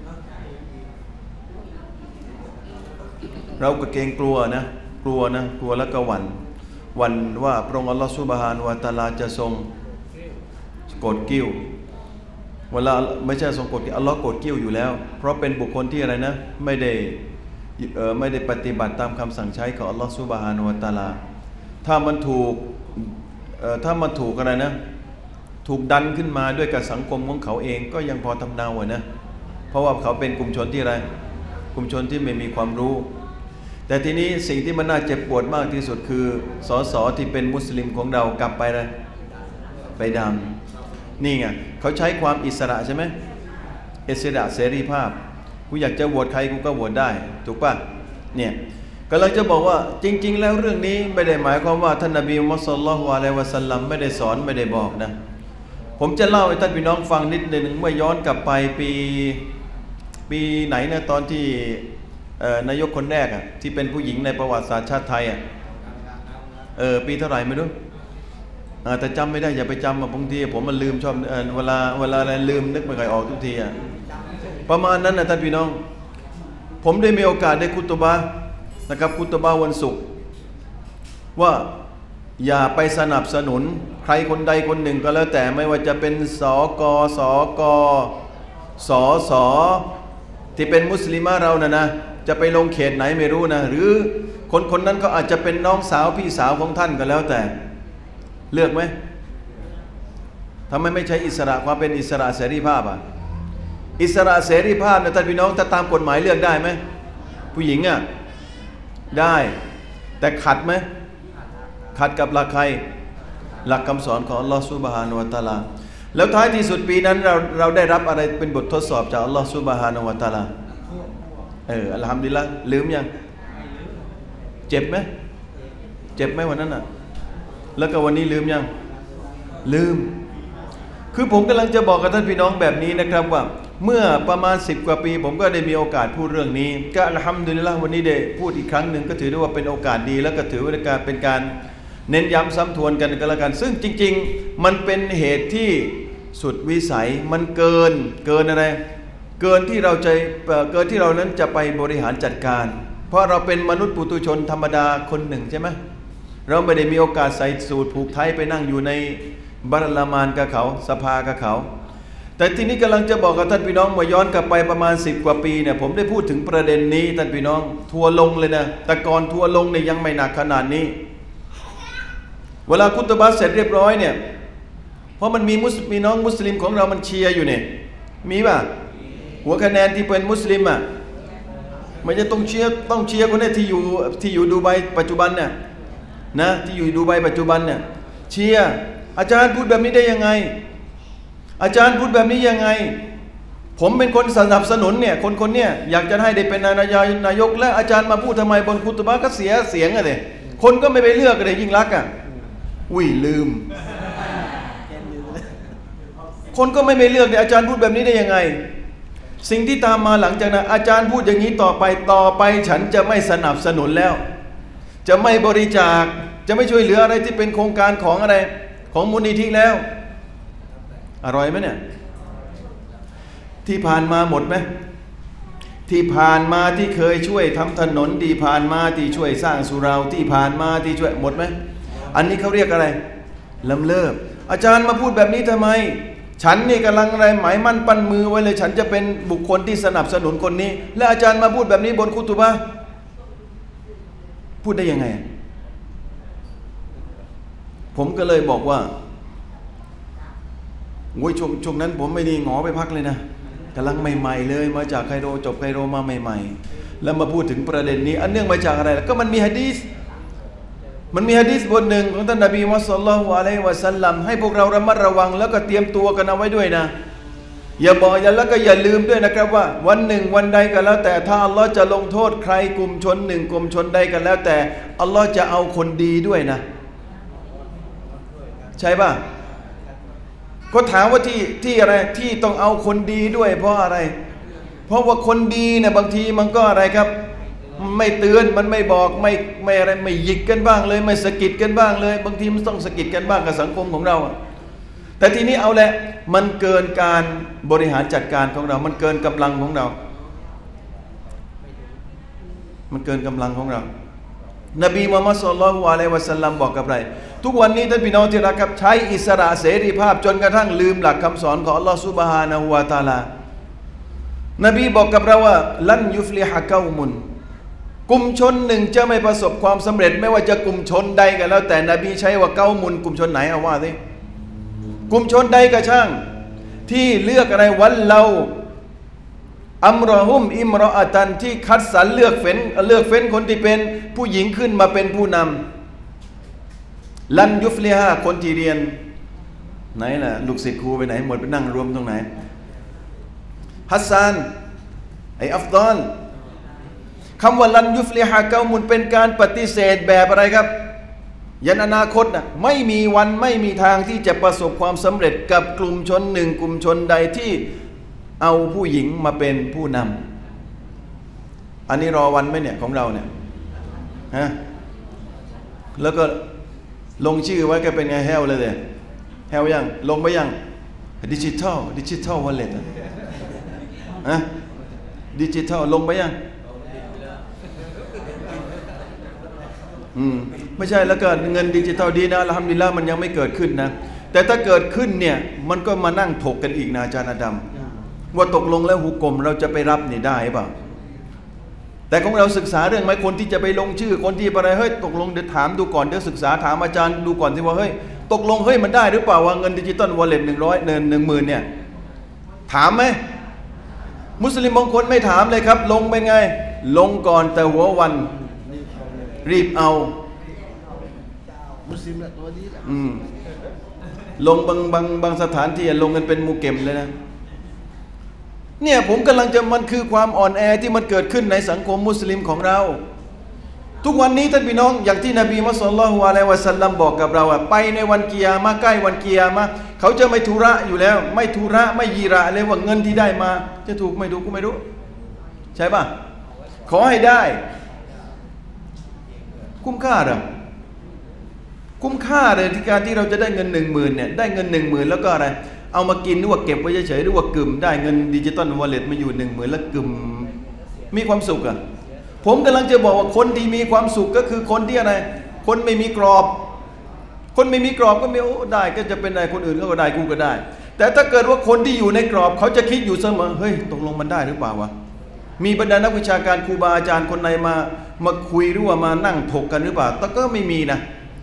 เราก็เกรงกลัวนะกลัวนะกลัวแล้วก็หวั่นหวั่นว่าพระองค์อัลลอฮฺซุบฮานะฮูวะตะอาลาจะทรงโกรธกิ้วเวลาไม่ใช่ทรงโกรธกิ้วอัลลอฮ์โกรธกิ้วอยู่แล้วเพราะเป็นบุคคลที่อะไรนะไม่ได้เอ่อไม่ได้ปฏิบัติตามคำสั่งใช้ของอัลลอฮฺซุบฮานะฮูวะตะอาลาถ้ามันถูกเอ่อถ้ามันถูกอะไรนะถูกดันขึ้นมาด้วยกับสังคมของเขาเองก็ยังพอทำเนาอ่ะนะเพราะว่าเขาเป็นกลุ่มชนที่อะไรกลุ่มชนที่ไม่มีความรู้แต่ทีนี้สิ่งที่มันน่าเจ็บปวดมากที่สุดคือสสที่เป็นมุสลิมของเรากลับไปเลยไปดำนี่ไงเขาใช้ความอิสระใช่ไหมอิสระเสรีภาพกูอยากจะโหวตใครกูก็โหวตได้ถูกป่ะเนี่ยกำลังจะบอกว่าจริงๆแล้วเรื่องนี้ไม่ได้หมายความว่าท่านนบีมุฮัมมัด ศ็อลลัลลอฮุอะลัยฮิวะซัลลัมไม่ได้สอนไม่ได้บอกนะผมจะเล่าให้ท่านพี่น้องฟังนิดนึงเมื่อย้อนกลับไปปีปีไหนนะตอนที่นายกคนแรกอ่ะที่เป็นผู้หญิงในประวัติศาสตร์ชาติไทยอ่ะเออปีเท่าไหร่ไม่รู้แต่จำไม่ได้อย่าไปจำบางทีผมมันลืมชอบเวลาเวลาอะไรลืมนึกไม่ค่อยออกทุกทีอะประมาณนั้นนะท่านพี่น้องผมได้มีโอกาสได้คุตบะห์นะครับคุตบะห์วันศุกร์ว่าอย่าไปสนับสนุนใครคนใดคนหนึ่งก็แล้วแต่ไม่ว่าจะเป็นสกสกสสที่เป็นมุสลิมะเรานะนะจะไปลงเขตไหนไม่รู้นะหรือคนคนนั้นก็อาจจะเป็นน้องสาวพี่สาวของท่านก็แล้วแต่เลือกไหมทำไมไม่ใช้อิสระความเป็นอิสระเสรีภาพอ่ะอิสระเสรีภาพนะท่านพี่น้องถ้าตามกฎหมายเลือกได้ไหมผู้หญิงอ่ะได้แต่ขัดไหมขัดกับหลักใครหลักคำสอนของอัลลอฮฺซุบฮานะฮูวะตะอาลาแล้วท้ายที่สุดปีนั้นเราเราได้รับอะไรเป็นบททดสอบจากอัลลอฮฺซุบฮานะฮูวะตะอาลาเอออัลฮัมดุลิลละห์ลืมยังเจ็บไหมเจ็บไหมวันนั้นอ่ะแล้วก็วันนี้ลืมยังลืมคือผมกำลังจะบอกกับท่านพี่น้องแบบนี้นะครับว่าเมื่อประมาณสิบกว่าปีผมก็ได้มีโอกาสพูดเรื่องนี้ก็อัลฮัมดุลิลละห์วันนี้ได้พูดอีกครั้งหนึ่งก็ถือได้ว่าเป็นโอกาสดีแล้วก็ถือว่าเป็นการเน้นย้ำซ้ำทวนกันก็แล้วกันซึ่งจริงๆมันเป็นเหตุที่สุดวิสัยมันเกินเกินอะไรเกินที่เราจะเกินที่เรานั้นจะไปบริหารจัดการเพราะเราเป็นมนุษย์ปุถุชนธรรมดาคนหนึ่งใช่ไหมเราไม่ได้มีโอกาสใส่สูทผูกไทยไปนั่งอยู่ในบัลลังก์มารกับเขาสภากับเขาแต่ทีนี้กำลังจะบอกกับท่านพี่น้องมาย้อนกลับไปประมาณสิบกว่าปีเนี่ยผมได้พูดถึงประเด็นนี้ท่านพี่น้องทัวลงเลยนะแต่ก่อนทัวลงเนี่ยยังไม่หนักขนาดนี้เวลาคุตบะห์เสร็จเรียบร้อยเนี่ยเพราะมันมีมุสมีน้องมุสลิมของเรามันเชียร์อยู่เนี่ยมีป่ะหัวคะแนนที่เป็นมุสลิมอ่ะไม่จะต้องเชียร์ต้องเชียร์คนนี้ที่อยู่ที่อยู่ดูไบปัจจุบันเนี่ยนะที่อยู่ดูไบปัจจุบันเนี่ยเชียร์อาจารย์พูดแบบนี้ได้ยังไงอาจารย์พูดแบบนี้ยังไงผมเป็นคนสนับสนุนเนี่ยคนคนเนี่ยอยากจะให้ได้เป็นนายนายกและอาจารย์มาพูดทำไมบนคุตบะห์ก็เสียเสียงอะเลยคนก็ไม่ไปเลือกเลยยิ่งรักอ่ะอุ้ยลืมคนก็ไม่ไปเลือกเนี่ยอาจารย์พูดแบบนี้ได้ยังไงสิ่งที่ตามมาหลังจากนั้นอาจารย์พูดอย่างนี้ต่อไปต่อไปฉันจะไม่สนับสนุนแล้วจะไม่บริจาคจะไม่ช่วยเหลืออะไรที่เป็นโครงการของอะไรของมูลนิธิแล้วอร่อยไหมเนี่ยที่ผ่านมาหมดไหมที่ผ่านมาที่เคยช่วยทำถนนที่ผ่านมาที่ช่วยสร้างสุราที่ผ่านมาที่ช่วยหมดไหมอันนี้เขาเรียกอะไรล้ำเลิกอาจารย์มาพูดแบบนี้ทำไมฉันนี่กำลังอะไรหมายมั่นปั้นมือไว้เลยฉันจะเป็นบุคคลที่สนับสนุนคนนี้และอาจารย์มาพูดแบบนี้บนคุตุบะห์พูดได้ยังไงผมก็เลยบอกว่าโว้ยช่วงช่วงนั้นผมไม่ดีหงอไปพักเลยนะกำลังใหม่ๆเลยมาจากไคโรจบไคโรมาใหม่ๆแล้วมาพูดถึงประเด็นนี้อันเนื่องมาจากอะไรก็มันมีหะดีษมันมีหะดีษบทหนึ่งของท่านนบีมุฮัมมัดศ็อลลัลลอฮุอะลัยฮิวะซัลลัมให้พวกเราระมัดระวังแล้วก็เตรียมตัวกันเอาไว้ด้วยนะอย่าบอกอย่าแล้วก็อย่าลืมด้วยนะครับว่าวันหนึ่งวันใดก็แล้วแต่ถ้าอัลลอฮ์จะลงโทษใครกลุ่มชนหนึ่งกลุ่มชนใดกันแล้วแต่อัลลอฮ์จะเอาคนดีด้วยนะใช่ป่ะก็ถามว่าที่ที่อะไรที่ต้องเอาคนดีด้วยเพราะอะไรเพราะว่าคนดีเนี่ยบางทีมันก็อะไรครับไม่เตือนมันไม่บอกไม่ไม่อะไรไม่หยิกกันบ้างเลยไม่สะกิดกันบ้างเลยบางทีมันต้องสะกิดกันบ้างกับสังคมของเราแต่ทีนี้เอาแหละมันเกินการบริหารจัดการของเรามันเกินกำลังของเรามันเกินกำลังของเรานบีมุฮัมมัดศ็อลลัลลอฮุอะลัยฮิวะซัลลัมบอกกับอะไรทุกวันนี้ท่านพี่น้องที่รักครับใช้อิสระเสรีภาพจนกระทั่งลืมหลักคำสอนของอัลลอฮฺซุบฮานะฮูวะตะอาลานบีบอกกับเราว่าลันยุฟลิฮะกอมุนกลุ่มชนหนึ่งจะไม่ประสบความสำเร็จไม่ว่าจะกลุ่มชนใดกันแล้วแต่นบีใช้ว่าเกามุนกลุ่มชนไหนเอาว่าสิกลุ่มชนใดก็ช่างที่เลือกอะไรวันเราอัมรอฮุมอิมรออะตันที่คัดสรรเลือกเฟ้นเลือกเฟ้นคนที่เป็นผู้หญิงขึ้นมาเป็นผู้นำลันยุฟลิฮะคนที่เรียนไหนล่ะลูกศิษย์ครูไปไหนหมดไปนั่งรวมตรงไหนฮัสซานไออัฟฎอลคำว่าลันยุฟลิฮะเกามุนเป็นการปฏิเสธแบบอะไรครับยันอนาคตนะไม่มีวันไม่มีทางที่จะประสบความสำเร็จกับกลุ่มชนหนึ่งกลุ่มชนใดที่เอาผู้หญิงมาเป็นผู้นำอันนี้รอวันไหมเนี่ยของเราเนี่ยฮะแล้วก็ลงชื่อไว้ก็เป็นไงแฮวเลยเลยแฮวยังลงไปยังดิจิทัลดิจิทัลวอลเล็ตอะดิจิทัลลงไปยังอืมไม่ใช่แล้วเกิดเงินดิจิทัลดีนะอัลฮัมดุลิลละห์มันยังไม่เกิดขึ้นนะแต่ถ้าเกิดขึ้นเนี่ยมันก็มานั่งถกกันอีกนะอาจารย์อดัมว่าตกลงแล้วฮุกมเราจะไปรับนี่ได้เปล่าแต่ของเราศึกษาเรื่องไหมคนที่จะไปลงชื่อคนที่อะไรเฮ้ยตกลงเดี๋ยวถามดูก่อนเดี๋ยวศึกษาถามอาจารย์ดูก่อนสิว่าเฮ้ยตกลงเฮ้ยมันได้หรือเปล่าว่าเงินดิจิตอลวอลเล็ตหนึ่งร้อยเงินหนึ่งหมื่นเนี่ยถามไหมมุสลิมบางคนไม่ถามเลยครับลงไปไงลงก่อนแต่หัววันรีบเอามุสลิมละตัวดีละอืมลงบางบางบางสถานที่ลงกันเป็นมูเก็มเลยนะเนี่ยผมกำลังจะมันคือความอ่อนแอที่มันเกิดขึ้นในสังคมมุสลิมของเราทุกวันนี้ท่านพี่น้องอย่างที่นบีมุฮัมมัดศ็อลลัลลอฮุอะลัยฮิวะซัลลัมบอกกับเราอะไปในวันกิยามะห์ใกล้วันกิยามะห์เขาจะไม่ทุระอยู่แล้วไม่ทุระไม่ยีระเลยว่าเงินที่ได้มาจะถูกไม่ถูกกูไม่รู้ใช่ป่ะขอให้ได้คุ้มค่าหรือคุ้มค่าเลยที่การที่เราจะได้เงินหนึ่งหมื่นเนี่ยได้เงินหนึ่งหมื่นแล้วก็อะไรเอามากินหรือว่าเก็บไว้เฉยๆหรือว่ากึ่มได้เงินดิจิตอลวอลเล็ตมาอยู่หนึ่งหมื่นแล้วกึ่มมีความสุขอ่ะผมกำลังจะบอกว่าคนที่มีความสุขก็คือคนที่อะไรคนไม่มีกรอบคนไม่มีกรอบก็ไม่โอ้ได้ก็จะเป็นอะไรคนอื่นก็ได้กูก็ได้แต่ถ้าเกิดว่าคนที่อยู่ในกรอบเขาจะคิดอยู่เสมอเฮ้ยตกลงมันได้หรือเปล่าวะมีบรรดานักวิชาการครูบาอาจารย์คนไหนมามาคุยหรือว่ามานั่งถกกันหรือเปล่าแต่ก็ไม่มีนะ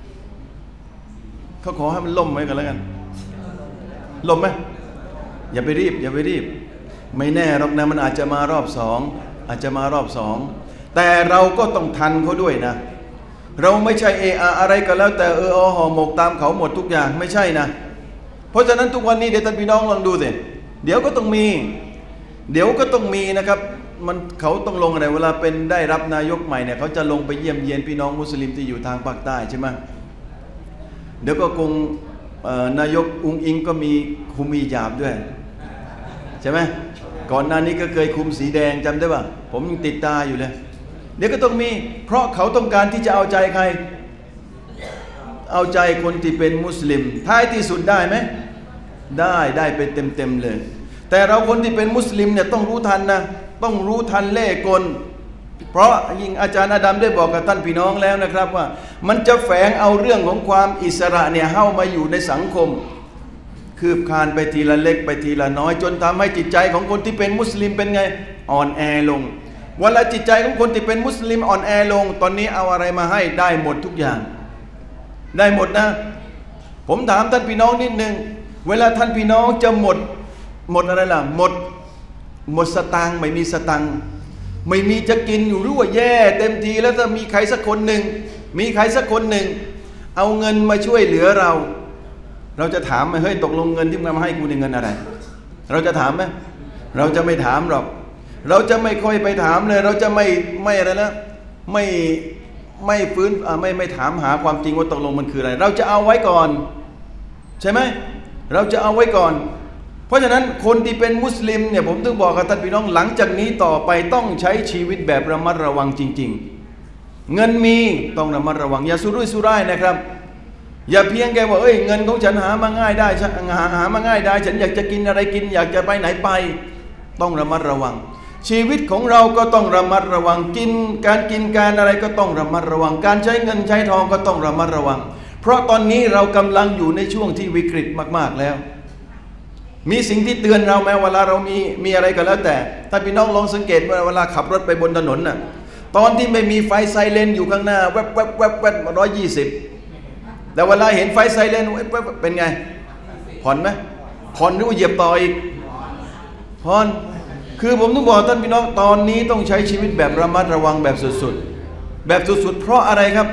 เขาขอให้มันล่มไว้กันแล้วกันล่มไหมอย่าไปรีบอย่าไปรีบไม่แน่หรอกนะมันอาจจะมารอบสองอาจจะมารอบสองแต่เราก็ต้องทันเขาด้วยนะเราไม่ใช่เอออะไรก็แล้วแต่เออเอาห่อหมกตามเขาหมดทุกอย่างไม่ใช่นะเพราะฉะนั้นทุกวันนี้เดี๋ยวท่านพี่น้องลองดูสิเดี๋ยวก็ต้องมีเดี๋ยวก็ต้องมีนะครับมันเขาต้องลงอะไรเวลาเป็นได้รับนายกใหม่เนี่ยเขาจะลงไปเยี่ยมเยียนพี่น้องมุสลิมที่อยู่ทางภาคใต้ใช่ไหมเดี๋ยวก็คงนายกอุงอิงก็มีคุมฮิญาบด้วยใช่ไหมก่อนหน้านี้ก็เคยคุมสีแดงจำได้ป่ะผมยังติดตาอยู่เลยเดี๋ยวก็ต้องมีเพราะเขาต้องการที่จะเอาใจใครเอาใจคนที่เป็นมุสลิมท้ายที่สุดได้ไหมได้ได้เป็นเต็มๆเลยแต่เราคนที่เป็นมุสลิมเนี่ยต้องรู้ทันนะต้องรู้ทันเล่ห์กลเพราะยิ่งอาจารย์อาดัมได้บอกกับท่านพี่น้องแล้วนะครับว่ามันจะแฝงเอาเรื่องของความอิสระเนี่ยเข้ามาอยู่ในสังคมคืบคลานไปทีละเล็กไปทีละน้อยจนทำให้จิตใจของคนที่เป็นมุสลิมเป็นไงอ่อนแอลงเวลาจิตใจของคนที่เป็นมุสลิมอ่อนแอลงตอนนี้เอาอะไรมาให้ได้หมดทุกอย่างได้หมดนะผมถามท่านพี่น้องนิดนึงเวลาท่านพี่น้องจะหมดหมดอะไรล่ะหมดหมดสตางค์ไม่มีสตางค์ไม่มีจะกินอยู่รู้ว่าแย่เต็มทีแล้วถ้ามีใครสักคนหนึ่งมีใครสักคนหนึ่งเอาเงินมาช่วยเหลือเราเราจะถามไหมเฮ้ยตกลงเงินที่มันมาให้กูในเงินอะไรเราจะถามไหมเราจะไม่ถามหรอกเราจะไม่ค่อยไปถามเลยเราจะไม่ไม่อะไรนะไม่ไม่ฟื้นไม่ไม่ถามหาความจริงว่าตกลงมันคืออะไรเราจะเอาไว้ก่อนใช่ไหมเราจะเอาไว้ก่อนเพราะฉะนั้นคนที่เป็นมุสลิมเนี่ยผมถึงบอกกับท่านพี่น้องหลังจากนี้ต่อไปต้องใช้ชีวิตแบบระมัดระวังจริงๆเงินมีต้องระมัดระวังอย่าสุรุ่ยสุร่ายนะครับอย่าเพียงแค่ว่าเอ้ยเงินของฉันหามาง่ายได้หาหามาง่ายได้ฉันอยากจะกินอะไรกินอยากจะไปไหนไปต้องระมัดระวังชีวิตของเราก็ต้องระมัดระวังกินการกินการอะไรก็ต้องระมัดระวังการใช้เงินใช้ทองก็ต้องระมัดระวังเพราะตอนนี้เรากำลังอยู่ในช่วงที่วิกฤตมากๆแล้วมีสิ่งที่เตือนเราไหมเวลาเรามีมีอะไรก็แล้วแต่ถ้าพี่น้องลองสังเกตเวลาขับรถไปบนถนนน่ะตอนที่ไม่มีไฟไซเรนอยู่ข้างหน้าแวบแวบแวบแวบร้อยยี่สิบแต่เวลาเห็นไฟไซเรนเป็นไงผ่อนไหมผ่อนหรือว่าเหยียบต่ออีกผ่อนคือผมต้องบอกท่านพี่น้องตอนนี้ต้องใช้ชีวิตแบบระมัดระวังแบบสุดๆแบบสุดๆเพราะอะไรครับ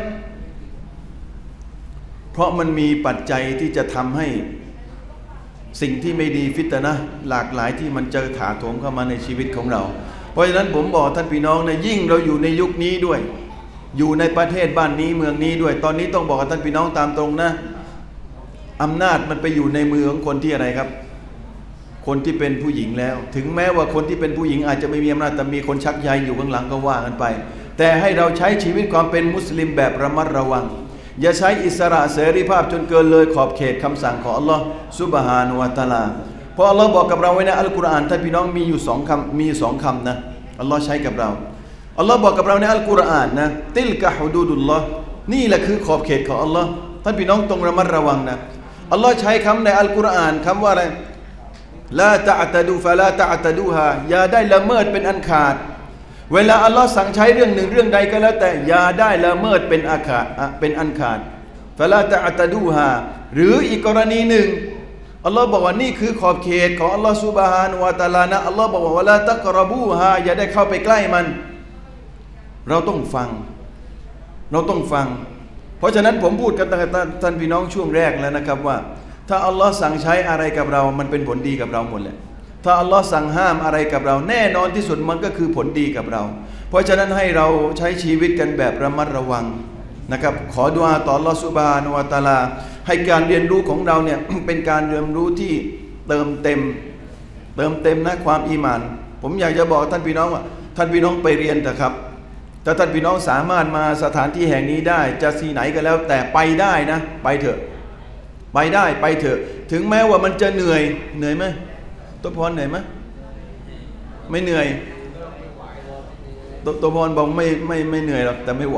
เพราะมันมีปัจจัยที่จะทำให้สิ่งที่ไม่ดีฟิตนะหลากหลายที่มันเจอถาโถมเข้ามาในชีวิตของเราเพราะฉะนั้นผมบอกท่านพี่น้องนะยิ่งเราอยู่ในยุคนี้ด้วยอยู่ในประเทศบ้านนี้เมืองนี้ด้วยตอนนี้ต้องบอกกับท่านพี่น้องตามตรงนะอำนาจมันไปอยู่ในมือของคนที่อะไรครับคนที่เป็นผู้หญิงแล้วถึงแม้ว่าคนที่เป็นผู้หญิงอาจจะไม่มีอำนาจแต่มีคนชักใยอยู่ข้างหลังก็ว่ากันไปแต่ให้เราใช้ชีวิตความเป็นมุสลิมแบบระมัดระวังอย่าใช้อิสระเสรีภาพจนเกินเลยขอบเขตคำสั่งของอัลลอฮ์ซุบฮานะฮูวะตะอาลาเพราะอัลลอฮ์บอกกับเราไว้ในอัลกุรอานท่านพี่น้องมีอยู่สองคำมีสองคำนะอัลลอฮ์ใช้กับเราอัลลอฮ์บอกกับเราในอัลกุรอานนะติลกะฮุดูดุลลอฮ์นี่แหละคือขอบเขตของอัลลอฮ์ท่านพี่น้องต้องระมัดระวังนะอัลลอฮ์ใช้คำในอัลกุรอานคำว่าอะไรลาตะอ์ตะดูฟะลาตะอ์ตะดูฮาอย่าได้ละเมิดเป็นอันขาดเวลาอัลลอฮ์สั่งใช้เรื่องหนึ่งเรื่องใดก็แล้วแต่อย่าได้ละเมิดเป็นอาขาดเป็นอันขาดฟะลาตะอ์ตะดูฮาหรืออีกกรณีหนึ่งอัลลอฮ์บอกว่านี่คือขอบเขตของอัลลอฮ์ซุบฮานะฮูวะตะอาลานะอัลลอฮ์บอกว่าวะลาตักรบูฮาอย่าได้เข้าไปใกล้มันเราต้องฟังเราต้องฟังเพราะฉะนั้นผมพูดกับท่านพี่น้องช่วงแรกแล้วนะครับว่าถ้าอัลลอฮ์สั่งใช้อะไรกับเรามันเป็นผลดีกับเราหมดแหละถ้าอัลลอฮ์สั่งห้ามอะไรกับเราแน่นอนที่สุดมันก็คือผลดีกับเราเพราะฉะนั้นให้เราใช้ชีวิตกันแบบระมัดระวังนะครับขอดุอาต่ออัลลอฮ์ซุบฮานะฮูวะตะอาลาให้การเรียนรู้ของเราเนี่ย เป็นการเรียนรู้ที่เติมเต็มเติมเต็มนะความอีหม่านผมอยากจะบอกท่านพี่น้องว่าท่านพี่น้องไปเรียนเถอะครับถ้าท่านพี่น้องสามารถมาสถานที่แห่งนี้ได้จะที่ไหนก็แล้วแต่ไปได้นะไปเถอะไปได้ไปเถอะถึงแม้ว่ามันจะเหนื่อยเหนื่อยไหมตัวพรเหนื่อยไหมไม่เหนื่อยตัวตัวพรบอกไม่ไม่ไม่เหนื่อยหรอกแต่ไม่ไหว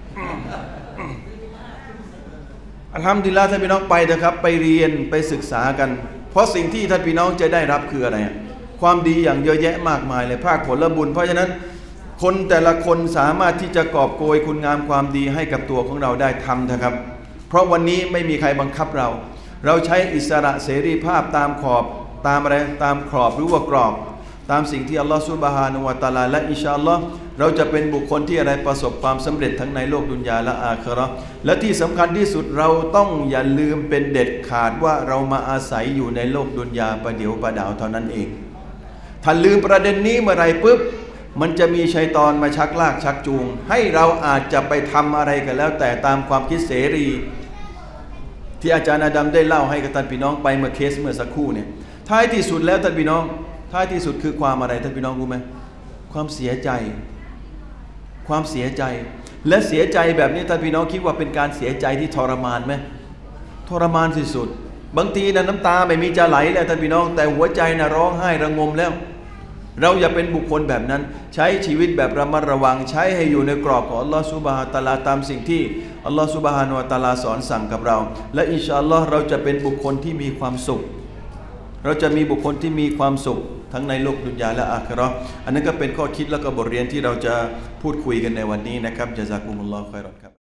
อัลฮัมดุลิลลาฮ์ท่านพี่น้องไปเถอะครับไปเรียนไปศึกษากันเพราะสิ่งที่ท่านพี่น้องจะได้รับคืออะไรความดีอย่างเยอะแยะมากมายเลยภาคผลบุญเพราะฉะนั้นคนแต่ละคนสามารถที่จะกอบโกยคุณงามความดีให้กับตัวของเราได้ทำเถอะครับเพราะวันนี้ไม่มีใครบังคับเราเราใช้อิสระเสรีภาพตามขอบตามอะไรตามขอบหรือว่ากรอบตามสิ่งที่อัลลอฮฺซุบฮานะฮูวะตะอาลาและอินชาอัลลอฮ์เราจะเป็นบุคคลที่อะไรประสบความสำเร็จทั้งในโลกดุนยาและอาคิเราะห์และที่สำคัญที่สุดเราต้องอย่าลืมเป็นเด็ดขาดว่าเรามาอาศัยอยู่ในโลกดุนยาประเดี๋ยวประดาวเท่านั้นเองถ้าลืมประเด็นนี้เมื่อไรปุ๊บมันจะมีชัยฏอนมาชักลากชักจูงให้เราอาจจะไปทำอะไรกันแล้วแต่ตามความคิดเสรีที่อาจารย์อาดัมได้เล่าให้กับท่านพี่น้องไปเมื่อเคสเมื่อสักครู่เนี่ยท้ายที่สุดแล้วท่านพี่น้องท้ายที่สุดคือความอะไรท่านพี่น้องรู้ไหมความเสียใจความเสียใจและเสียใจแบบนี้ท่านพี่น้องคิดว่าเป็นการเสียใจที่ทรมานไหมทรมานที่สุดบางทีนะน้ำตาไม่มีจะไหลแล้วท่านพี่น้องแต่หัวใจนะร้องไห้ระงมแล้วเราอย่าเป็นบุคคลแบบนั้นใช้ชีวิตแบบระมัดระวังใช้ให้อยู่ในกรอบของอัลลอฮฺซุบฮานะฮูวะตะอาลาตามสิ่งที่อัลลอฮฺซุบฮานะฮูวะตะอาลาสอนสั่งกับเราและอินชาอัลลอฮ์เราจะเป็นบุคคลที่มีความสุขเราจะมีบุคคลที่มีความสุขทั้งในโลกดุนยาและอาคิเราะห์อันนั้นก็เป็นข้อคิดและก็บทเรียนที่เราจะพูดคุยกันในวันนี้นะครับญะซากุมุลลอฮุค็อยรอนครับ